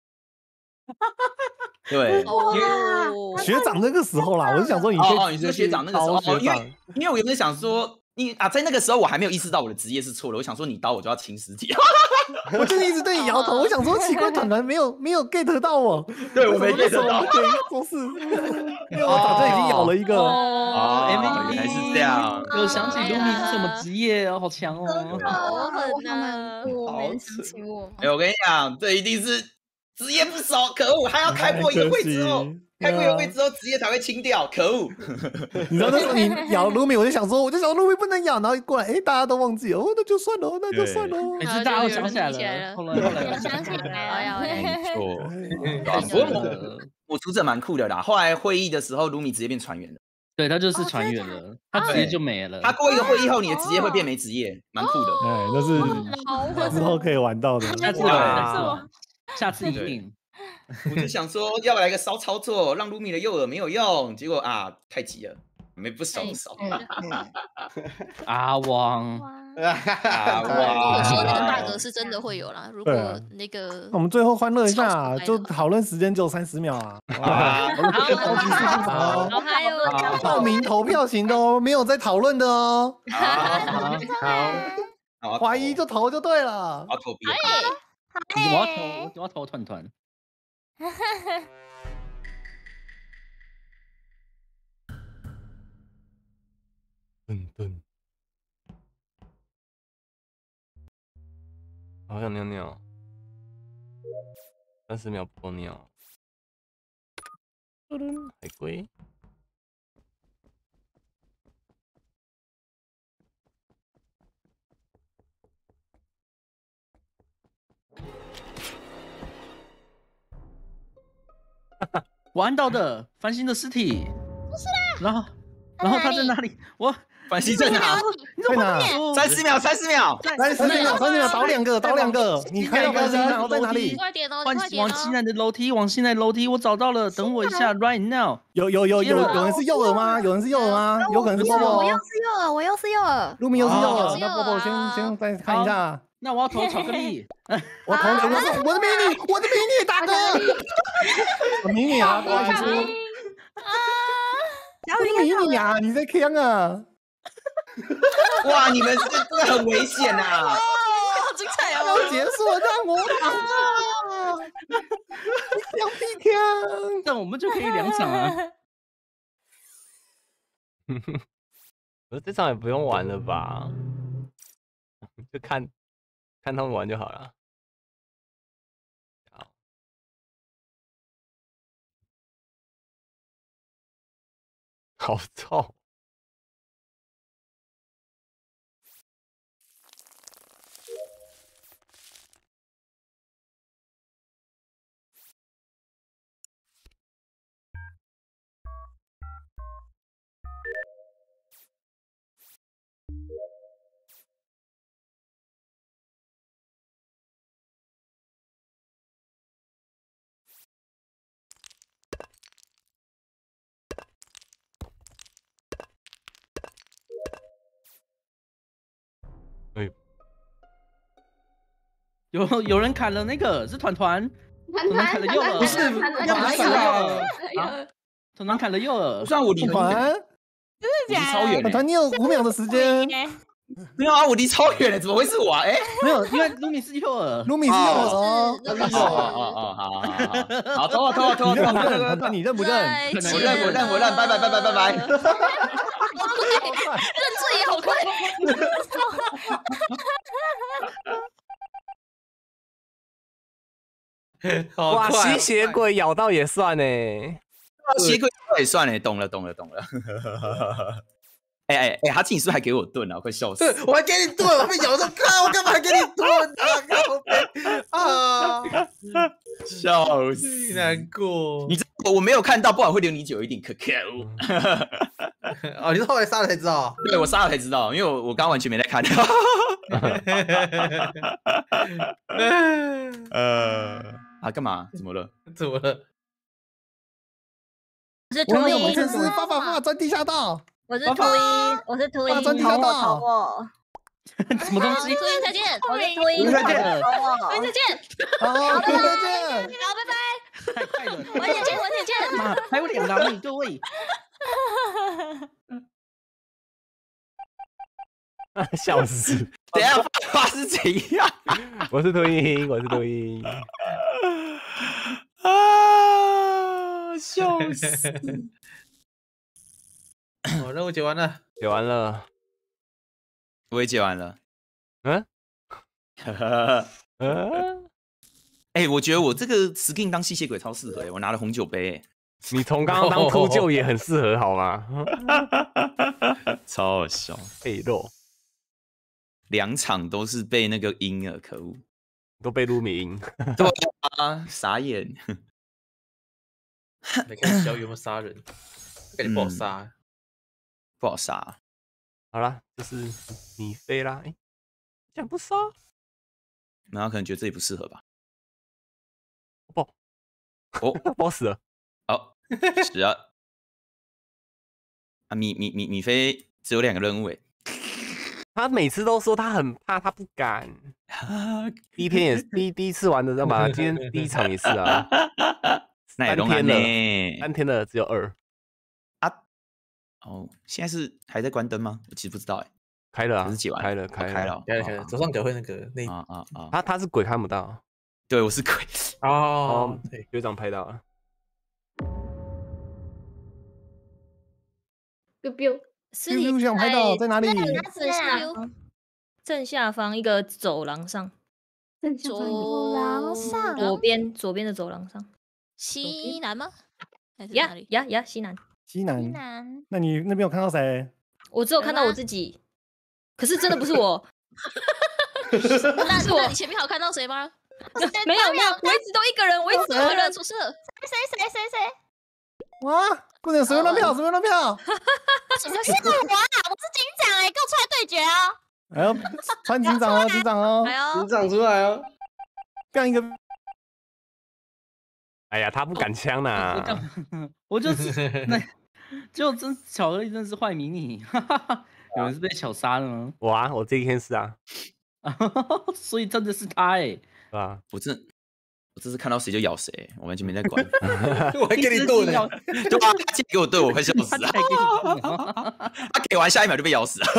对， 哦、学长那个时候啦，我是想说你哦哦，你说学长那个时候，哦，因为因为我原本想说，你啊，在那个时候我还没有意识到我的职业是错的，我想说你刀我就要清尸体。 我就一直对你摇头，我想说奇怪，团团没有没有 get 到我， 对我没 get 到， 可以做事，因为我早就已经咬了一个。 哦，原来是这样。 有想起卢米是什么职业哦，好强哦， 好狠啊！ 我没想起我。哎，我跟你讲，这一定是职业不熟，可恶！还要开过一个会之后，开过一个会之后，职业才会清掉，可恶！ 你知道那时候你咬卢米，我就想说，我就想卢米不能咬，然后一过来，哎，大家都忘记了，哦，那就算了，那就算了。 每次大家都想起来了，后来后来想起来了， 没错。不过抹辅助者蛮酷的啦。后来会议的时候，卢米直接变船员了。 对他就是哦船员了，他职业就没了。 他过一个会议后，你的职业会变没职业，蛮酷的。 哎，那是之后可以玩到的。 下次哇下次一定。 我就想说，要来个骚操作，让卢米的诱饵没有用，结果啊，太急了，没不熟不熟。 阿汪， 阿如果说那个汪， bug 是真的会有啦，如果那个那我们最后欢乐一下，就讨论时间只有三十秒啊。 好，好嗨哦！ 报名投票型的哦，没有在讨论的哦。 好， 怀疑就投就对了。 我投币。 我要投，我要投团团。 顿顿，好想尿尿，三十秒不够尿。海龟， 我按到的繁星的尸体，不是啦。然后，然后他在哪里？我繁星在哪？ 在哪？ 三十秒，三十秒， 三十秒，三十秒，倒两个，倒两个。你看到繁星，然后在哪里？ 快点哦， 往快点哦！ 往西南的楼梯，往西南的楼梯，我找到了，等我一下 ，right now。 有有有有有人是诱饵吗？有人是诱饵吗？有可能是波波。 我又是诱饵，我又是诱饵。 露米又是诱饵， 又是诱饵那波波先先再看一下。 那我要投巧克力。 我投我的我的迷你，我的迷你大哥，我迷你啊，不好意思。我的迷你啊，你在坑啊？ 哇，你们这真的很危险呐！ 好精彩哦！ 要结束了，让我打！要屁枪， 那我们就可以两场啊。 可是这场也不用玩了吧？就看看他们玩就好了。好，好臭。哎， 有有人砍了那个是团团，团团砍了诱饵， 不是要砍了诱饵，团团砍了诱饵， 虽然我离团， 我离超远团团，你有五秒的时间。 没有啊，我离超远了，怎么会是我啊？哎， 没有，因为卢米是诱饵， 卢米是诱饵哦， 是哦哦哦，好好好，好，投啊投啊投啊你认不投啊！ 认？团团你认不认？ 我认我认我认，拜拜拜拜拜拜。 认字也好快。 哇，吸血鬼咬到也算呢。 吸血鬼也算了，懂了懂了懂了。哎哎哎，他自己是不是还给我盾啊？我快笑死！ 对，我还给你盾，我被咬到，靠，我干嘛还给你盾啊？啊， 笑死， 难过。 你这我我没有看到，不然会留你久一点。可可恶！ 哦，你是后来杀了才知道？ 对，我杀了才知道，因为我我刚完全没在看。呃啊，干嘛？怎么了？ 怎么了？ 我是我有秃鹰， 本事，发发发钻地下道。 我是秃鹰，我是秃鹰， 钻地投我下道。 投我， 什么东西？ 秃鹰再见， 我是秃鹰， 再见投我， 秃鹰再见， 好，再见。 好，拜拜， 太快了， 晚点见，晚点见。 妈，还有两狼你各位。 笑死！ 等一下发是怎样？ 我是秃鹰，我是秃鹰。 啊！笑死！ 哦，任务解完了， 解完了。 我也解完了。 嗯， 嗯，哎，我觉得我这个 skin 当吸血鬼超适合哎，我拿了红酒杯。 你从刚刚当秃鹫也很适合，好吗？ 超好笑， 被肉。 两场都是被那个赢了，可恶， 都被卢米赢。 对啊，傻眼。 来看小雨有没有杀人，感觉不好杀， 不好杀。 好啦，就是米菲啦。哎，这样不杀？ 然后可能觉得自己不适合吧。 不， 哦， 爆死了。 好，是啊。啊，米米米米菲只有两个任务哎。 他每次都说他很怕，他不敢。第一天也是第一第一次玩的，知道吗？今天第一场也是啊。三天了，三天了只有二。 啊，哦，现在是还在关灯吗？我其实不知道哎。 开了啊， 是解完开了，开了，开了， 开了，开了。左上角会那个那啊啊啊！ 他他是鬼看不到。 对，我是鬼。 哦，对， 学长拍到了。 biu biu， 尸体想拍到在哪里？ 正下方，正下方一个走廊上。 走廊上， 左边左边的走廊上。 西南吗？还是呀哪里？ 呀呀，西南。 西南。 西南。 那你那边有看到谁？ 我只有看到我自己，可是真的不是我。 那是我。 那你前面有看到谁吗？ 没有没有，我一直都一个人，我一直都一个人出事。 谁谁谁谁？ 哇！快点，随便乱票，随便乱票！ 什么是我啊？我是警长哎，跟我出来对决哦！ 哎呦，穿警长哦，警长哦， 警长出来哦！ 干一个！ 哎呀，他不敢枪呐！ 我就那就真巧克力真是坏迷你，有人是被巧杀了吗？ 我啊，我这一天是啊， 所以真的是他哎， 是吧？ 我真我这次看到谁就咬谁，我完全没在管。 我还给你剁呢， 对啊，他给我剁，我快笑死了。他给完下一秒就被咬死了。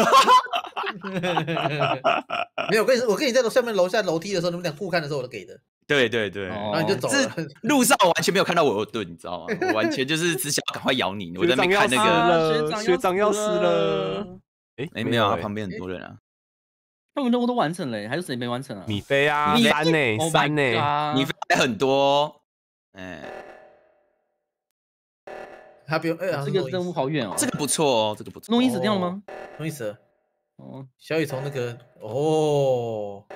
没有，我跟你我跟你在楼下面楼下楼梯的时候，你们俩互看的时候，我都给的。 对对对， 然后你就走了。 路上我完全没有看到我有盾，你知道吗？我完全就是只想要赶快咬你。我在那边看那个学长要死了。哎哎，没有啊，旁边很多人啊。 他们任务都完成了，还有谁没完成啊？ 米菲啊，三呢，三呢， 米菲还很多。哎， 他不用，哎， 这个任务好远哦。 这个不错哦，这个不错。 诺伊死掉了吗？ 诺伊死了。 哦， 小雨从那个哦。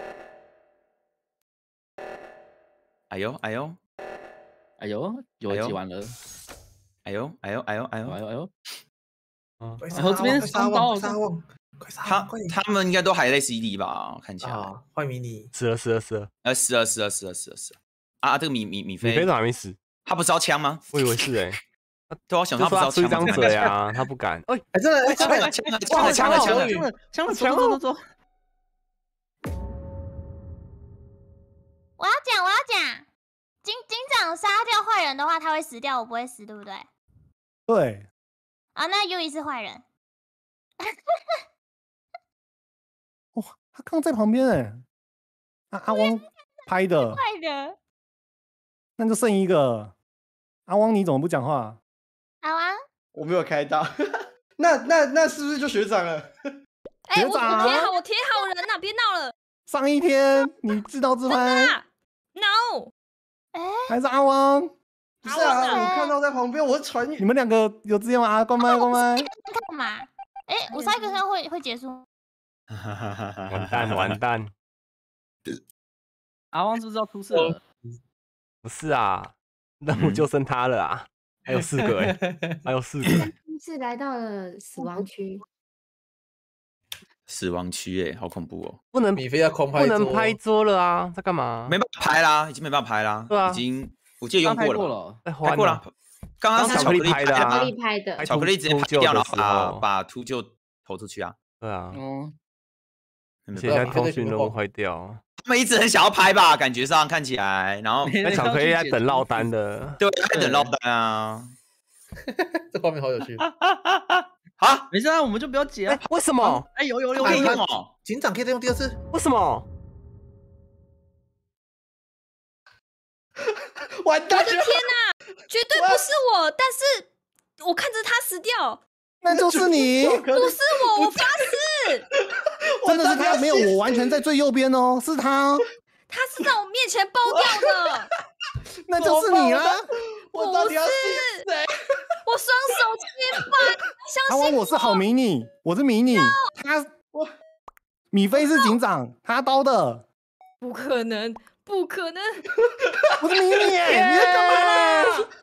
哎呦哎呦哎呦，有人解完了。 哎呦哎呦哎呦哎呦哎呦哎呦！ 啊， 然后这边杀包杀旺，快杀！ 他他们应该都还在 C D 吧？看起来。 坏迷你死了死了死了， 呃死了死了死了死了死了！啊，这个米米米菲， 米菲怎么还没死？ 他不是要枪吗？ 我以为是哎。 对啊，想他不是要出一张嘴啊，他不敢。哎哎，真的， 枪了枪了枪了枪了枪了枪了枪了，走走走走。 我要讲，我要讲。警警长杀掉坏人的话，他会死掉，我不会死，对不对？ 对。 啊，那 U 一是坏人。 哇，他刚在旁边哎。阿阿汪拍的。 坏人。 那就剩一个。阿汪，你怎么不讲话？ 阿汪， 我没有开到。那那那是不是就学长了？ 哎，我我贴好，我贴好人呐，别闹了。 上一天你自盗自拍 ？No。 哎， 还是阿汪？ 不是啊，我看到在旁边，我传你们两个有资源吗？关麦关麦。 干嘛？哎，我杀一个人会会结束。 完蛋完蛋！ 阿汪是不是要出事了？ 不是啊，任务就剩他了啊，还有四个哎，还有四个。 是来到了死亡区。 死亡区哎，好恐怖哦！ 不能米菲要空拍， 不能拍桌了啊，在干嘛？ 没办法拍啦，已经没办法拍啦。 对啊， 已经我记得用过了， 拍过了。刚刚是巧克力拍的啊， 巧克力拍的， 巧克力直接拍掉，然后把把秃鹫投出去啊。 对啊， 嗯， 现在通讯任务坏掉。 他们一直很想要拍吧，感觉上看起来，然后那巧克力在等落单的， 对，在等落单啊。 这画面好有趣。 啊， 没事啊，我们就不要解啊。 为什么？ 哎，有有有有有有， 警长可以再用第二次？ 为什么？ 完蛋！ 我的天哪，绝对不是我，但是我看着他死掉， 那就是你， 不是我，我发誓， 真的是他，没有我完全在最右边哦，是他， 他是在我面前爆掉的， 那就是你啦。 我到底要信谁？ 我双手接发，相信我。我是好迷你，我是迷你，他米菲是警长，他刀的， 不可能， 不可能！ 我是迷你，你在干嘛啦？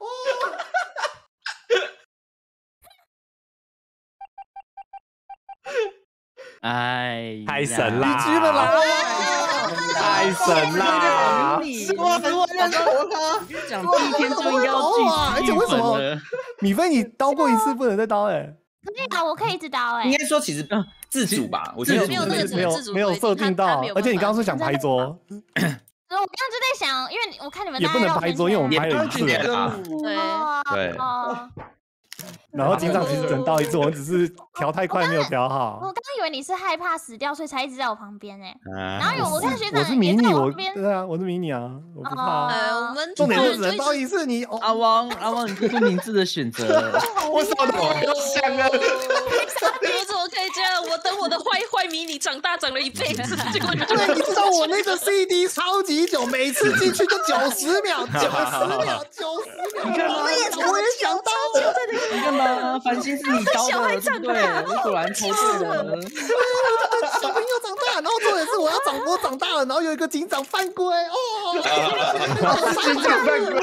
哎， 太神啦！ 你居了啦！ 太神啦！ 哇，我认同他。 讲第一天就应该要记哇！而且为什么米菲你刀过一次不能再刀？哎， 可以啊，我可以一直刀哎。 应该说其实自主吧，我觉得没有那个没有没有设定到，而且你刚刚是讲拍桌， 我刚刚就在想，因为我看你们也不能拍桌，因为我们拍了一次了。 对对。 然后警长其实只能刀一次，我们只是调太快没有调好。 我刚刚以为你是害怕死掉，所以才一直在我旁边哎。然后有我看学长我是迷你，我对啊，我是迷你啊，我不怕。 呃，我们重点是只能刀一次，你阿汪阿汪，你做出明智的选择。 我少的我想了。 我怎么可以这样？我等我的坏坏迷你长大长了一辈子，结果你就对，你知道我那个 C D 超级久，每次进去就九十秒，九十秒，九十秒。 你看吗？ 我也我也想刀， 你看吗？繁星是你刀的，对不对？我果然抽对了。 小朋友长大，然后重点是我要长，我长大了，然后有一个警长犯规哦， 警长犯规，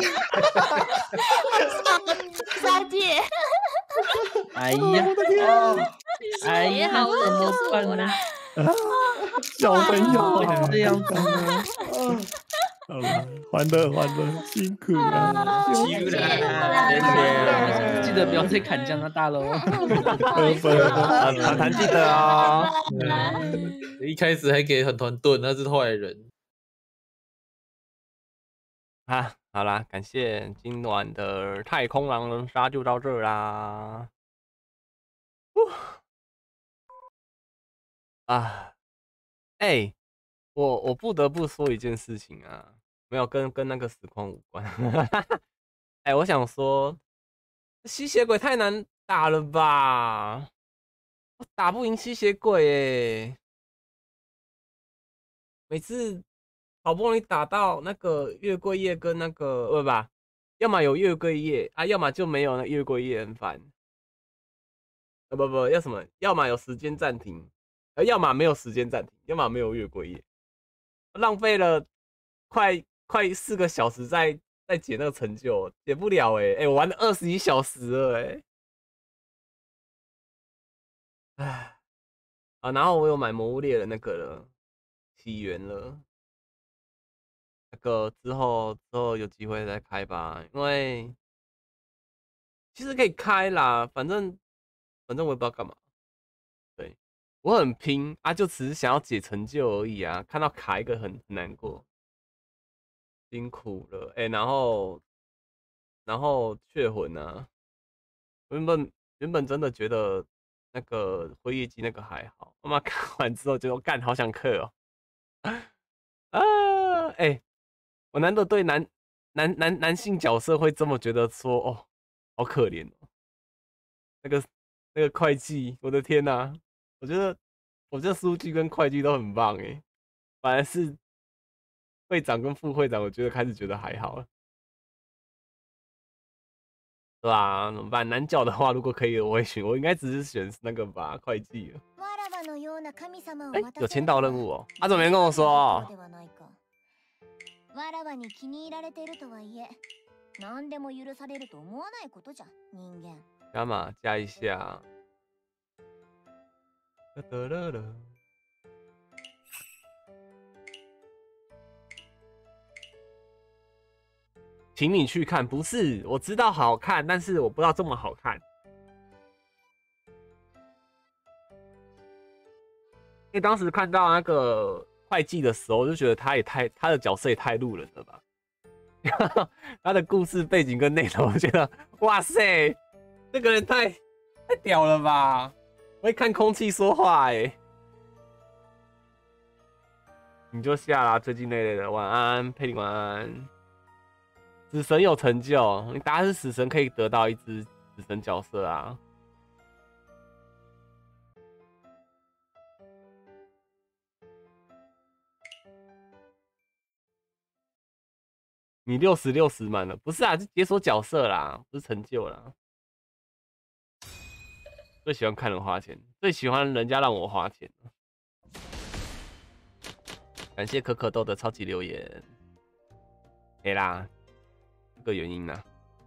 三姐。 哎呀， 我的天！ 哎呀， 好了， 怎么办呢？ 小朋友会这样子呢？ 好了，欢乐欢乐，辛苦了， 辛苦了，谢谢。 记得不要再砍加拿大喽。 二分， 团团记得哦。 一开始还给很团盾，那是坏人。 啊，好啦，感谢今晚的太空狼人杀就到这儿啦。啊，哎、欸，我我不得不说一件事情啊，没有跟跟那个实况无关。哎、欸，我想说，吸血鬼太难打了吧？我打不赢吸血鬼哎、欸，每次好不容易打到那个月桂叶跟那个不吧，要么有月桂叶啊，要么就没有那月桂叶，很烦。啊不不，要什么？要么有时间暂停。呃，要么没有时间暂停，要么没有月桂叶，浪费了快快四个小时在在解那个成就，解不了哎、欸、哎、欸，我玩了二十一小时了哎、欸，唉啊，然后我有买魔物猎人那个了，起源了，那个之后之后有机会再开吧，因为其实可以开啦，反正反正我也不知道干嘛。我很拼啊，就只是想要解成就而已啊！看到卡一个很难过，辛苦了哎、欸。然后，然后血魂啊，原本原本真的觉得那个辉夜姬那个还好，他妈看完之后就干好想氪哦、喔、啊哎、欸，我难得对男男男男性角色会这么觉得说哦，好可怜哦、喔。那个那个会计，我的天哪、啊！我觉得，我觉得书记跟会计都很棒哎，反而是会长跟副会长，我觉得开始觉得还好了，对吧？怎么办？男角的话，如果可以，我会选，我应该只是选那个吧，会计了。哎、欸，有签到任务哦，他、啊、怎么没跟我说、哦？干嘛加一下？请你去看，不是我知道好看，但是我不知道这么好看。因为当时看到那个会计的时候，我就觉得他也太他的角色也太路人了吧。他的故事背景跟内容，我觉得哇塞，这个人太太屌了吧！会看空气说话哎、欸，你就下啦，最近累累的，晚安，佩妮晚安。死神有成就，你打死死神可以得到一只死神角色啊。你六十六十满了，不是啊，是解锁角色啦，不是成就啦。最喜欢看人花钱，最喜欢人家让我花钱。感谢可可豆的超级留言。 哎啦，这个原因呢、啊？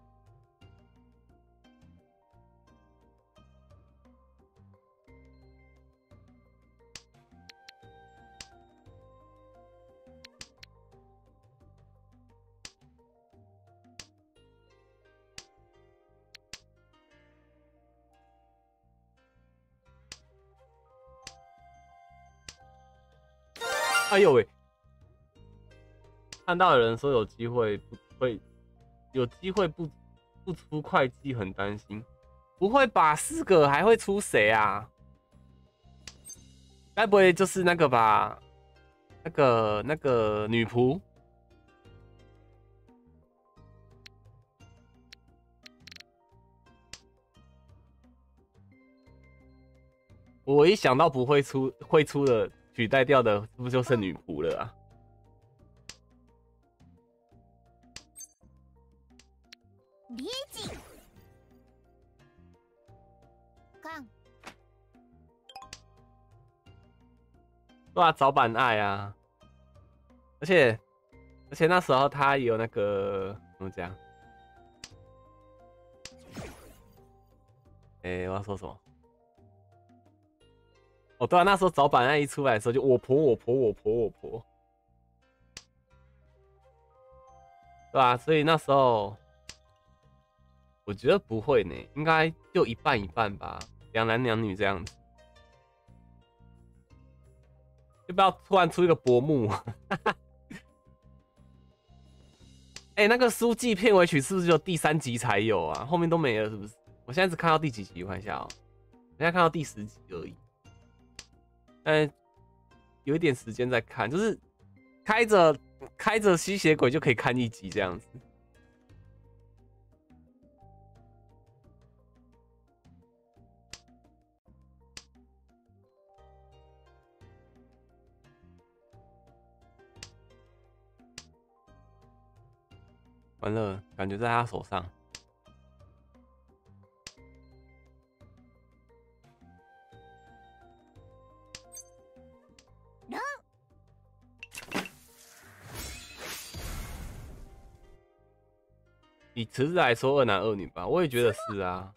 哎呦喂！看到有人说有机会不会，有机会不不出会计，很担心。不会吧？四个还会出谁啊？该不会就是那个吧？那个那个女仆？我一想到不会出会出的取代掉的，是不是就剩女仆了啊？ 理解。看。 对啊，早版爱啊，而且而且那时候他也有那个怎么讲？哎、欸，我要说什么？哦，对啊，那时候早版爱一出来的时候就我婆我婆我婆我婆，对啊，所以那时候我觉得不会呢，应该就一半一半吧，两男两女这样子。要不要突然出一个薄幕？哎、欸，那个书记片尾曲是不是就第三集才有啊？后面都没了是不是？我现在只看到第几集？我看一下哦、喔，我现在看到第十集而已。但有一点时间在看，就是开着开着吸血鬼就可以看一集这样子。完了，感觉在他手上。以池子来说，二男二女吧，我也觉得是啊。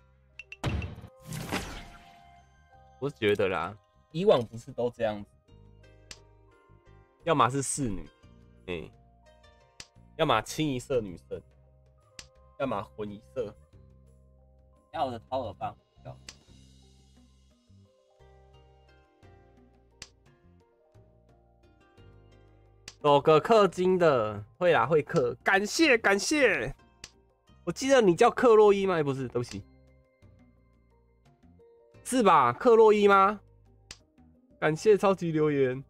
我是觉得啦，以往不是都这样子，要么是四女，哎、欸，要么清一色女生，要么混一色。要我的掏耳棒，走个氪金的，会啦会氪，感谢感谢。我记得你叫克洛伊吗？欸、不是，对不起，是吧？克洛伊吗？感谢超级留言。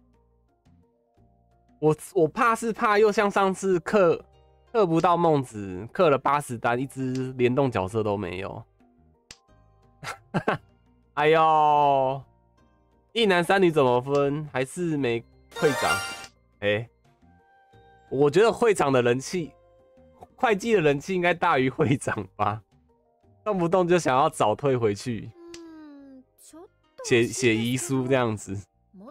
我我怕是怕又像上次氪氪不到梦子，氪了八十单，一只联动角色都没有。哎呦，一男三女怎么分？还是没会长？哎、欸，我觉得会长的人气。会计的人气应该大于会长吧，动不动就想要早退回去，写写遗书这样子。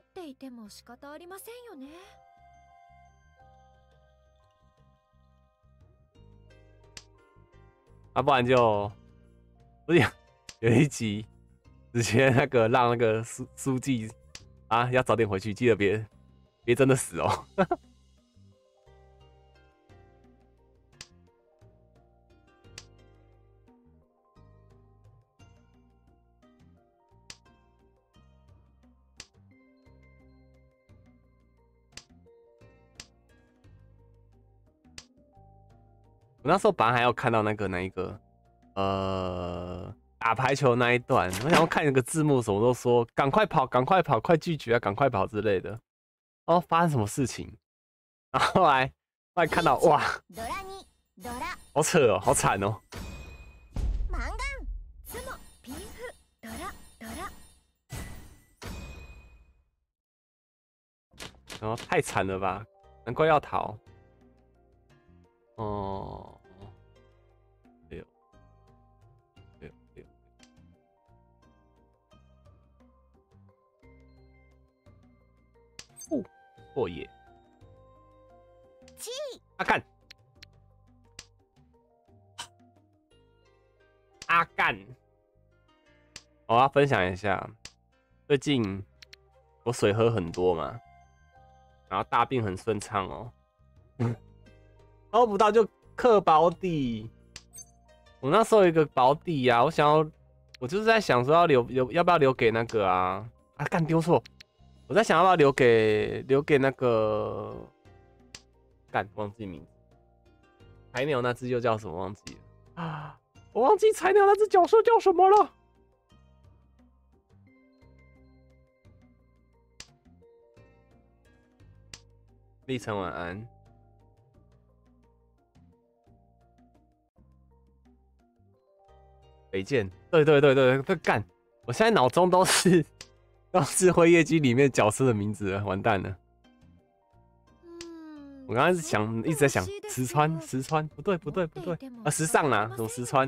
啊，不然就不是有一集直接那个让那个书书记啊要早点回去，记得别别真的死哦。我那时候本来还要看到那个那一个，呃，打排球那一段，我想要看那个字幕，什么都说赶快跑，赶快跑，快拒绝啊，赶快跑之类的。哦，发生什么事情？然后后来后来看到哇，好扯哦，好惨哦。然后太惨了吧，难怪要逃。哦，六六六，哦，破野，啊干， 干！我要分享一下，最近我水喝很多嘛，然后大便很顺畅哦，喝不到就刻保底。我那时候有一个保底啊，我想要，我就是在想说要留留要不要留给那个啊啊干丢错，我在想要不要留给留给那个干忘记名字，菜鸟那只又叫什么忘记了啊，我忘记菜鸟那只角色叫什么了。立成晚安。北剑，对对对对对，干！我现在脑中都是都是辉夜姬里面角色的名字了，完蛋了。我刚刚是想一直在想石川，石川不对不对不对啊，时尚啦，什么石川？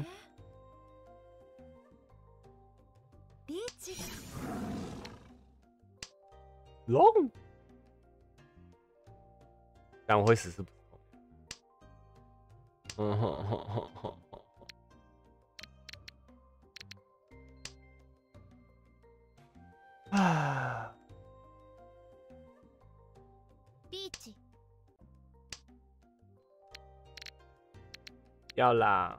龙，但我会死是不错。嗯哼哼哼哼。啊！要啦！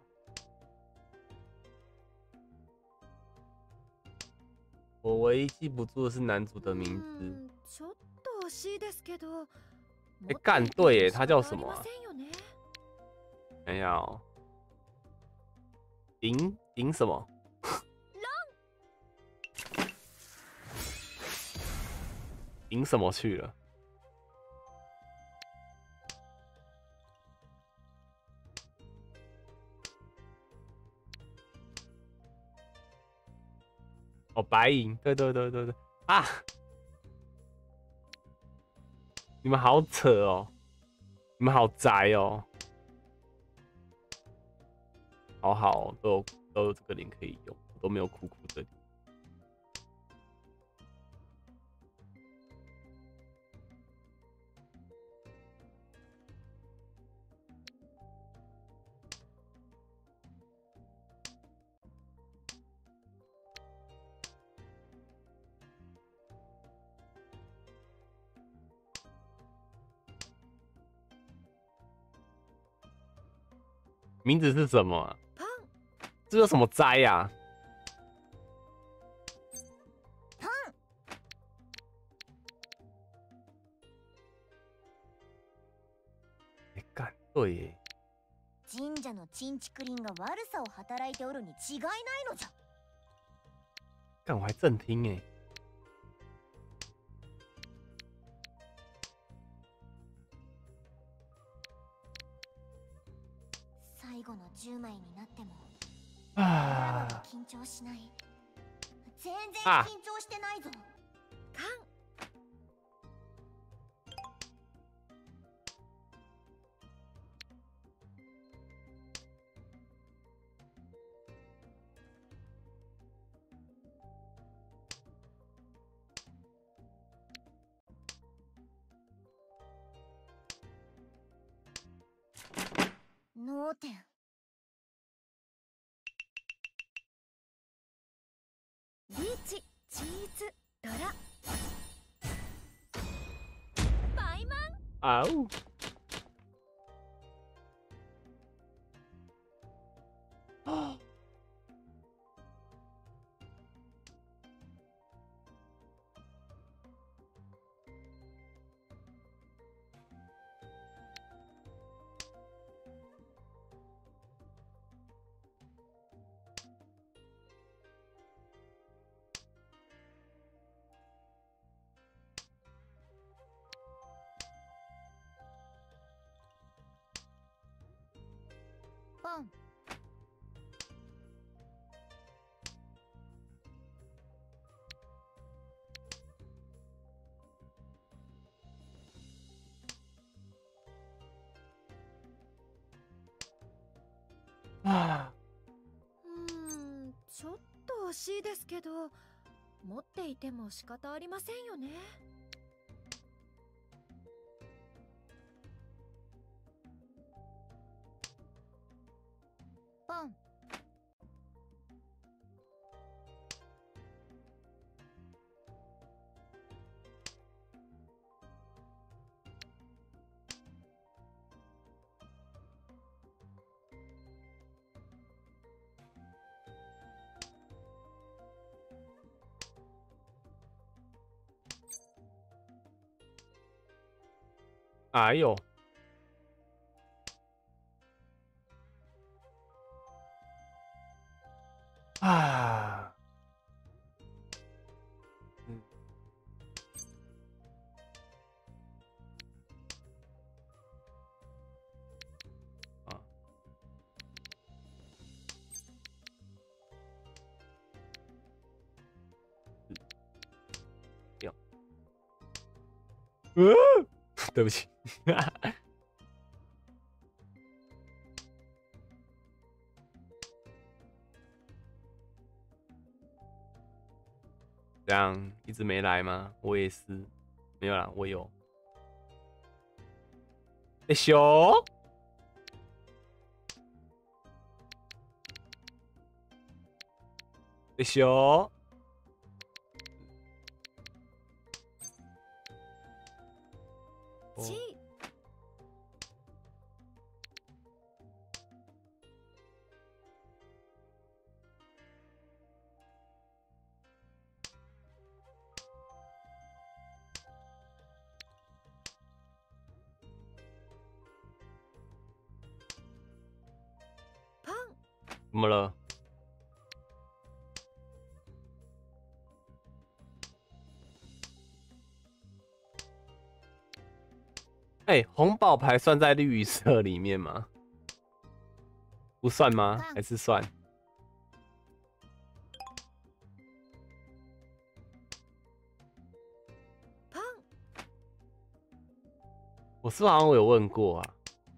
我唯一记不住的是男主的名字。哎、欸，干对耶，他叫什么、啊？没有。赢赢什么？赢什么去了？哦，白银，对对对对对啊！你们好扯哦，你们好宅哦，好好、哦，都有都有这个脸可以用，都没有苦苦的。名字是什么、啊？这有什么灾呀、啊？哎，干对耶！ 神社のチンチクリンが悪さを働いておるに違いないのじゃ。 干，我还正听哎。 最後のじゅうまいになってもあ緊張しない。全然緊張してないぞ。カン。脳天。リーチ、チーズ、ドラ。バイマン。 啊呜！啊！ ポン。 啊！ うーん、ちょっと惜しいですけど、持っていても仕方ありませんよね。 ポン。 哎呦，啊，嗯，啊，掉，呃，对不起。这样一直没来吗？我也是，没有啦，我有。哎咻，哎咻， 七。 怎么了？哎、欸，红宝牌算在绿色里面吗？不算吗？还是算？我是不是好像我有问过啊？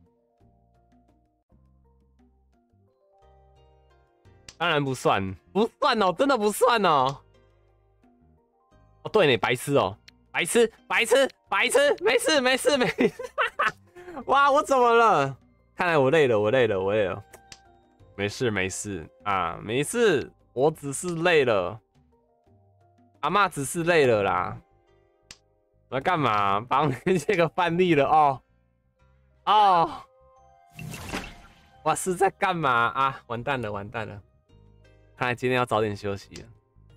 当然不算，不算哦，真的不算哦。哦，对呢，白痴哦，白痴，白痴，白痴，没事，没事，没事。哇，我怎么了？看来我累了，我累了，我累了。没事，没事啊，没事，我只是累了。阿嬷只是累了啦。我要干嘛？帮这个范例了哦。哦，我是在干嘛啊？完蛋了，完蛋了。看来今天要早点休息了。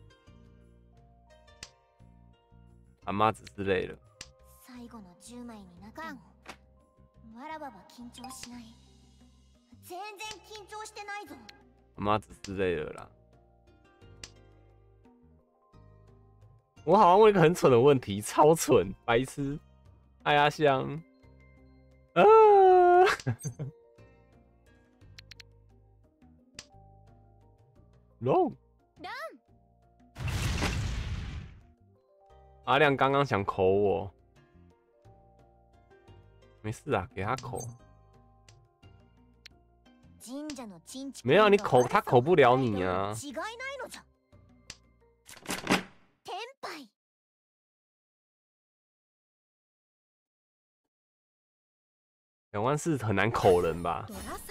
阿妈只是累了。 最後のじゅうまいになっても、わらばは緊張しない。全然緊張してないぞ。 阿妈只是累了啦。我好像问一个很蠢的问题，超蠢，白痴。哎呀香。啊。龙，阿亮刚刚想口我，没事啊，给他口。没有，你口他口不了你啊。两万四很难口人吧？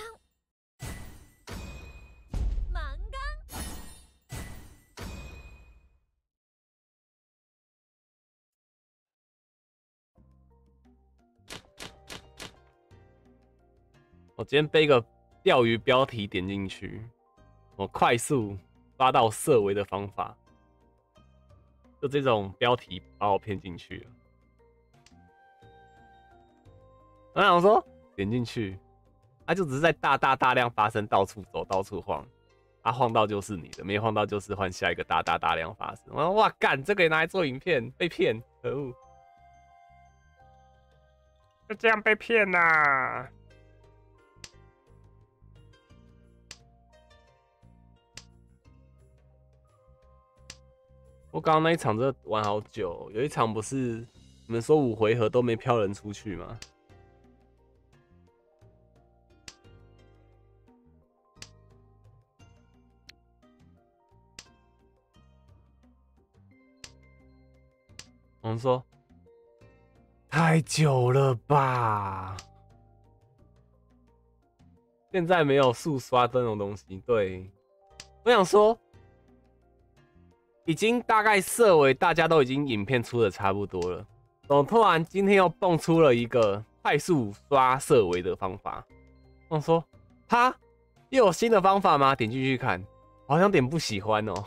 我今天背个钓鱼标题点进去，我快速抓到色违的方法，就这种标题把我骗进去了。我想说点进去，它、啊、就只是在大大大量发生，到处走，到处晃，啊晃到就是你的，没晃到就是换下一个大大大量发生。我说哇干，这个也拿来做影片，被骗，可恶！就这样被骗呐、啊！我刚刚那一场真的玩好久，有一场不是你们说五回合都没飘人出去吗？我们说太久了吧？现在没有速刷这种东西。对，我想说。已经大概色违，大家都已经影片出的差不多了。怎么突然今天又蹦出了一个快速刷色违的方法？我说，哈，又有新的方法吗？点进去看，好像点不喜欢哦。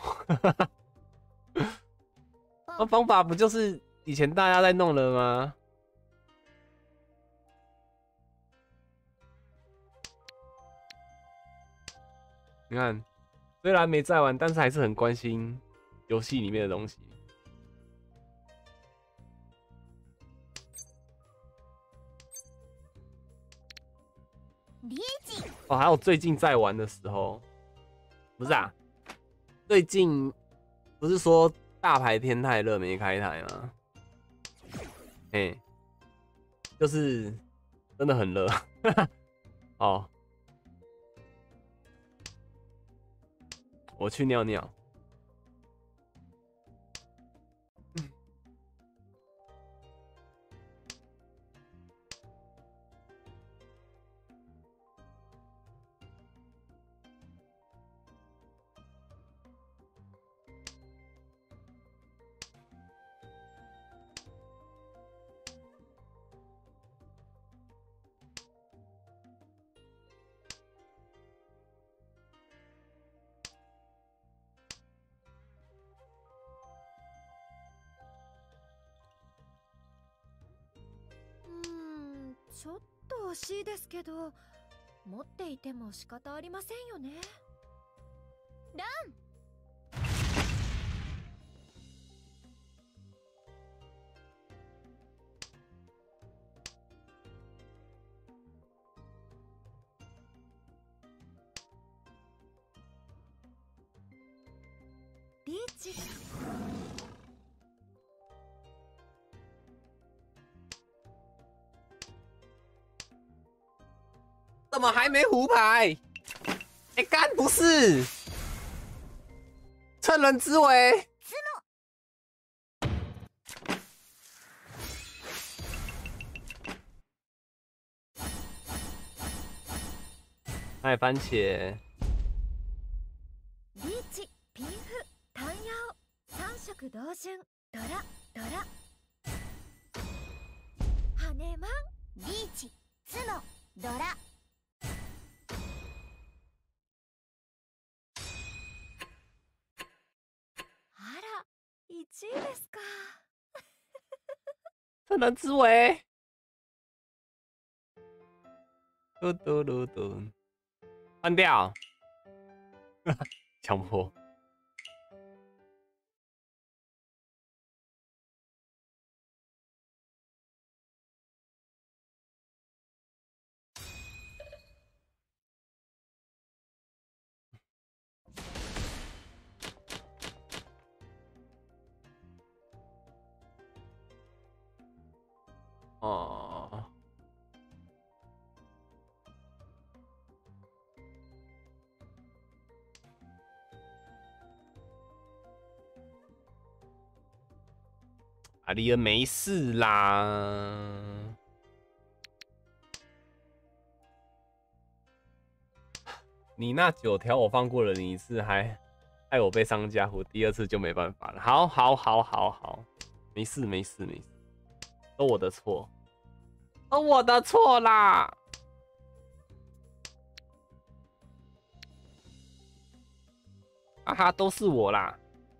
那方法不就是以前大家在弄的吗？ 你看，虽然没在玩，但是还是很关心游戏里面的东西。哦，还有最近在玩的时候，不是啊，最近不是说大牌天太热没开台吗？哎，就是真的很热。哦，我去尿尿。 ちょっと惜しいですけど、持っていても仕方ありませんよね。ラン。リーチ。 怎么还没胡牌？哎、欸，干不是，趁人之危。爱番茄。 リーチ、ピンフ、タンヤオ、三色同順、ドラ、ドラ。ハネマン、リーチ、ツノ、ドラ。一位ですか？ 趁人之危。嘟嘟嘟嘟，换掉，强迫。哦，阿丽恩没事啦。你那九条我放过了你一次，还害我被上家伙，第二次就没办法了。好，好，好，好，好，没事，没事，没事。都我的错，都我的错啦！啊哈，都是我啦。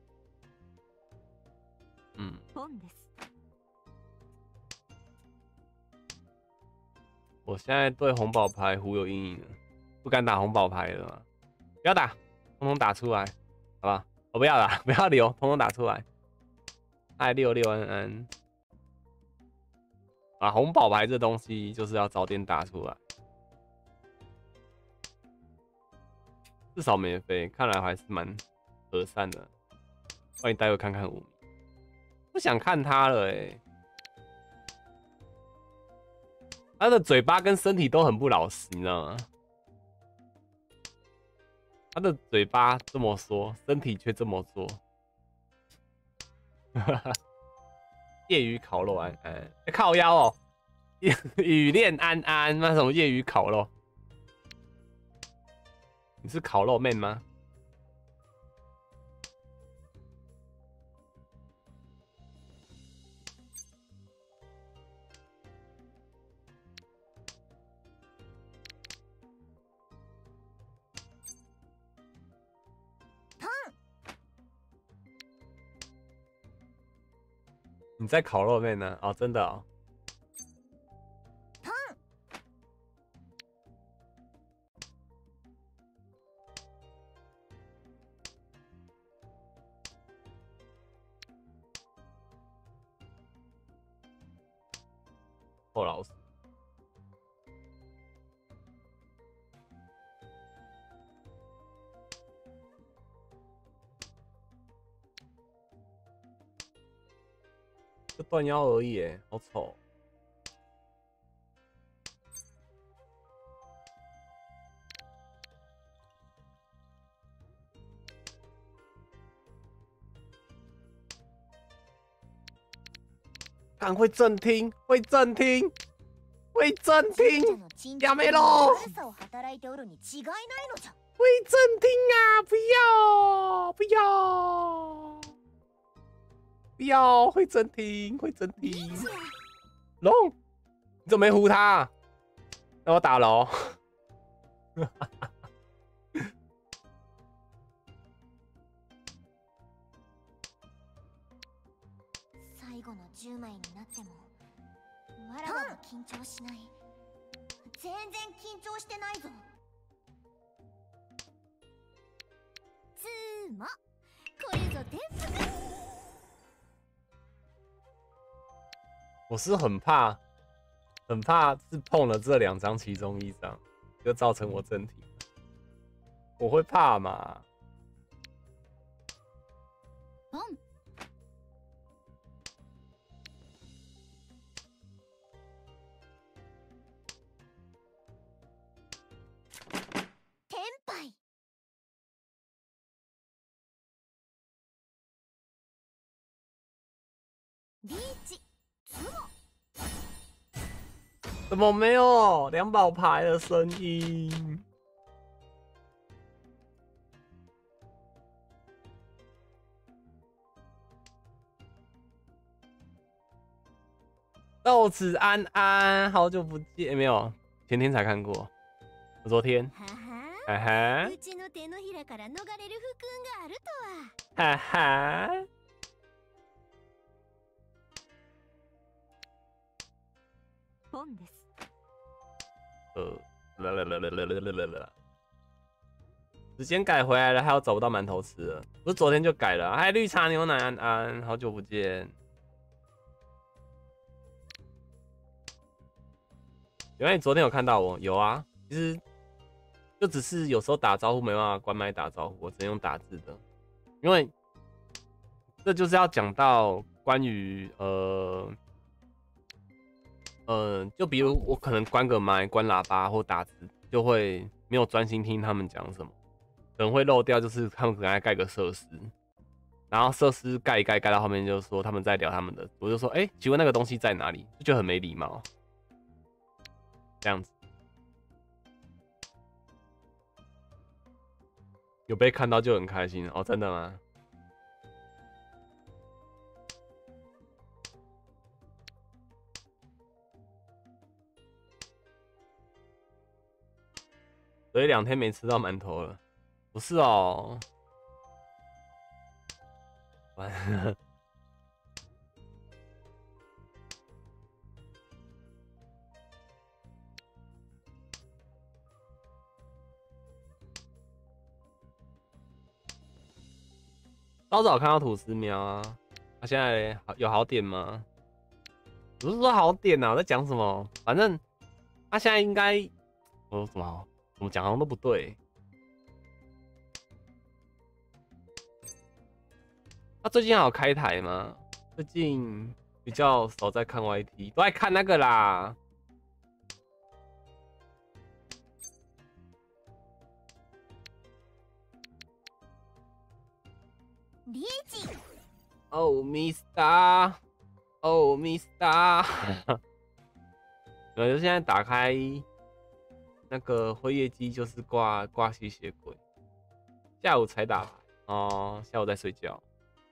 嗯。我现在对红宝牌胡有阴影了，不敢打红宝牌了嘛。不要打，统统打出来，好吧？我不要打，不要留，统统打出来。爱六六安安。啊，红宝牌这东西就是要早点打出来，至少免费，看来还是蛮和善的。欢迎待会看看五，不想看他了哎、欸，他的嘴巴跟身体都很不老实，你知道吗？他的嘴巴这么说，身体却这么做。业余烤肉安安，欸、靠腰哦，雨恋安安，那什么业余烤肉？你是烤肉妹吗？你在烤肉妹呢？哦，真的哦。 臭老鼠。就断腰而已，哎，好丑。看会震听，会震听，会震听，やめろ！会震听啊！不要，不要，不要！会震听，会震听。龙，你怎么没唬他？那我打了哦。 最後のじゅうまいになってもわらわは緊張しない。全然緊張してないぞ。つーもこれぞ天賦。 我是很怕，很怕是碰了这两张其中一张，就造成我正题。我会怕嘛？ 嗯。リーチ、ズモ。 怎么没有两宝牌的声音？豆子安安，好久不见，没有，前天才看过，我昨天。哈哈。 うちの手のひらから逃れる不幸があるとは。 哈哈。 本です。 呃，啦啦啦啦啦啦啦啦！时间改回来了，还有找不到馒头吃了。不是昨天就改了，还有绿茶牛奶安安，好久不见。原来你昨天有看到我？有啊，其实就只是有时候打招呼没办法关麦打招呼，我只能用打字的，因为这就是要讲到关于呃。嗯、呃，就比如我可能关个麦、关喇叭或打字，就会没有专心听他们讲什么，可能会漏掉，就是他们可能还盖个设施，然后设施盖一盖，盖到后面就是说他们在聊他们的，我就说，哎、欸，请问那个东西在哪里？就觉得很没礼貌，这样子。有被看到就很开心哦，真的吗？所以两天没吃到馒头了，不是哦。完了，稍早看到吐司喵啊，他、啊、现在有好点吗？不是说好点啊，我在讲什么？反正他、啊、现在应该，我怎么好？怎么讲好像都不对。他、啊、最近还有开台吗？最近比较少在看 Y T， 都在看那个啦。 リーチ。 哦 ，Mister， 哦 ，Mister， 我就现在打开。那个辉夜姬就是挂挂吸血鬼，下午才打牌哦，下午在睡觉。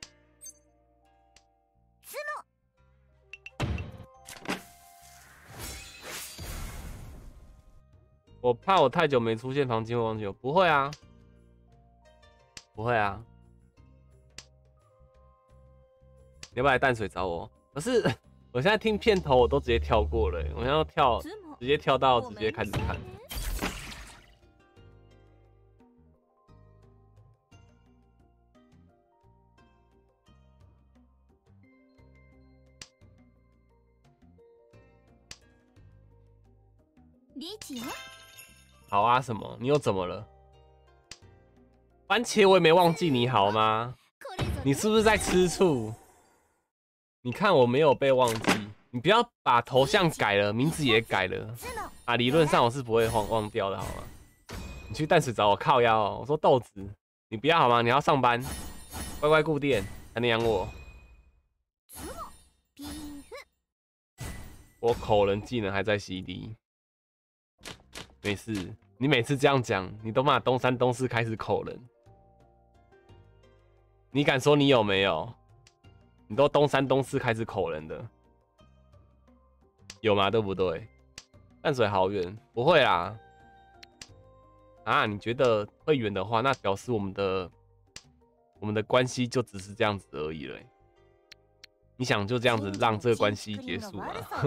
我怕我太久没出现房间会忘记我，不会啊，不会啊。你要不要来淡水找我？可是我现在听片头我都直接跳过了，我现在要跳，直接跳到直接开始看。 好啊，什么？你又怎么了？番茄我也没忘记你好吗？你是不是在吃醋？你看我没有被忘记，你不要把头像改了，名字也改了啊！理论上我是不会忘忘掉的，好吗？你去淡水找我靠腰哦。我说豆子，你不要好吗？你要上班，乖乖顾店才能养我。我口人技能还在 C D， 没事。你每次这样讲，你都骂东三东四开始口人。你敢说你有没有？你都东三东四开始口人的，有吗？对不对？淡水好远，不会啦。啊，你觉得会远的话，那表示我们的我们的关系就只是这样子而已了、欸。你想就这样子让这个关系结束吗？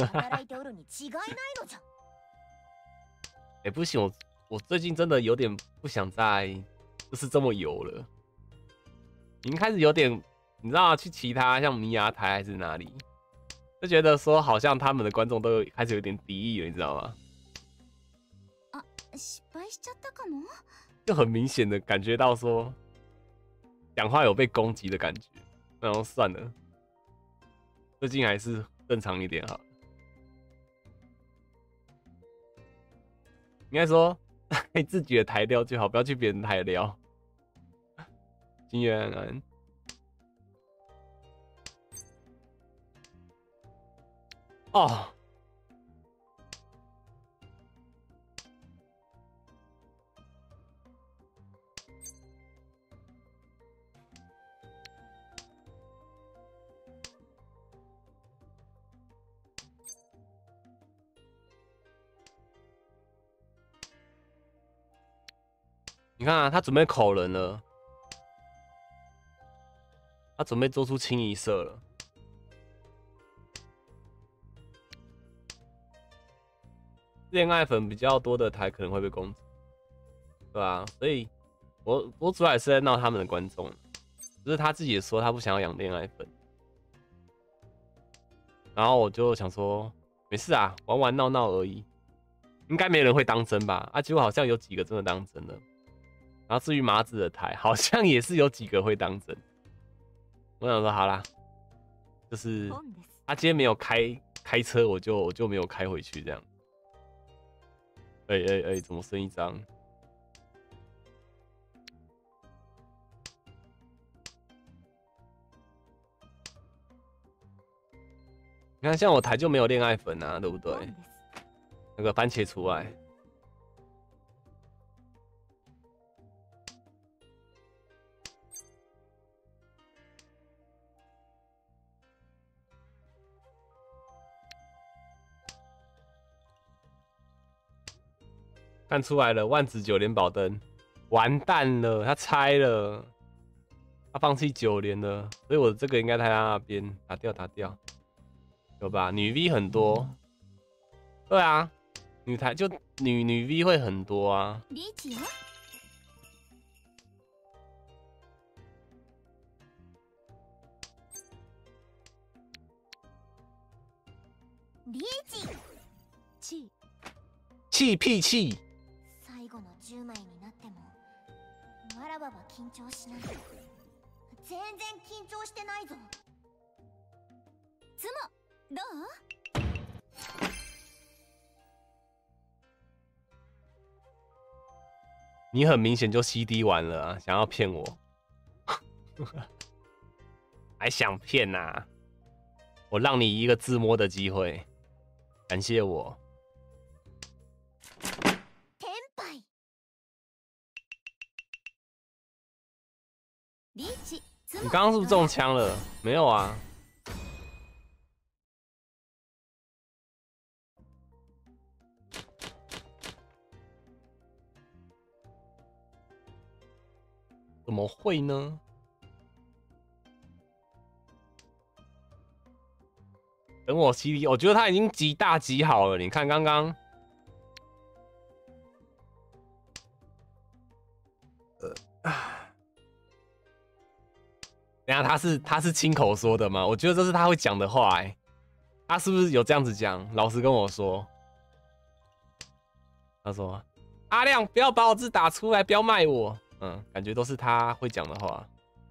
哎、欸，不行，我我最近真的有点不想再就是这么油了。已经开始有点，你知道，去其他像米亚台还是哪里，就觉得说好像他们的观众都开始有点敌意了，你知道吗？就很明显的感觉到说，讲话有被攻击的感觉。然后算了，最近还是正常一点好了。应该说，你自己的台撩就好，不要去别人台撩。金月安安，哦，你看啊，他准备口人了。他准备做出清一色了，恋爱粉比较多的台可能会被攻击，对吧、啊？所以我我主要也是在闹他们的观众，只是他自己也说他不想要养恋爱粉，然后我就想说没事啊，玩玩闹闹而已，应该没人会当真吧？啊，结果好像有几个真的当真了，然后至于麻子的台，好像也是有几个会当真。我想说好啦，就是他今天没有开开车，我就我就没有开回去这样。哎哎哎，怎么剩一张？你看，像我台就没有恋爱粉啊，对不对？那个番茄除外。看出来了，万紫九连宝灯完蛋了，他拆了，他放弃九连了，所以我这个应该在他那边打掉打掉，有吧？女 V 很多，对啊，女台就女女 V 会很多啊。气屁气！ 最後のじゅうまいになってもわらばは緊張しない。全然緊張してないぞ。ズモ、どう？ 你很明显就 C D 完了啊，想要骗我，还想骗呐、啊？我让你一个自摸的机会，感谢我。你刚刚是不是中枪了？没有啊。怎么会呢？等我 C D， 我觉得他已经集大集好了。你看刚刚，呃，等一下他是他是亲口说的吗？我觉得这是他会讲的话、欸，哎，他是不是有这样子讲？老实跟我说， 他说：“阿亮，不要把我字打出来，不要卖我。”嗯，感觉都是他会讲的话。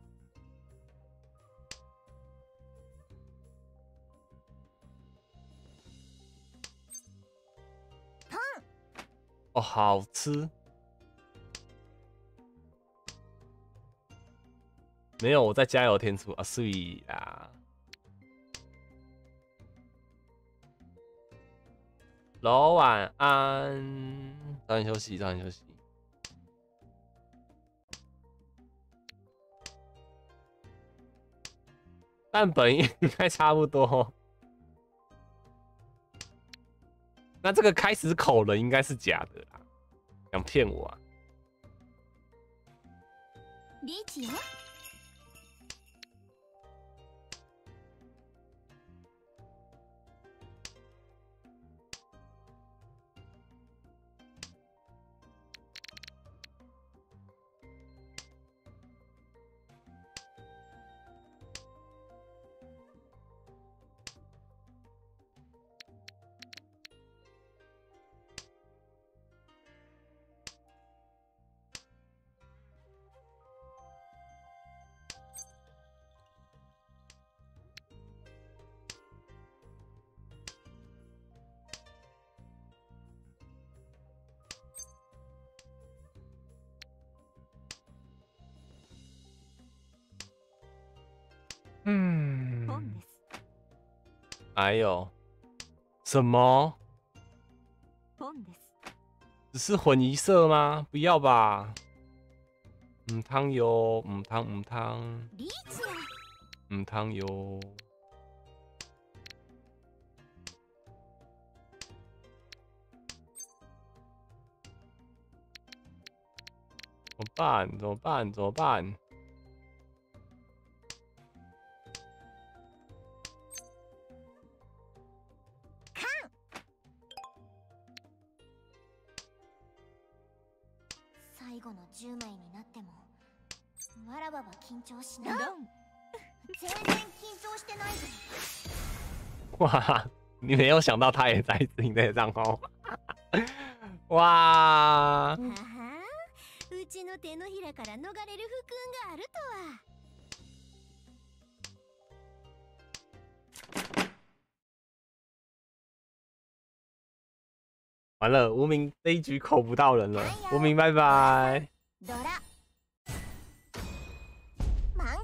哦，好吃。没有，我在加油添醋啊，所以啊。楼晚安，早点休息，早点休息。但本应该差不多。那这个开始口人应该是假的啦，想骗我啊？ 理解。 嗯，哎呦，什么？只是混一色吗？不要吧。嗯汤哟，嗯汤嗯汤，嗯汤哟。怎么办？怎么办？怎么办？ 最後のじゅうまいになってもわらばは緊張しない。全然緊張してないぞ。 哇，你没有想到他也在自己的账号。哇！ ははうちの手のひらから逃れる不訓があるとは。 完了，无名这一局口不到人了，无名拜拜。 ドラマンガン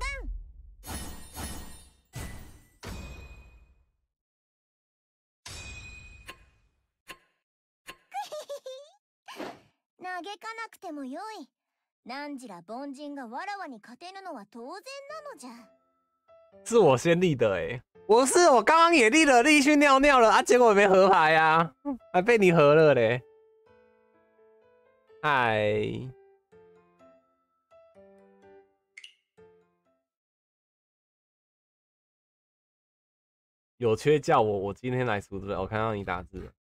嘆かなくてもよい。何時ら凡人がわらわに勝てぬのは当然なのじゃ。 是我先立的哎、欸，不是我刚刚也立了立去尿尿了啊，结果没合牌啊，还被你合了嘞。嗨，有缺叫我，我今天来输对不对？我看到你打字了。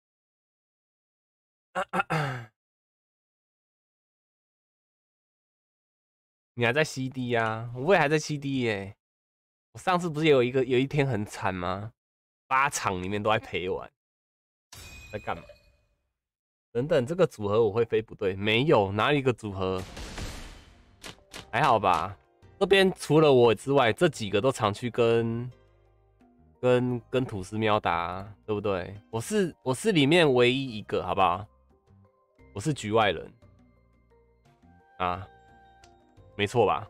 你还在 C D 呀、啊？我也还在 C D 耶、欸。我上次不是有一个有一天很惨吗？八场里面都在陪玩，在干嘛？等等，这个组合我会飞不对，没有哪里一个组合还好吧？这边除了我之外，这几个都常去跟跟跟吐司喵打，对不对？我是我是里面唯一一个，好不好？我是局外人啊，没错吧？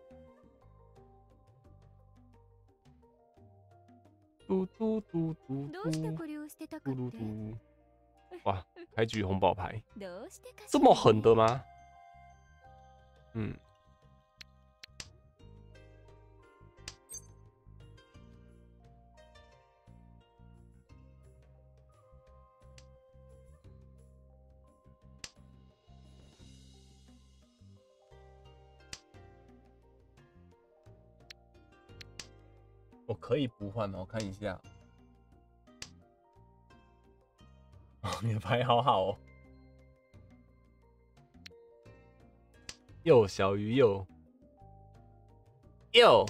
嘟嘟嘟嘟嘟，嘟嘟嘟！哇，开局红宝牌，这么狠的吗？嗯。我可以不换吗？我看一下。哦，你的牌好好哦。又小鱼又又。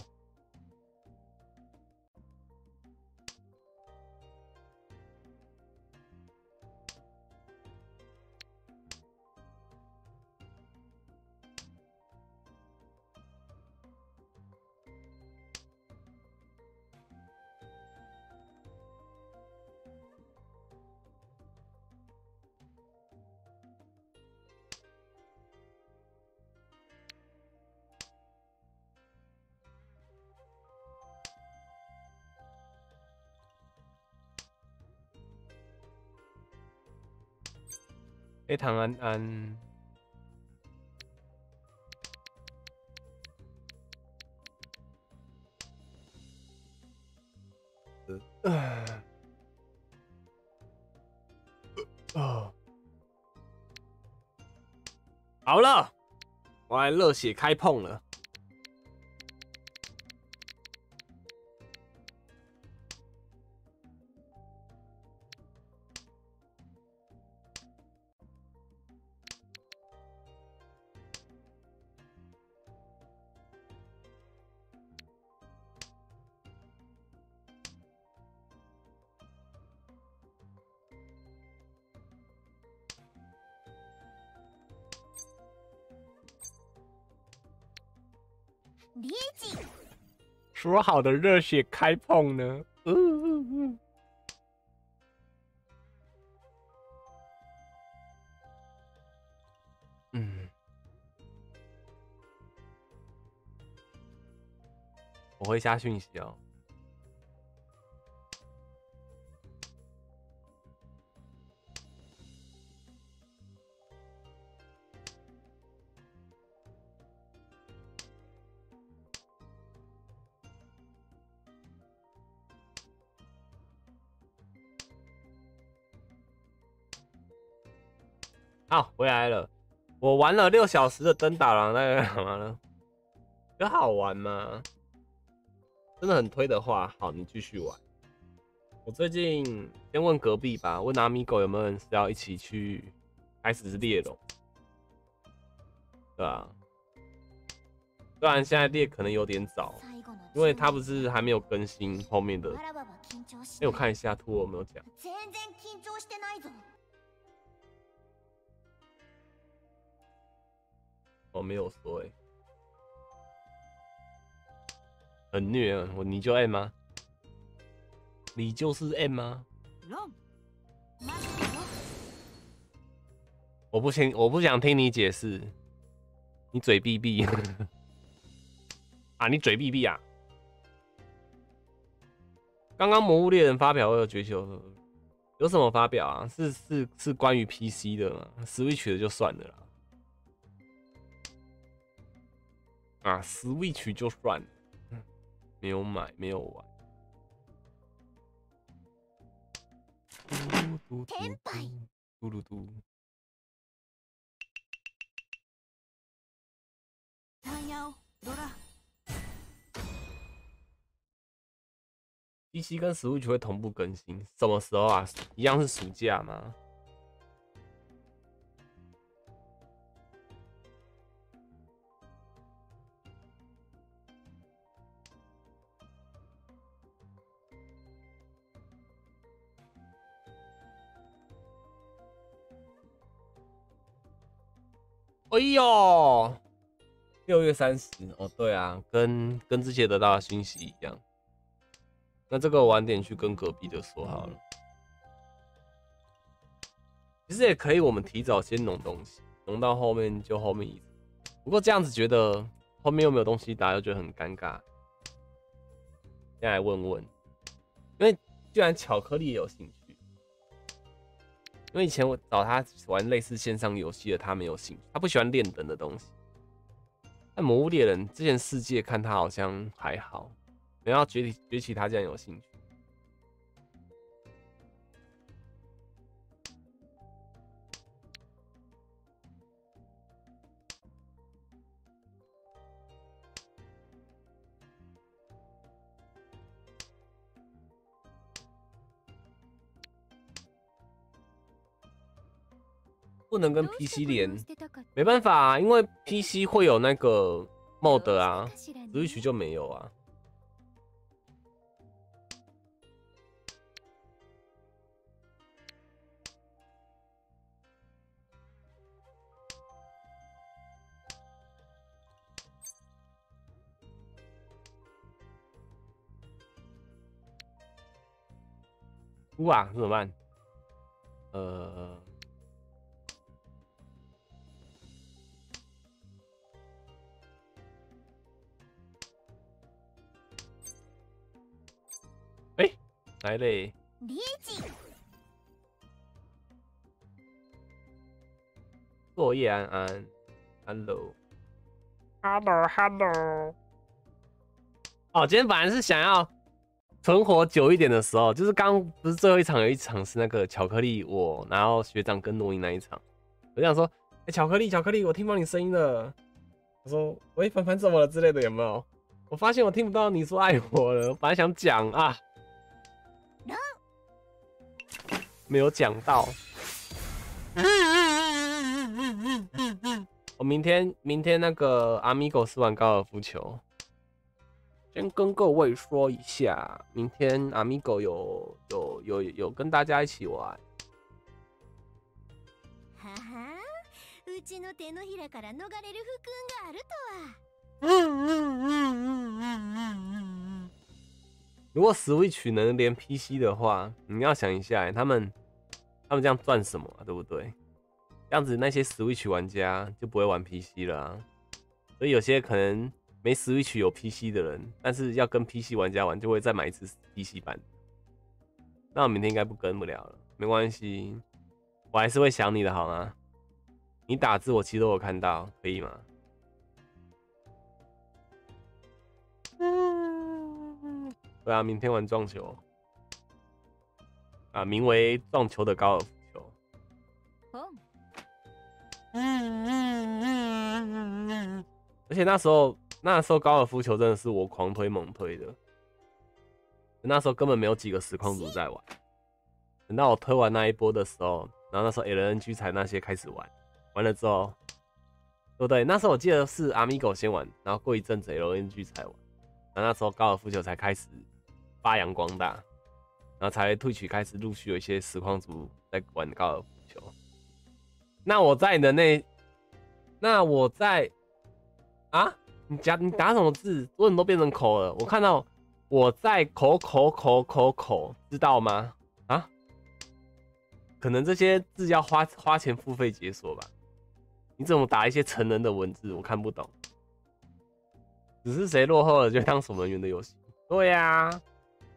黑糖安安。呃，哦，好了，我来热血开碰了。说好的热血开碰呢？嗯嗯嗯。嗯，我会下讯息哦。好，回来了。我玩了六小时的登打狼，在干嘛呢？有好玩吗？真的很推的话，好，你继续玩。我最近先问隔壁吧，问阿米狗有没有人是要一起去开始猎龙？对啊，虽然现在猎可能有点早，因为他不是还没有更新后面的。哎，我看一下兔有没有讲。我没有说哎、欸，很虐啊！我你就 M 吗？你就是 M 吗？我不听，我不想听你解释。你嘴闭闭啊！你嘴闭闭啊！刚刚魔物猎人发表会有绝球，有什么发表啊？是是是关于 P C 的吗 ？Switch 的就算了啦。啊 ，Switch 就算了，没有买，没有玩。天败，嘟噜嘟。P C 跟 Switch 会同步更新，什么时候啊？一样是暑假吗？哎呦，六月三十哦，对啊，跟跟之前得到的讯息一样。那这个晚点去跟隔壁的说好了。其实也可以，我们提早先弄东西，弄到后面就后面一。不过这样子觉得后面又没有东西打，又觉得很尴尬。先来问问，因为居然巧克力也有兴趣。因为以前我找他玩类似线上游戏的，他没有兴趣，他不喜欢练等的东西。但魔物猎人之前世界看他好像还好，没想到崛起崛起他竟然有兴趣。不能跟 P C 连，没办法啊，因为 P C 会有那个 mod 啊 ，Switch 就没有啊。哇，怎么办？呃。来嘞！ 落叶安安 ，Hello。Hello Hello。哦，今天本来是想要存活久一点的时候，就是刚不是最后一场有一场是那个巧克力我，然后学长跟诺伊那一场，我就想说，哎、欸，巧克力巧克力，我听不到你声音了。我说，喂，凡凡怎么了之类的有没有？我发现我听不到你说爱我了，我本来想讲啊，没有讲到。我明天明天那个阿米狗是玩高尔夫球，先跟各位说一下，明天阿米狗有有有有跟大家一起玩。 はは、うちの手のひらから逃れる不君があるとは。 如果 Switch 能连 P C 的话，你要想一下，他们他们这样赚什么、啊，对不对？这样子那些 Switch 玩家就不会玩 P C 了啊。所以有些可能没 Switch 有 P C 的人，但是要跟 P C 玩家玩，就会再买一次 P C 版。那我明天应该不跟不了了，没关系，我还是会想你的，好吗？你打字我其实都有看到，可以吗？对啊，明天玩撞球啊，名为撞球的高尔夫球。而且那时候，那时候高尔夫球真的是我狂推猛推的，那时候根本没有几个实况组在玩。等到我推完那一波的时候，然后那时候 L N G 才那些开始玩，完了之后，对不对？那时候我记得是 Amigo 先玩，然后过一阵子 L N G 才玩，然后那时候高尔夫球才开始发扬光大，然后才退取开始陆续有一些实况组在玩高尔夫球。那我在你的那，那我在啊，你讲你打什么字？为什么都变成口了？我看到我在口口口口口，知道吗？啊？可能这些字要花花钱付费解锁吧？你怎么打一些成人的文字？我看不懂。只是谁落后了就当守门员的游戏。对呀、啊。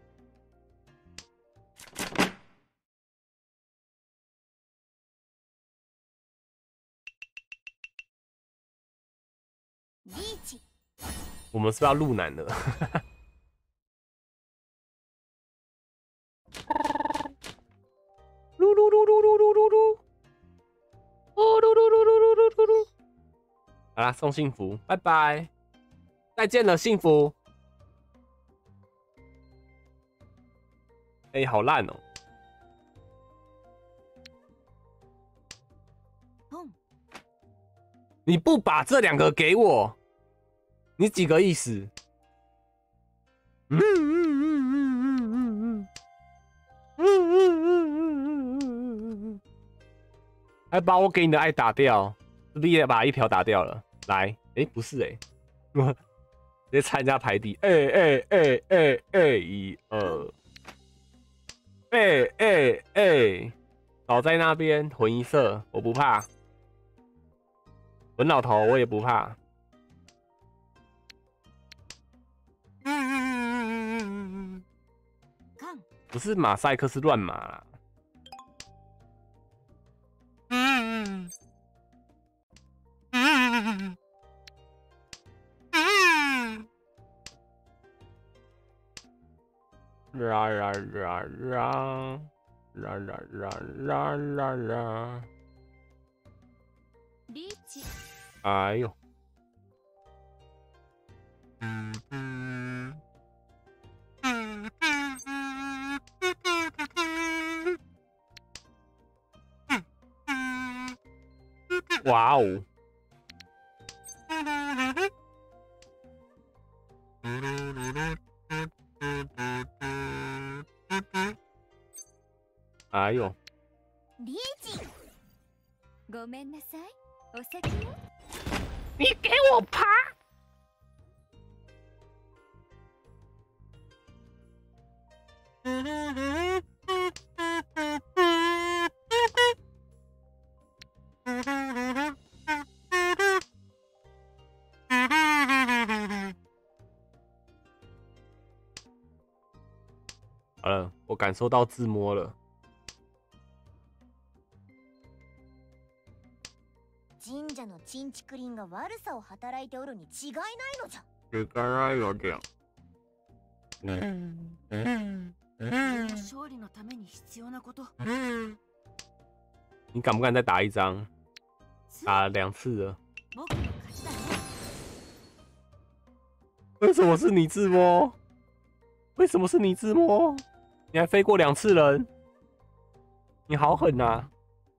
我们是不是要入男了？噜噜噜噜噜噜噜噜，哦噜噜噜噜噜噜噜噜。好啦，送幸福，拜拜，再见了，幸福。哎、欸，好烂哦、喔！你不把这两个给我，你几个意思？嗯嗯嗯嗯嗯嗯嗯嗯嗯嗯嗯嗯嗯，还把我给你的爱打掉，是不是也把一瓢打掉了？来，哎、欸，不是哎、欸，直接参加排第，哎哎哎哎哎，一二，哎哎哎，倒在那边混一色，我不怕，混老头我也不怕。不是马赛克，是乱码啦。嗯嗯嗯啦啦啦啦啦啦啦啦啦！哎呦！嗯嗯嗯嗯嗯。哇哦！哎呦！ リエジ，ごめんなさい，お先よ。 你给我爬！好了，我感受到自摸了。 者のチンチクリンが悪さを働いておるに違いないのじゃ。 違いないわけや。 勝利のために必要なこと。 你敢不敢再打一张？打了两次了。 僕の勝ちだね。 为什么是你自摸？为什么是你自摸？你还飞过两次人，你好狠呐、啊！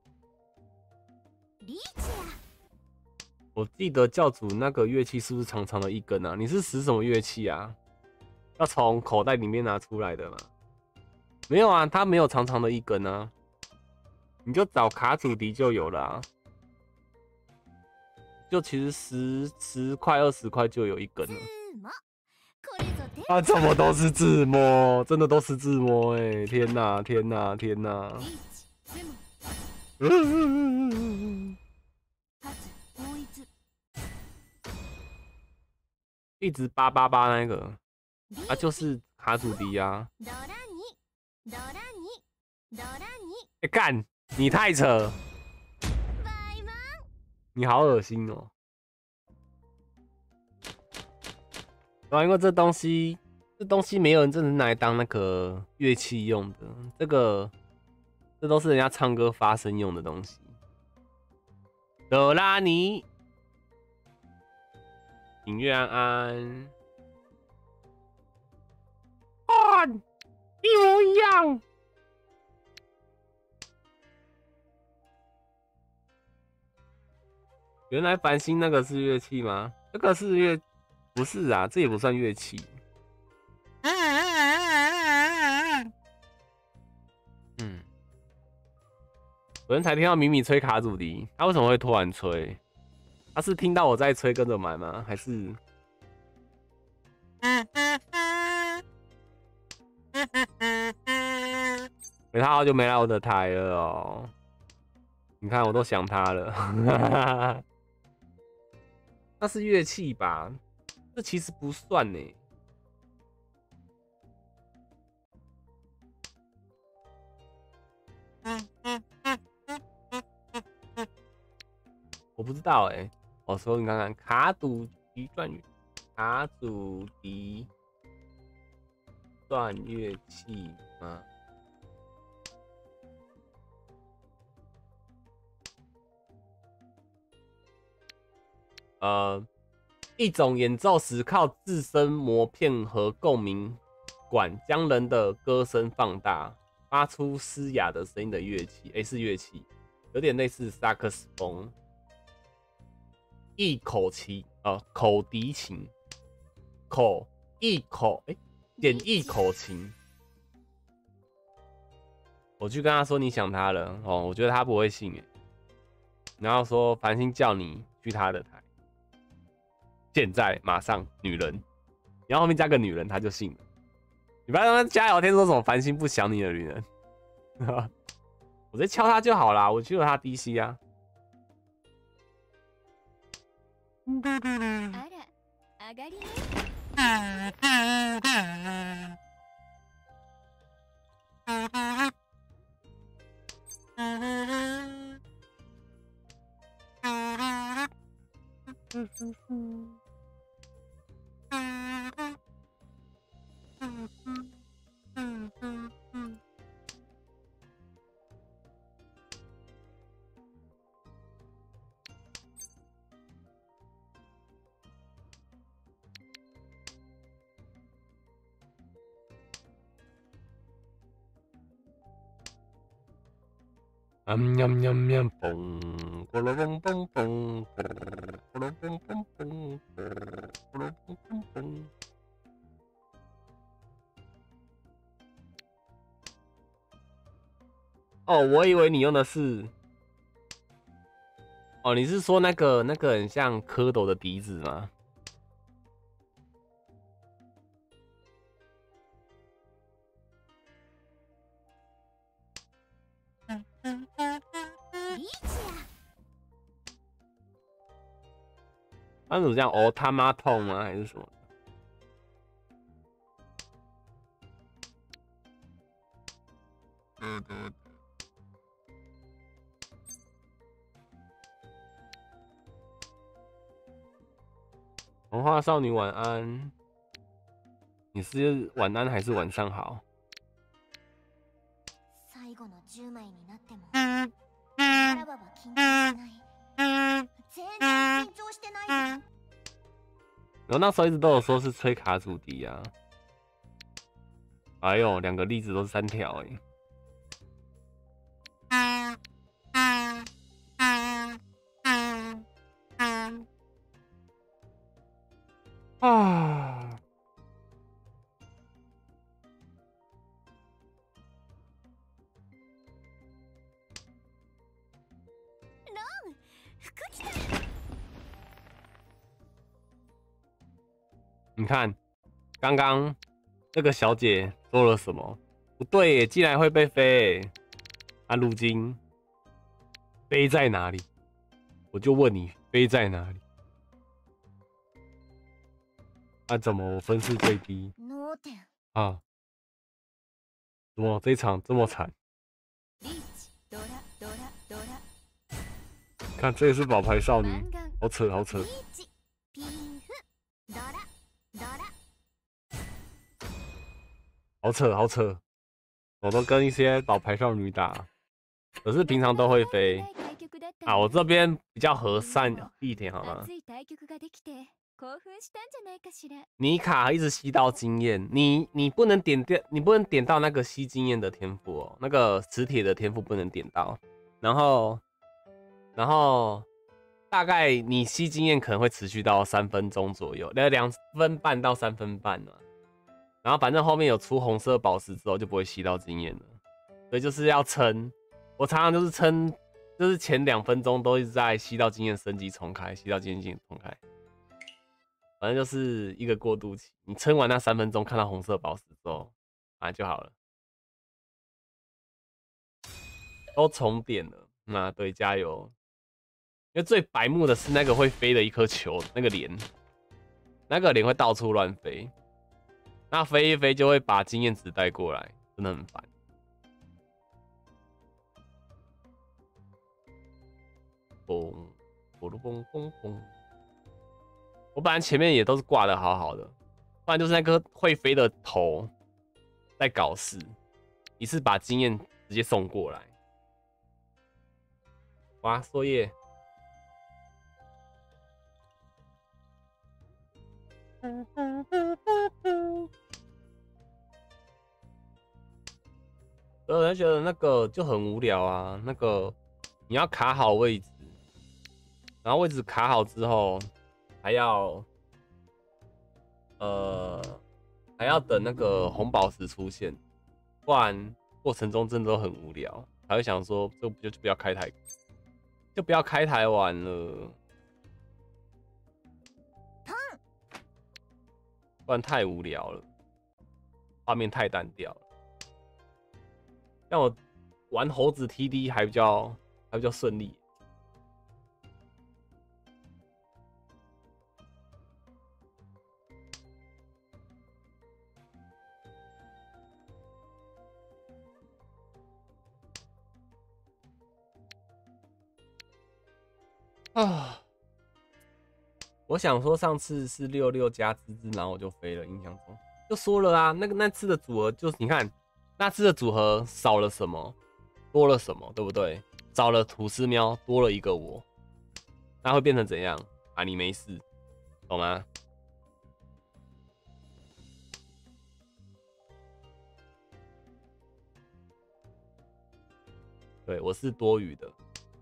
我记得教主那个乐器是不是长长的一根啊？你是使什么乐器啊？要从口袋里面拿出来的吗？没有啊，它没有长长的一根啊，你就找卡祖笛就有了、啊。就其实十十块二十块就有一根了。啊，怎么都是自摸，真的都是自摸哎、欸！天哪，天哪，天哪！一直八八八那个，啊，就是卡祖笛啊！哎干，你太扯！你好恶心哦！对啊，因为这东西，这东西没有人真的拿来当那个乐器用的，这个，这都是人家唱歌发声用的东西。哆拉尼，影月安安，啊，一模一样。原来繁星那个是乐器吗？这个是乐，不是啊，这也不算乐器。嗯，昨天才听到米米吹卡祖笛，他为什么会突然吹？他是听到我在吹跟着买吗？还是？欸、他好久没来我的台了哦。你看，我都想他了。那是乐器吧？这其实不算呢。我不知道哎、欸。我说你看看，卡祖笛算乐，卡祖笛算乐器吗？呃，一种演奏时靠自身膜片和共鸣管将人的歌声放大，发出嘶哑的声音的乐器。哎、欸，是乐器，有点类似萨克斯风。一口琴，呃，口笛琴，口一口，哎、欸，点一口琴。我去跟他说你想他了哦，我觉得他不会信哎。然后说繁星叫你去他的台。现在马上女人，然后后面加个女人，他就信了。你不要让他加聊天说什么繁星不想你的女人，我直接敲他就好啦，我去了他 D C 啊。 あら、上がりね。 嗯喵喵喵嘣，咕噜嘣嘣嘣，咕噜嘣嘣嘣，咕噜嘣嘣嘣。哦，我以为你用的是，哦，你是说那个那个很像蝌蚪的笛子吗？他怎么这样？哦，他妈痛吗？还是什么？嗯嗯。 童话少女晚安，你是晚安还是晚上好？ 最後のじゅうまいになってもわらばは緊張しない。全然緊張してないぞ。 然后那时候一直都有说是吹卡祖笛啊。哎呦，两个例子都是三条哎。啊。你看，刚刚那个小姐做了什么？不对耶，竟然会被飞耶！啊，如今飞在哪里？我就问你，飞在哪里？啊，怎么我分数最低？啊？怎么这一场这么惨？看，这也是宝牌少女，好扯，好扯。好扯，好扯！我都跟一些宝牌少女打，可是平常都会飞啊。我这边比较和善一点，好吗？妮卡一直吸到经验，你你不能点掉，你不能点到那个吸经验的天赋哦，那个磁铁的天赋不能点到。然后，然后大概你吸经验可能会持续到三分钟左右，那两分半到三分半呢。然后反正后面有出红色宝石之后就不会吸到经验了，所以就是要撑。我常常就是撑，就是前两分钟都一直在吸到经验升级重开，吸到经验重开。反正就是一个过渡期，你撑完那三分钟，看到红色宝石之后，啊就好了。都重点了，那对，加油！因为最白目的是那个会飞的一颗球，那个莲，那个莲会到处乱飞。那飞一飞就会把经验值带过来，真的很烦。嘣，嘣嘣嘣嘣！我本来前面也都是挂的好好的，不然就是那颗会飞的头在搞事，一次把经验直接送过来。哇，作业！所以我就觉得那个就很无聊啊，那个你要卡好位置，然后位置卡好之后，还要呃还要等那个红宝石出现，不然过程中真的都很无聊，才会想说这就不要开台，就不要开台玩了。不然太无聊了，画面太单调了。让我玩猴子 T D 还比较还比较顺利。啊。我想说上次是六六加芝芝，然后我就飞了，印象中就说了啊，那个那次的组合就是你看那次的组合少了什么，多了什么，对不对？少了吐司喵，多了一个我，那会变成怎样啊？你没事，懂吗？对，我是多余的。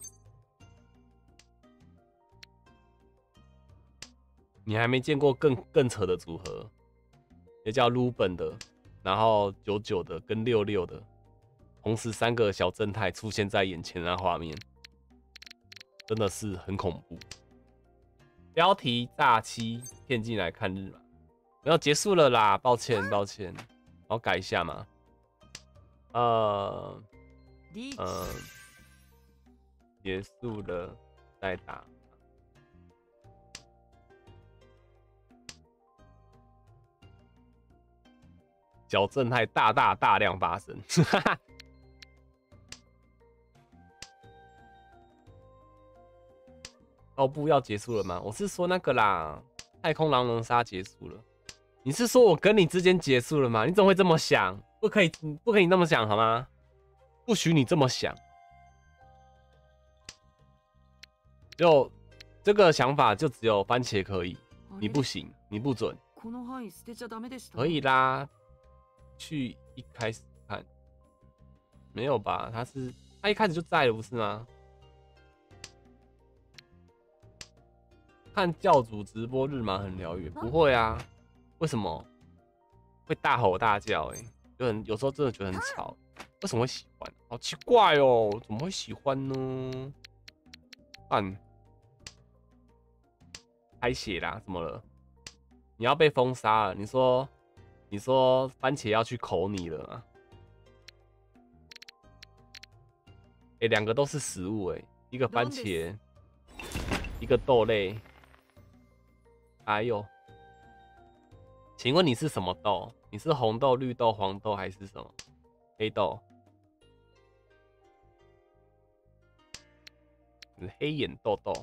你还没见过更更扯的组合，也叫鲁本的，然后九九的跟六六的，同时三个小正太出现在眼前的画面，真的是很恐怖。标题诈欺骗进来看日嘛，没有结束了啦，抱歉抱歉，然后改一下嘛，呃呃，结束了再打。小正太大大大量发生，哦不要结束了吗？我是说那个啦， 太空狼人杀结束了。你是说我跟你之间结束了吗？你怎么会这么想？不可以，不可以那么想好吗？不许你这么想。就这个想法，就只有番茄可以，你不行，你不准。可以啦，去一开始看，没有吧？他是他一开始就在了，不是吗？看教主直播日麻很疗愈，不会啊？为什么？会大吼大叫、欸？哎，就很有时候真的觉得很吵。为什么会喜欢？好奇怪哦，怎么会喜欢呢？看，开血啦，怎么了？你要被封杀了？你说，你说番茄要去口你了吗？哎、欸，两个都是食物哎、欸，一个番茄，一个豆类。哎呦，请问你是什么豆？你是红豆、绿豆、黄豆还是什么？黑豆？你是黑眼豆豆。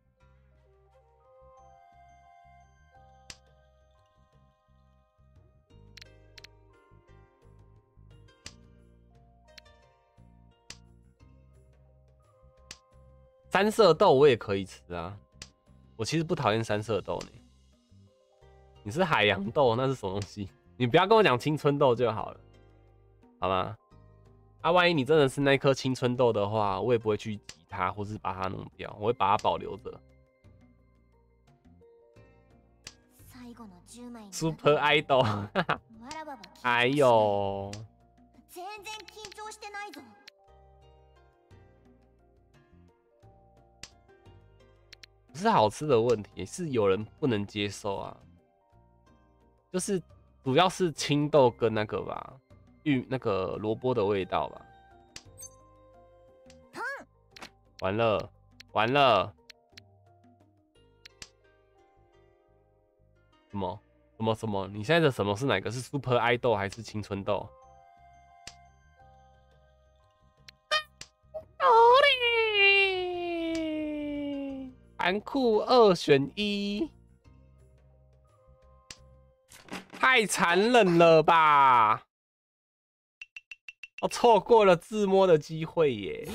三色豆我也可以吃啊，我其实不讨厌三色豆呢。你是海洋豆，那是什么东西？你不要跟我讲青春豆就好了，好吗？啊，万一你真的是那颗青春豆的话，我也不会去挤它，或是把它弄掉，我会把它保留着。Super Idol， 哎呦。不是好吃的问题，是有人不能接受啊。就是主要是青豆跟那个吧，玉那个萝卜的味道吧。完了，完了，什么什么什么？你现在的什么是哪个？是 Super Idol 还是青春豆？残酷二选一，太残忍了吧！我错过了自摸的机会耶。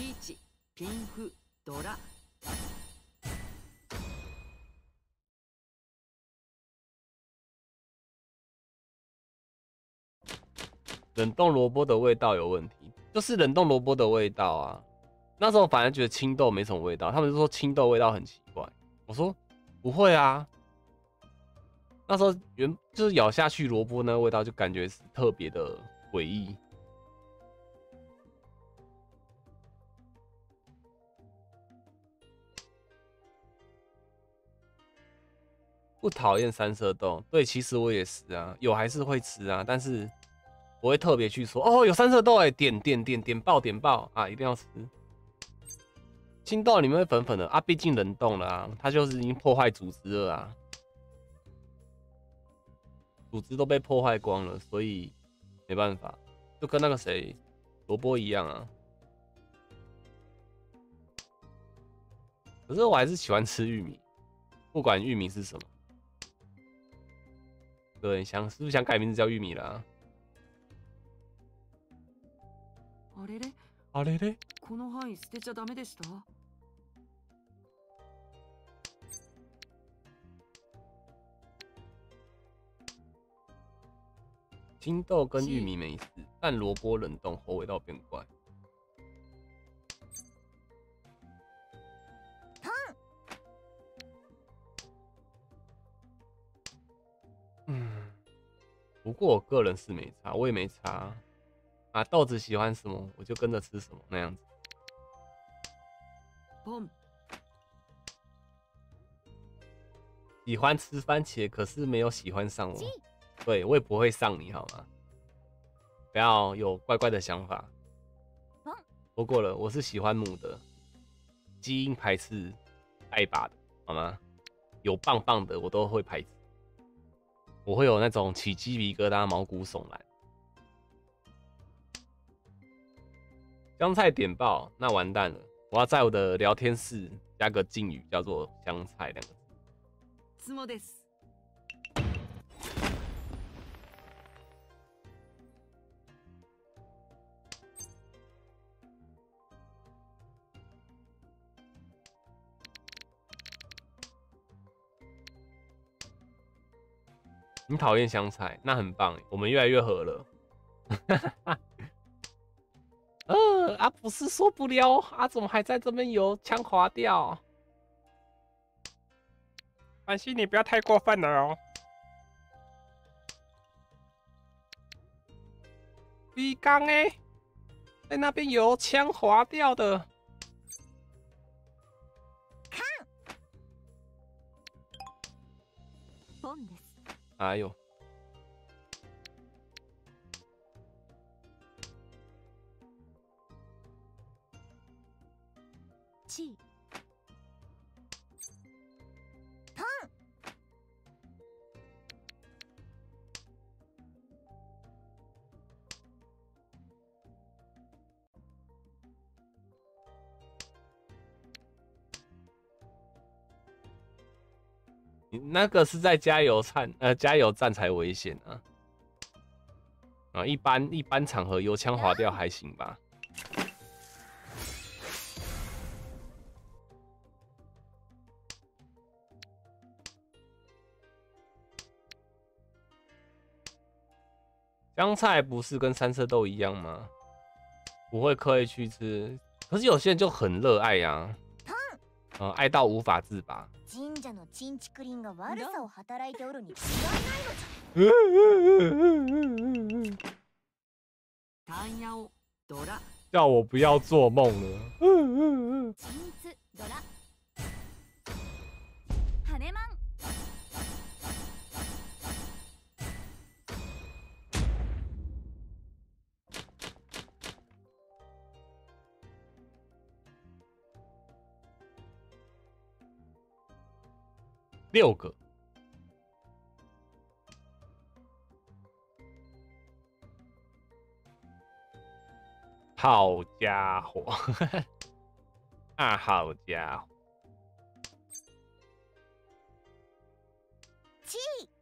冷冻萝卜的味道有问题，就是冷冻萝卜的味道啊。那时候反而觉得青豆没什么味道，他们就说青豆味道很奇怪。我说不会啊，那时候原就是咬下去萝卜那个味道，就感觉是特别的诡异。不讨厌三色豆，对，其实我也是啊，有还是会吃啊，但是我会特别去说哦，有三色豆哎，点点点点爆点爆啊，一定要吃。青豆里面会粉粉的啊，毕竟冷冻了啊，它就是已经破坏组织了啊，组织都被破坏光了，所以没办法，就跟那个谁萝卜一样啊。可是我还是喜欢吃玉米，不管玉米是什么。对，想是不是想改名字叫玉米啦？ あれれ？ あれれ？ この範囲捨てちゃダメでした？ 青豆跟玉米没事，但萝卜冷冻后味道变怪。嗯，不过我个人是没差，我也没差啊。豆子喜欢什么，我就跟着吃什么那样子。喜欢吃番茄，可是没有喜欢上我。对，我也不会上你，好吗？不要有怪怪的想法。说过了，我是喜欢母的，基因排斥带把的，好吗？有棒棒的我都会排斥，我会有那种起鸡皮疙瘩、毛骨悚然。香菜点爆，那完蛋了！我要在我的聊天室加个敬语，叫做“香菜”两个字。 你讨厌香菜，那很棒，我们越来越合了。呃啊，不是说不了啊，怎么还在这边游？枪划掉。凡希，你不要太过分了哦。鱼缸哎，在那边游，枪划掉的。哎呦！ 气。パン。 你那个是在加油站，呃，加油站才危险啊！啊，一般一般场合油枪划掉还行吧。香菜不是跟三色豆一样吗？不会刻意去吃，可是有些人就很热爱呀、啊，呃，愛到無法自拔。 神社のチンチクリンが悪さを働いておるに違いないのじゃ。 タンヤオドラ。 叫我不要做梦了。 チンツドラ。羽マン。 六个，好家伙，啊，好家伙！ 七。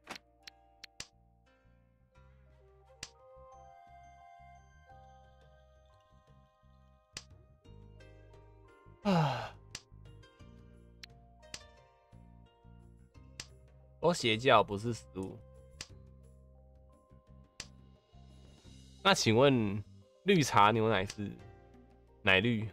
啊。我邪教不是食物。那请问绿茶牛奶是奶绿？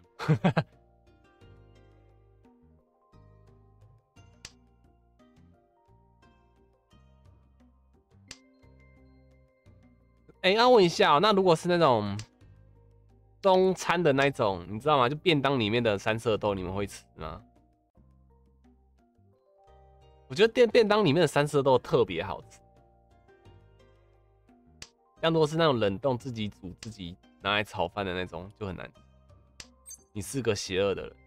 哎、欸，要问一下、喔，那如果是那种中餐的那种，你知道吗？就便当里面的三色豆，你们会吃吗？我觉得便便当里面的三色豆特别好吃，像如果是那种冷冻自己煮自己拿来炒饭的那种就很难吃。你是个邪恶的人，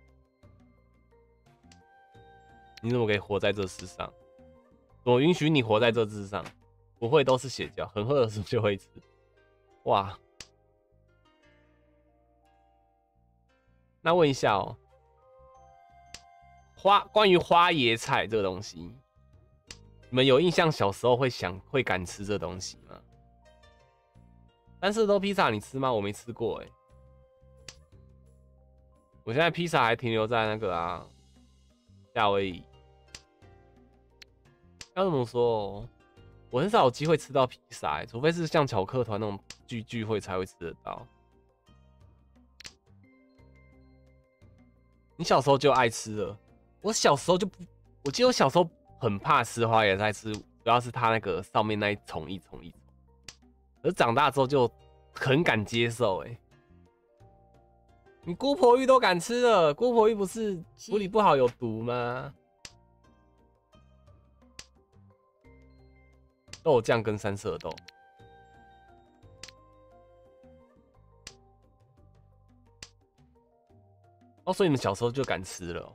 你怎么可以活在这世上？我允许你活在这世上，不会都是邪教，很饿的时候就会吃。哇，那问一下哦。花关于花椰菜这个东西，你们有印象小时候会想会敢吃这东西吗？三色豆披萨你吃吗？我没吃过哎、欸。我现在披萨还停留在那个啊夏威夷。要怎么说？我很少有机会吃到披萨、欸，除非是像巧克团那种聚聚会才会吃得到。你小时候就爱吃了。我小时候就不，我记得我小时候很怕吃花椰菜，吃主要是它那个上面那一丛一丛一丛。而长大之后就很敢接受、欸，哎，你姑婆芋都敢吃了，姑婆芋不是处理不好有毒吗？豆酱跟三色豆，哦，所以你们小时候就敢吃了、喔。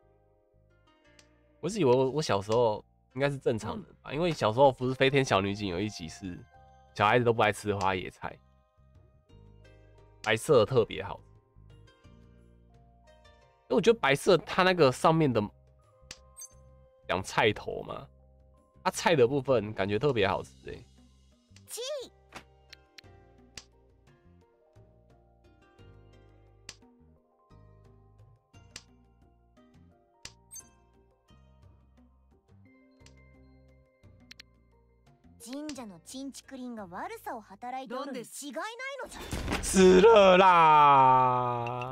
我是以为我我小时候应该是正常的吧，因为小时候不是《飞天小女警》有一集是小孩子都不爱吃花椰菜，白色的特别好吃。因为我觉得白色它那个上面的讲菜头嘛，它菜的部分感觉特别好吃哎、欸。 神社のチンチクリンが悪さを働いておるに違いないのじゃ。 死了啦！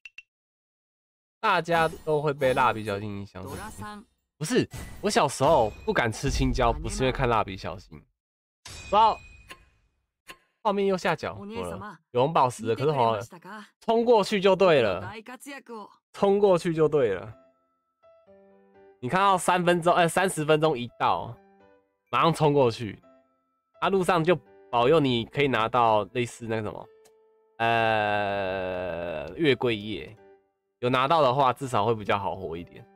大家都会被蜡笔小新影响。不是，我小时候不敢吃青椒，不是因为看蜡笔小新。不知道画面右下角怎么了？有红宝石的，可是红了，冲过去就对了，冲过去就对了。你看到三分钟，哎、呃，三十分钟一到，马上冲过去。啊，路上就保佑你可以拿到类似那个什么，呃，月桂叶。有拿到的话，至少会比较好活一点。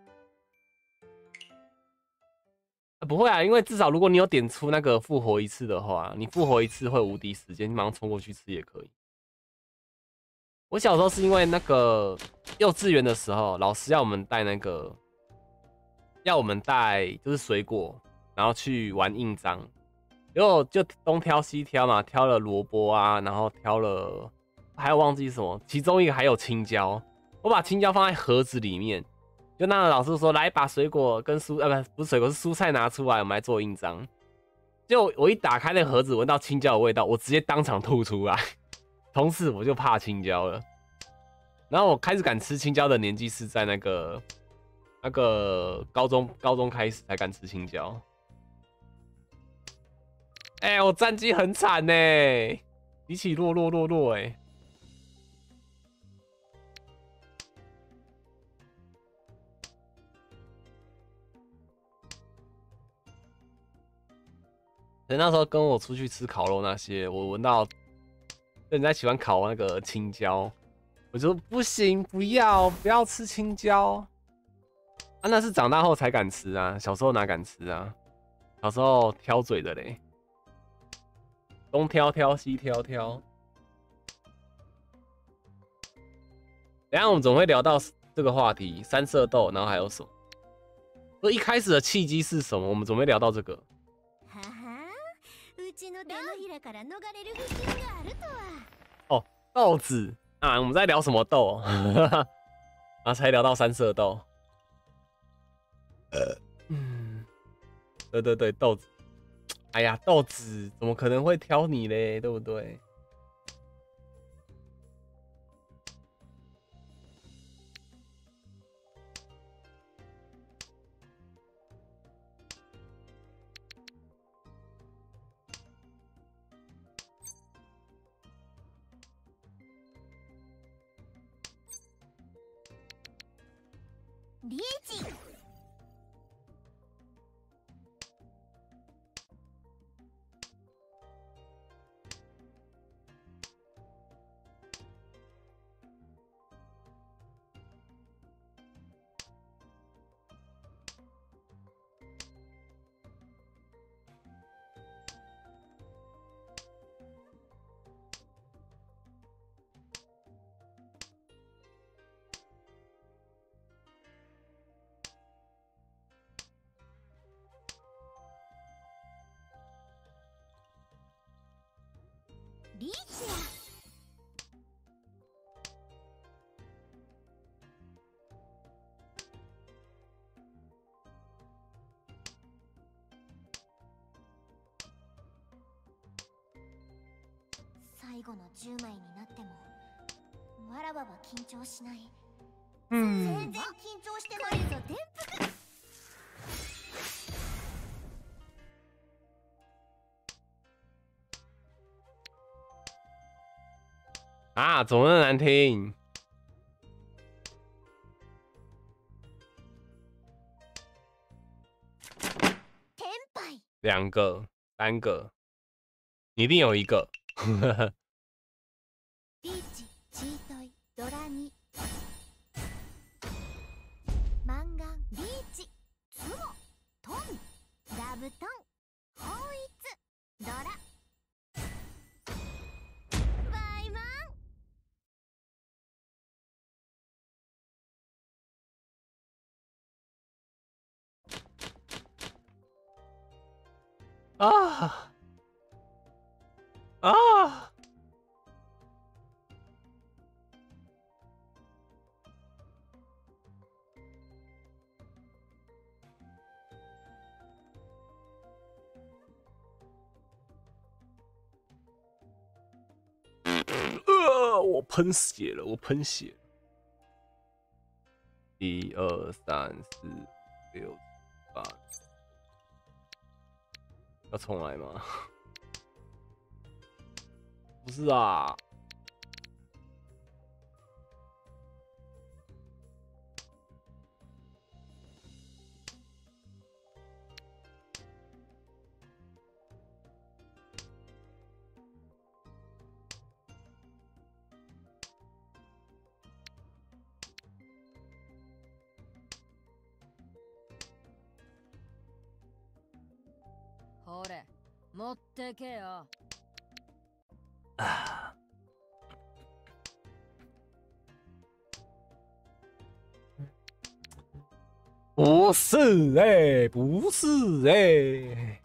啊、不会啊，因为至少如果你有点出那个复活一次的话，你复活一次会无敌时间，你马上冲过去吃也可以。我小时候是因为那个幼稚园的时候，老师要我们带那个。要我们带就是水果，然后去玩印章，然后就东挑西挑嘛，挑了萝卜啊，然后挑了还有忘记什么，其中一个还有青椒，我把青椒放在盒子里面，就那个老师说来把水果跟蔬呃不不是水果是蔬菜拿出来，我们来做印章。结果我一打开那个盒子，闻到青椒的味道，我直接当场吐出来，从此我就怕青椒了。然后我开始敢吃青椒的年纪是在那个。那个高中高中开始才敢吃青椒，哎、欸，我战绩很惨呢，起起落落落落，哎，人那时候跟我出去吃烤肉那些，我闻到人家喜欢烤那个青椒，我就不行，不要不要吃青椒。啊，那是长大后才敢吃啊，小时候哪敢吃啊？小时候挑嘴的嘞，东挑挑西挑挑。等一下我们总会聊到这个话题，三色豆，然后还有什么？所以一开始的契机是什么？我们总会聊到这个。哦，豆子啊，我们在聊什么豆？然后才聊到三色豆。呃，嗯，对对对，豆子，哎呀，豆子怎么可能会挑你嘞？对不对？ リーチ。リーチや。最後のじゅうまいになってもわらばは緊張しない。全然緊張してないぞ、転覆。 啊，怎么那么难听？两个、三个，你一定有一个。 ピーチ、チートイ、ドラに、マンガン、リーチ、ツモ、トン、ダブトン、ホイツ、ドラ。 啊啊！ 喷血了，我喷血。一二三四六七八，要重来吗？不是啊。 ほれ、持ってけよ。 啊，不是哎、欸，不是哎、欸。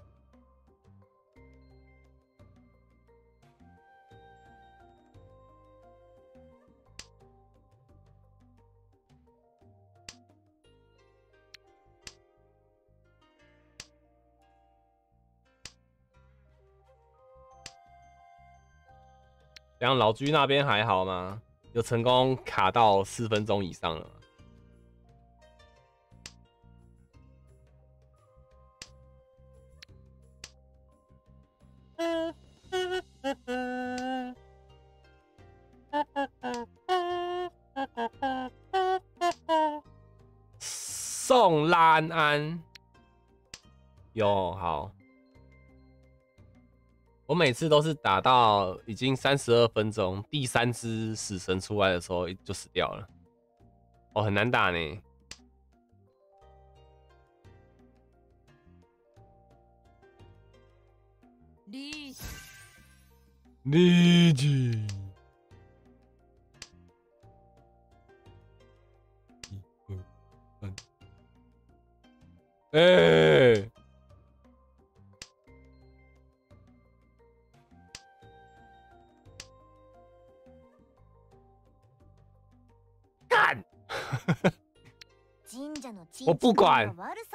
这样老居那边还好吗？有成功卡到四分钟以上了吗？宋兰安有好。我每次都是打到已经三十二分钟，第三只死神出来的时候就死掉了。哦，很难打呢。 リーチ。 リーチ。一、二、三。哎、欸。干！我不管。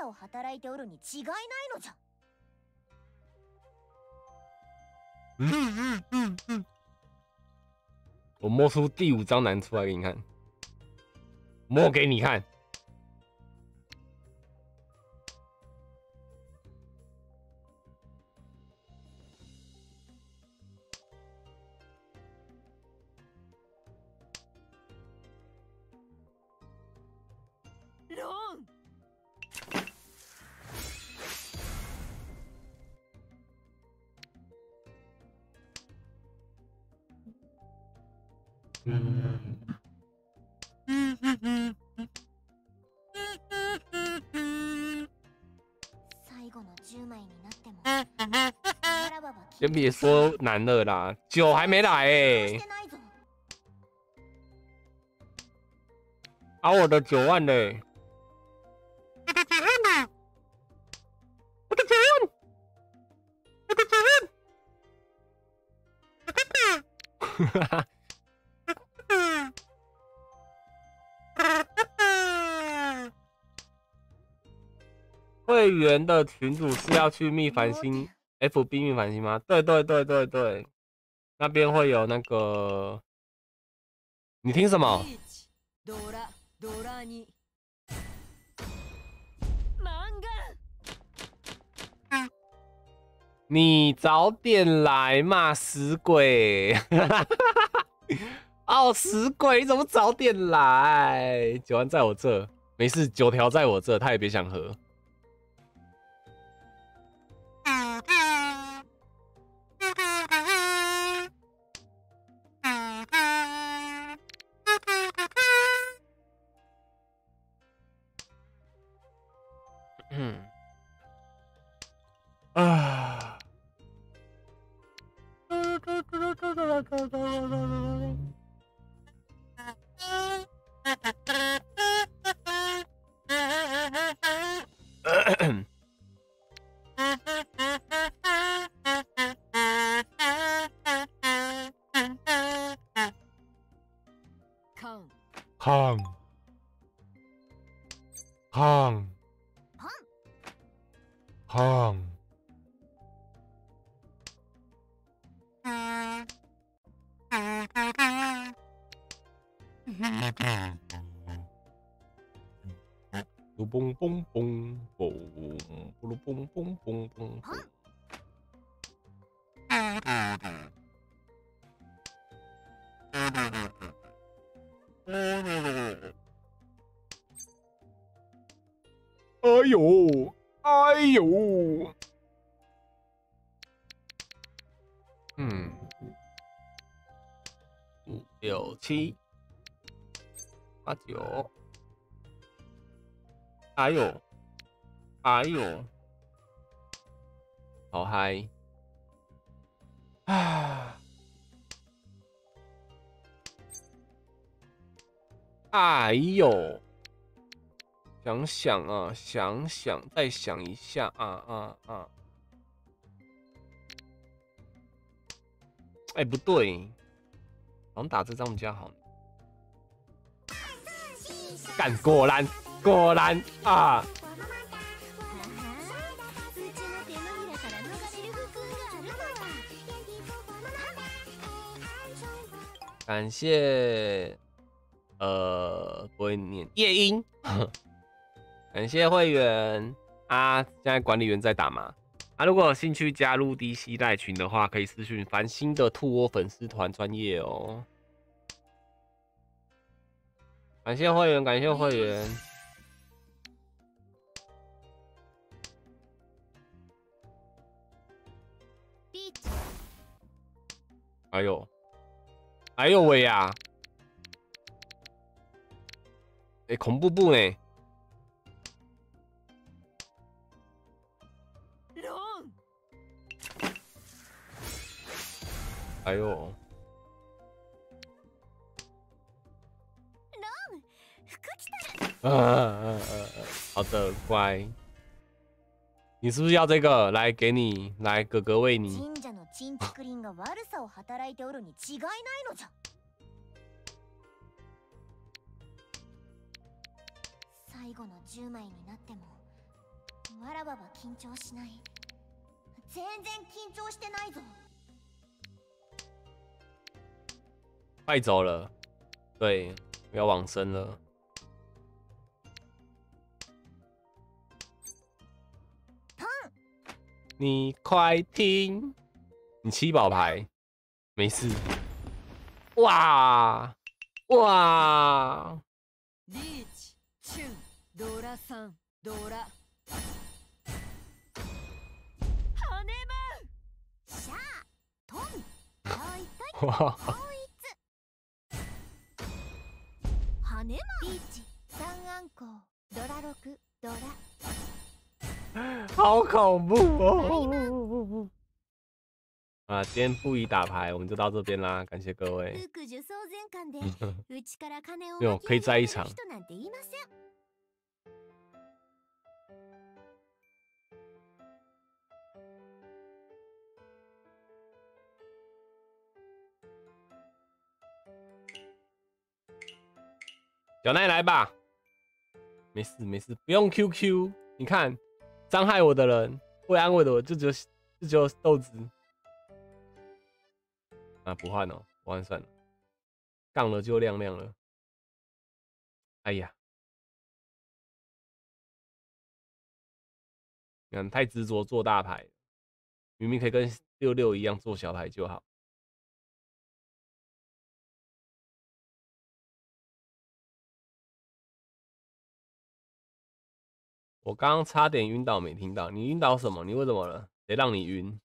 嗯嗯嗯嗯。我摸出第五张难出来给你看，摸给你看。嗯嗯嗯嗯嗯。先别说难了啦，酒还没来哎、欸。啊，我的九万嘞！我的九万呢？我的九万！我的九万！哈哈。会员的群主是要去蜜繁星 F B 蜜繁星吗？对对对对对，那边会有那个。你听什么？你早点来嘛，死鬼！哦，死鬼，你怎么早点来？九万在我这，没事，九条在我这，他也别想喝。嗯啊。胖胖胖噜嘣嘣嘣嘣，咕噜嘣嘣嘣嘣嘣。哎呦，哎呦，嗯，五六七八九，哎呦，哎呦，好嗨！啊，哎呦！想想啊，想想，再想一下啊啊啊！哎、欸，不对，好像打这张比较好。干，果然，果然啊！感谢，呃，不会念夜莺。感谢会员啊！现在管理员在打嘛？啊，如果有兴趣加入 D C 赖群的话，可以私讯繁星的兔窝粉丝团专业哦。感谢会员，感谢会员。哎呦，哎呦喂呀！哎、欸，恐怖布呢？哎呦！啊啊啊！好的，乖。你是不是要这个？来，给你，来，哥哥喂你。 神社のチンチクリンが悪さを働いておるに違いないのじゃ。最後のじゅうまいになっても、わらばは緊張しない。全然緊張してないぞ。 快走了，对，要往生了。你快听，你七宝牌，没事。哇哇！ リーチ、チュン、ドラさん、ドラ。羽舞。 シャー、トン、トイトイ、 哇！ 羽舞。リーチ、三暗号、ドラ六、ドラ。 好恐怖哦！啊，今天不宜打牌，我们就到这边啦，感谢各位。没有，可以在一场。小奈来吧，没事没事，不用 Q Q， 你看。伤害我的人，会安慰的我，就只有就只有豆子啊！不换哦，不换算了，杠了就亮亮了。哎呀，你看太执着做大牌，明明可以跟六六一样做小牌就好。我刚刚差点晕倒，没听到。你晕倒什么？你为什么了？谁让你晕？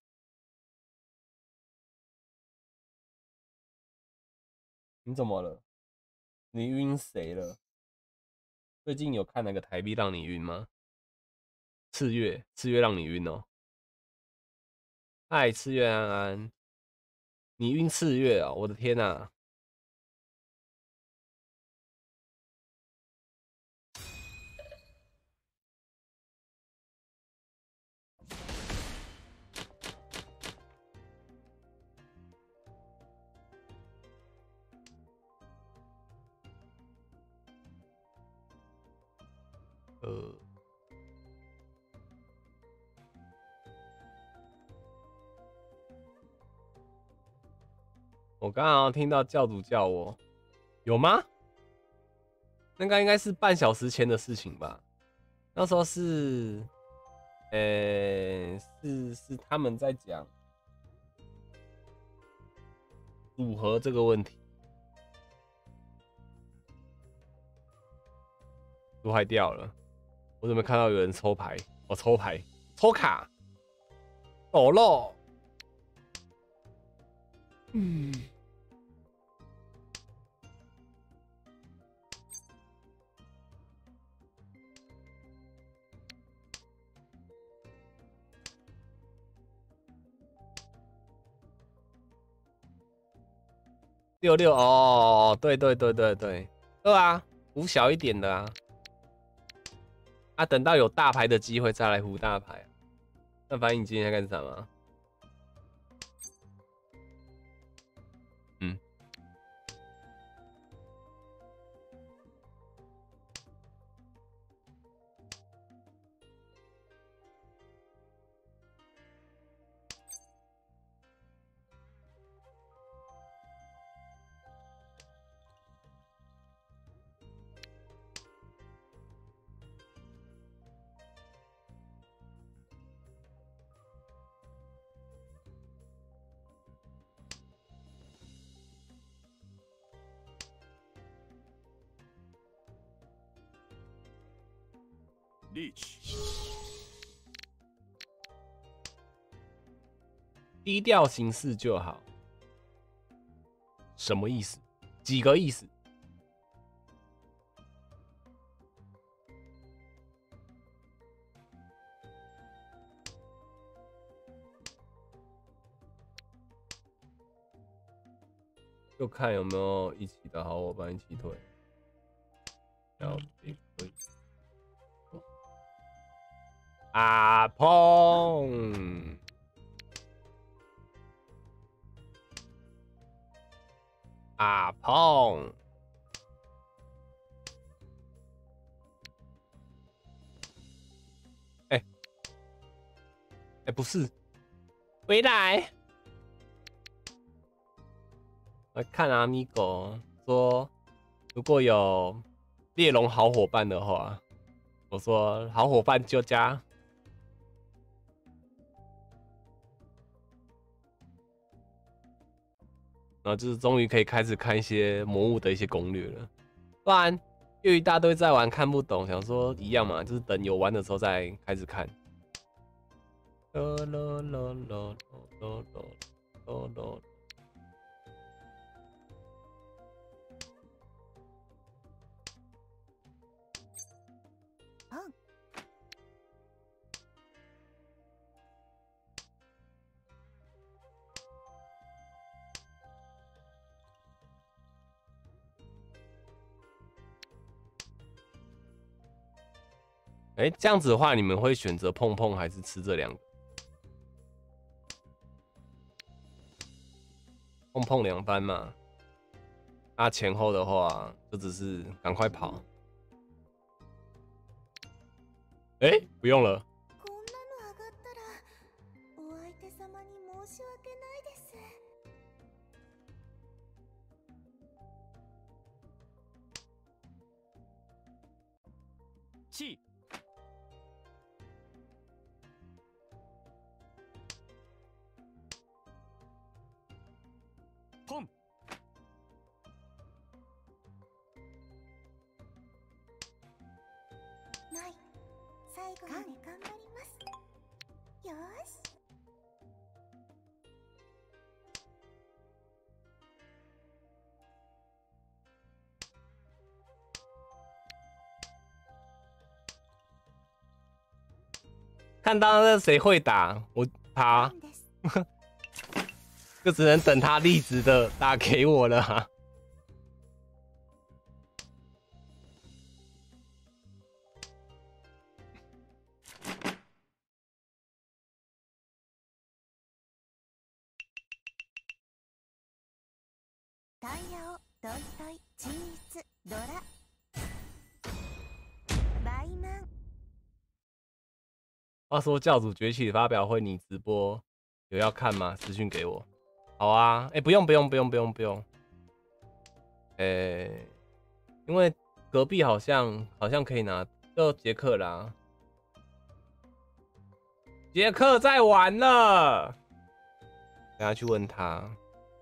你怎么了？你晕谁了？最近有看那个台币让你晕吗？次月，次月让你晕哦。嗨，次月安安，你晕次月啊、哦！我的天哪、啊！呃，我刚刚听到教主叫我，有吗？ 那个应该是半小时前的事情吧。那时候是，呃、欸，是是他们在讲组合这个问题。书还掉了，我怎么看到有人抽牌？我、哦、抽牌，抽卡，抖肉。嗯。六六哦，对对对对对，对啊，胡小一点的啊。啊，等到有大牌的机会再来胡大牌。那反正你今天在干什么？嗯。低调行事就好，什么意思？几个意思？就看有没有一起的好伙伴一起推，然后也可以。阿碰，阿碰，哎、欸，哎、欸，不是，回来。我看阿米狗说，如果有猎龙好伙伴的话，我说好伙伴就加。然后就是终于可以开始看一些魔物的一些攻略了，不然又一大堆在玩看不懂，想说一样嘛，就是等有玩的时候再开始看。咯咯咯咯咯咯咯咯。哎、欸，这样子的话，你们会选择碰碰还是吃这两个？碰碰两番嘛。那前后的话，就只是赶快跑。哎、欸，不用了。气。碰。 ない。最後まで頑張ります。よーし。 看到那谁会打我他，就只能等他立直的打给我了、啊。 タイヤをトイトイチーズドラバイマン。 话说教主崛起发表会，你直播有要看吗？私讯给我。好啊，哎、欸，不用不用不用不用不用。哎、欸，因为隔壁好像好像可以拿，就杰克啦。杰克在玩了，等下去问他。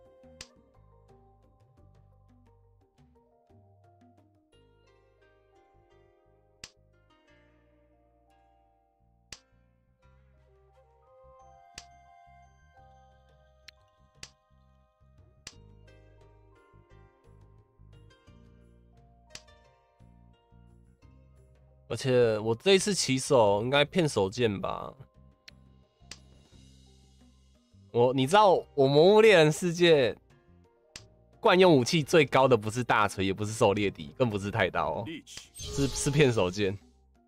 而且我这一次起手应该骗手剑吧？我你知道我魔物猎人世界惯用武器最高的不是大锤，也不是狩猎笛，更不是太刀、哦，是是片手剑。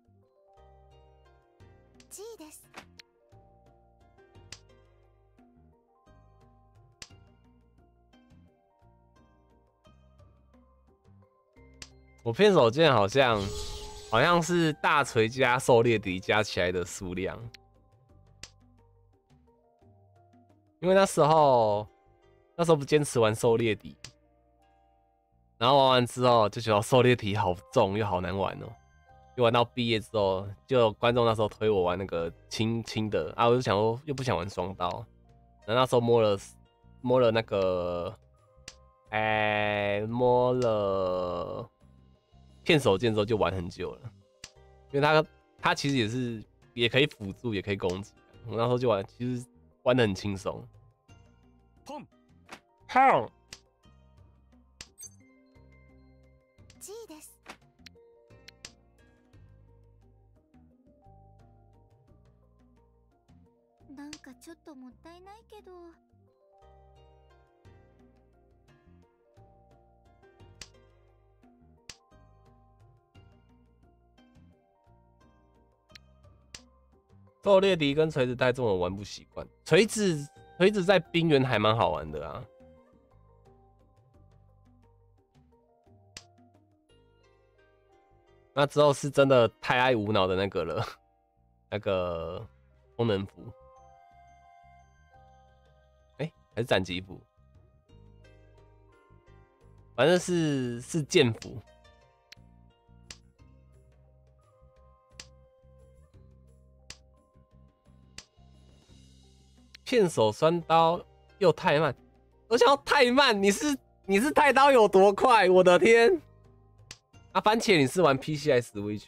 我片手剑好像好像是大锤加狩猎笛加起来的数量。因为那时候，那时候不坚持玩狩猎笛，然后玩完之后就觉得狩猎笛好重又好难玩哦。就玩到毕业之后，就观众那时候推我玩那个轻轻的啊，我就想说又不想玩双刀，然后那时候摸了摸了那个，哎、欸，摸了片手剑之后就玩很久了，因为它它其实也是也可以辅助也可以攻击，我那时候就玩其实。玩得很轻松。好。 なんかちょっともったいないけど。 狩猎笛跟锤子带这种玩不习惯，锤子锤子在冰原还蛮好玩的啊。那之后是真的太爱无脑的那个了，那个功能符，哎、欸，还是斩击符，反正是是剑符。片手酸刀又太慢，我想要太慢，你是你是太刀有多快？我的天！啊，番茄你是玩 P C 还是 Switch？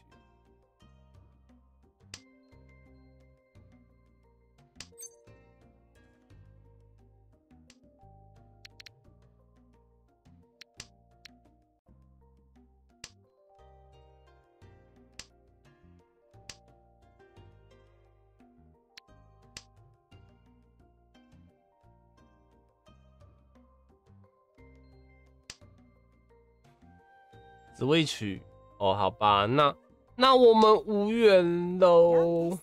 Switch 哦，好吧，那那我们无缘喽。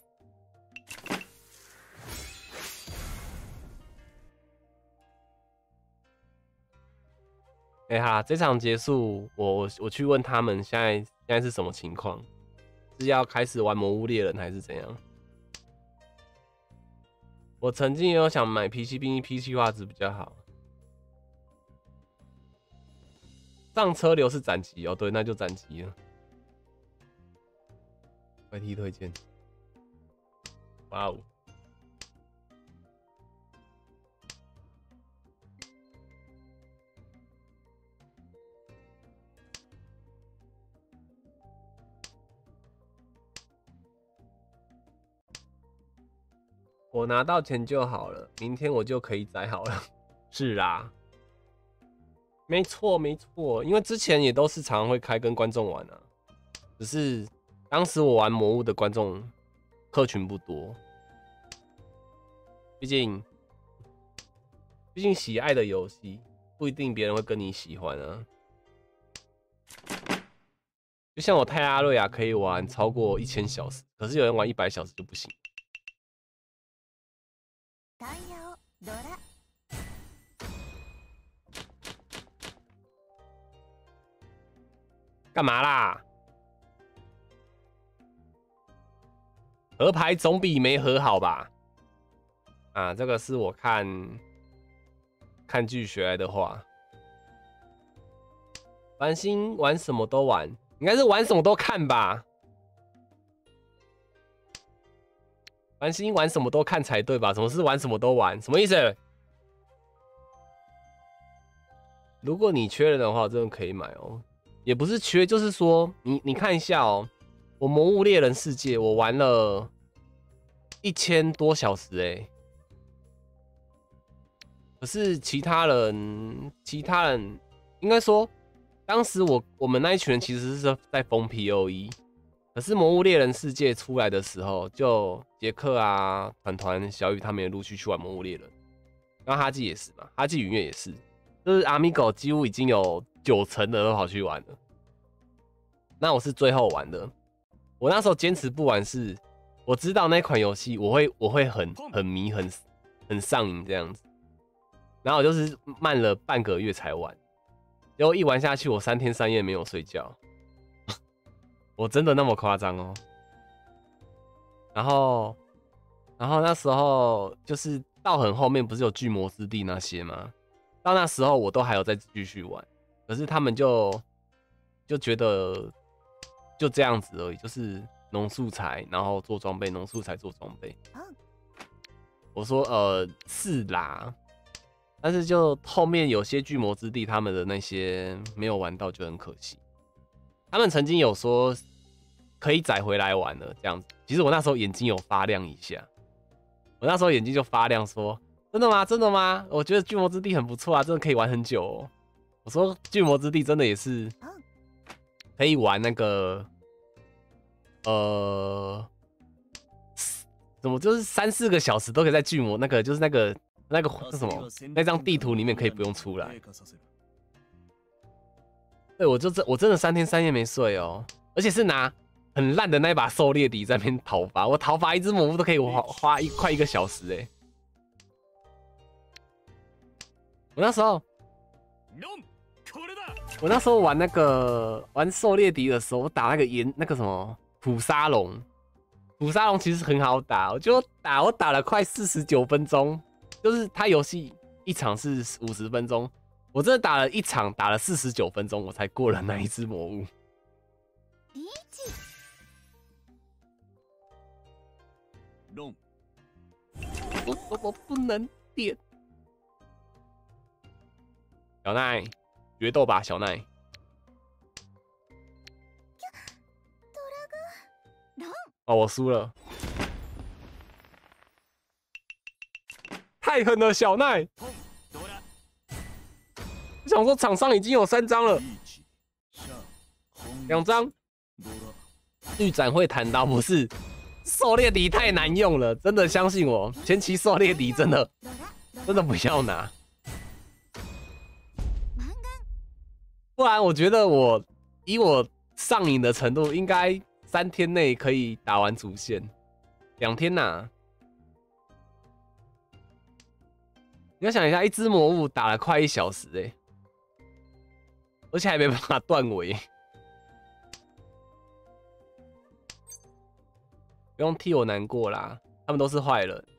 哎、欸、哈，这场结束，我我去问他们现在现在是什么情况，是要开始玩魔物猎人还是怎样？我曾经也有想买 P C， 毕竟 P C 画质比较好。上车流是斩击哦，对，那就斩击了。Y T 推荐，哇哦！我拿到钱就好了，明天我就可以载好了。是啊。没错，没错，因为之前也都是常常会开跟观众玩啊，只是当时我玩魔物的观众客群不多，毕竟毕竟喜爱的游戏不一定别人会跟你喜欢啊。就像我泰阿瑞亚可以玩超过一千小时，可是有人玩一百小时就不行。干嘛啦？合牌总比没合好吧？啊，这个是我看看剧学来的话。繁星玩什么都玩， 应该是玩什么都看吧。繁星玩什么都看才对吧？什么是玩什么都玩？什么意思？如果你缺人的话，真的可以买哦。也不是缺，就是说你你看一下哦，我魔物猎人世界我玩了一千多小时哎、欸，可是其他人其他人应该说，当时我我们那一群人其实是在疯 P O E。可是《魔物猎人世界》出来的时候，就杰克啊、团团、小雨他们也陆续去玩《魔物猎人》，然后哈基也是嘛，哈基与月也是，就是阿米狗几乎已经有九成的都跑去玩了。那我是最后玩的，我那时候坚持不玩是，我知道那款游戏我会我会很很迷、很很上瘾这样子，然后我就是慢了半个月才玩，结果一玩下去，我三天三夜没有睡觉。我真的那么夸张哦？然后，然后那时候就是到很后面，不是有巨魔之地那些吗？到那时候我都还有在继续玩，可是他们就就觉得就这样子而已，就是农素材，然后做装备，农素材做装备。我说呃是啦，但是就后面有些巨魔之地他们的那些没有玩到，就很可惜。他们曾经有说可以载回来玩了，这样子。其实我那时候眼睛有发亮一下，我那时候眼睛就发亮说，真的吗？真的吗？我觉得巨魔之地很不错啊，真的可以玩很久哦。我说巨魔之地真的也是可以玩那个，呃，怎么就是三四个小时都可以在巨魔那个就是那个那个是什么那张地图里面可以不用出来。对，我就真我真的三天三夜没睡哦，而且是拿很烂的那把狩猎笛在那边讨伐，我讨伐一只魔物都可以花花一快一个小时哎。我那时候，我那时候玩那个玩狩猎笛的时候，我打那个岩那个什么普沙龙，普沙龙其实很好打，我就打我打了快四十九分钟，就是它游戏一场是五十分钟。我真的打了一场，打了四十九分钟，我才过了那一只魔物。我我我不能点。小奈，决斗吧，小奈。哦，我输了。太狠了，小奈。我想说，场上已经有三张了，两张。预展会弹刀不是，狩猎笛太难用了，真的相信我，前期狩猎笛真的真的不要拿，不然我觉得我以我上瘾的程度，应该三天内可以打完主线，两天呐、啊。你要想一下，一只魔物打了快一小时哎、欸。而且还没办法断尾，不用替我难过啦，他们都是坏人。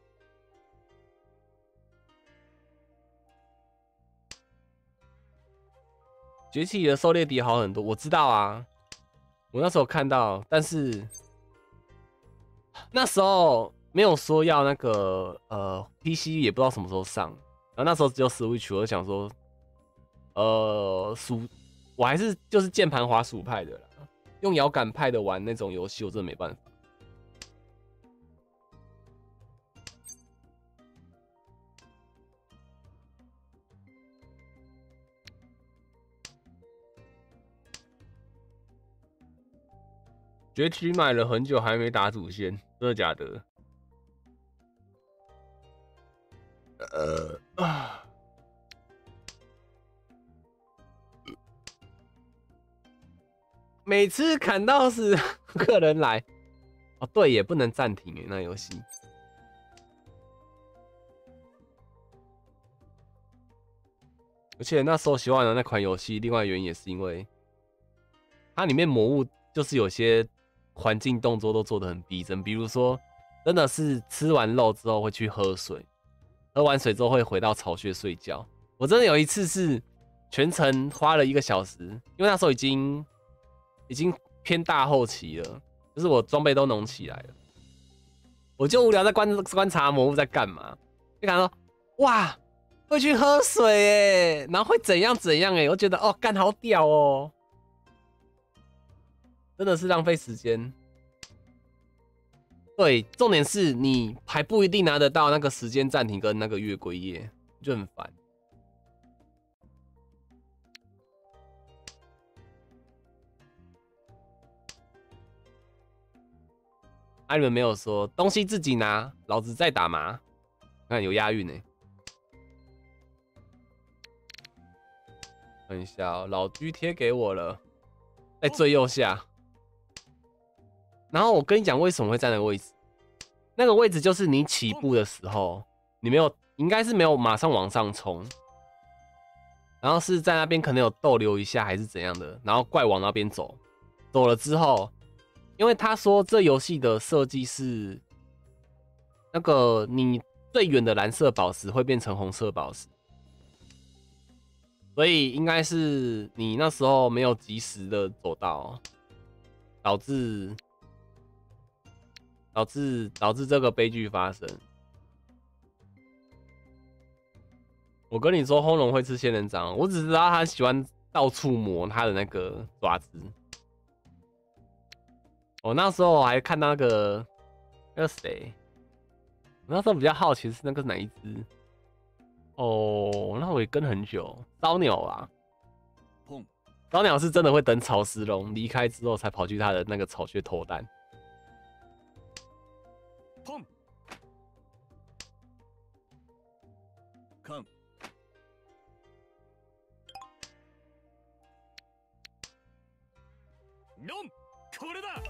崛起的狩猎笛好很多，我知道啊，我那时候看到，但是那时候没有说要那个呃 P C 也不知道什么时候上，然后那时候只有 Switch， 我就想说。呃，鼠，我还是就是键盘滑鼠派的啦，用摇杆派的玩那种游戏，我真的没办法。崛起买了很久还没打主线，真的假的？呃啊。每次砍到是客人来，哦对，也不能暂停诶，那游戏。而且那时候喜欢的那款游戏，另外原因也是因为它里面魔物就是有些环境动作都做得很逼真，比如说真的是吃完肉之后会去喝水，喝完水之后会回到巢穴睡觉。我真的有一次是全程花了一个小时，因为那时候已经。 已经偏大后期了，就是我装备都弄起来了，我就无聊在观观察魔物在干嘛，就感到哇会去喝水耶，然后会怎样怎样哎，我觉得哦干好屌哦，真的是浪费时间。对，重点是你还不一定拿得到那个时间暂停跟那个月归页，就很烦。啊，你们没有说东西自己拿，老子在打麻，看有押韵呢。看一下哦，老居贴给我了，在最右下。然后我跟你讲为什么会在那个位置，那个位置就是你起步的时候，你没有，应该是没有马上往上冲，然后是在那边可能有逗留一下还是怎样的，然后怪往那边走，走了之后，因为他说这游戏的设计是那个你最远的蓝色宝石会变成红色宝石，所以应该是你那时候没有及时的走到，导致导致导致这个悲剧发生。我跟你说，轰龙会吃仙人掌，我只知道他喜欢到处磨他的那个爪子。我那时候还看到那个那个谁，我那时候比较好奇是那个哪一只。哦，那我也跟很久，烧鸟啊，烧鸟是真的会等草食龙离开之后才跑去他的那个巢穴偷蛋。碰，看，弄，これだ。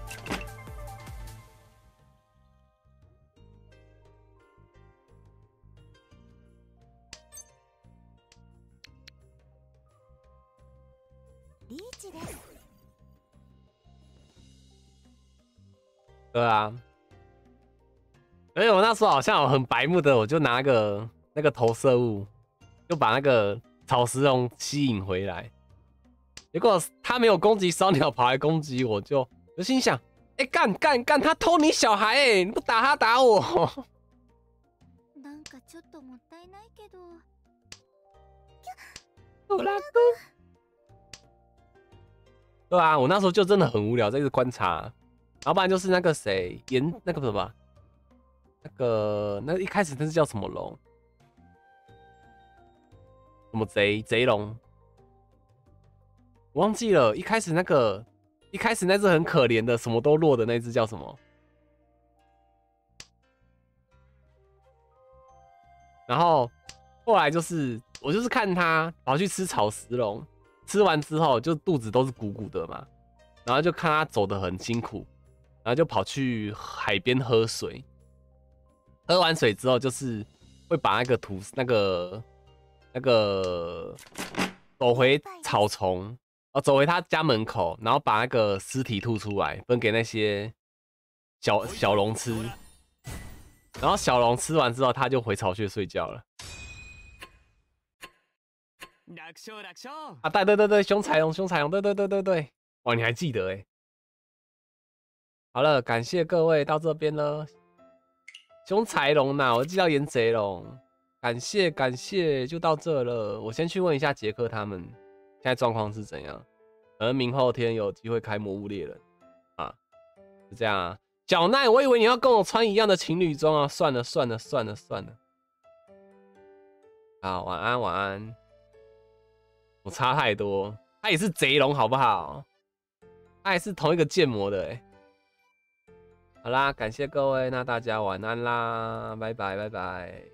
リーチです。 对啊，而且我那时候好像有很白目的，我就拿个那个投射物，就把那个草食龙吸引回来。结果他没有攻击烧鸟，跑来攻击我就，就心想，哎、欸、干干干，他偷你小孩哎、欸，你不打他打我。 なんかちょっともったいないけど。 好啦哥。对啊，我那时候就真的很无聊，在一直观察，然后不然就是那个谁岩那个什么，那个那个一开始那是叫什么龙？什么贼贼龙？我忘记了，一开始那个一开始那只很可怜的什么都弱的那只叫什么？然后后来就是我就是看他跑去吃草食龙。吃完之后就肚子都是鼓鼓的嘛，然后就看他走得很辛苦，然后就跑去海边喝水。喝完水之后，就是会把那个土那个那个走回草丛，哦，走回他家门口，然后把那个尸体吐出来，分给那些小小龙吃。然后小龙吃完之后，他就回巢穴睡觉了。啊，对对对对，凶彩龙，凶彩龙，对对对对对，哇，你还记得哎？好了，感谢各位到这边了。凶彩龙呐，我记到岩贼龙，感谢感谢，就到这了。我先去问一下杰克他们现在状况是怎样，可能明后天有机会开魔物猎人啊，是这样啊。小奈，我以为你要跟我穿一样的情侣装啊，算了算了算了算了。好，晚安晚安。我差太多，他也是贼龙，好不好？他也是同一个建模的哎。好啦，感谢各位，那大家晚安啦，拜拜拜拜。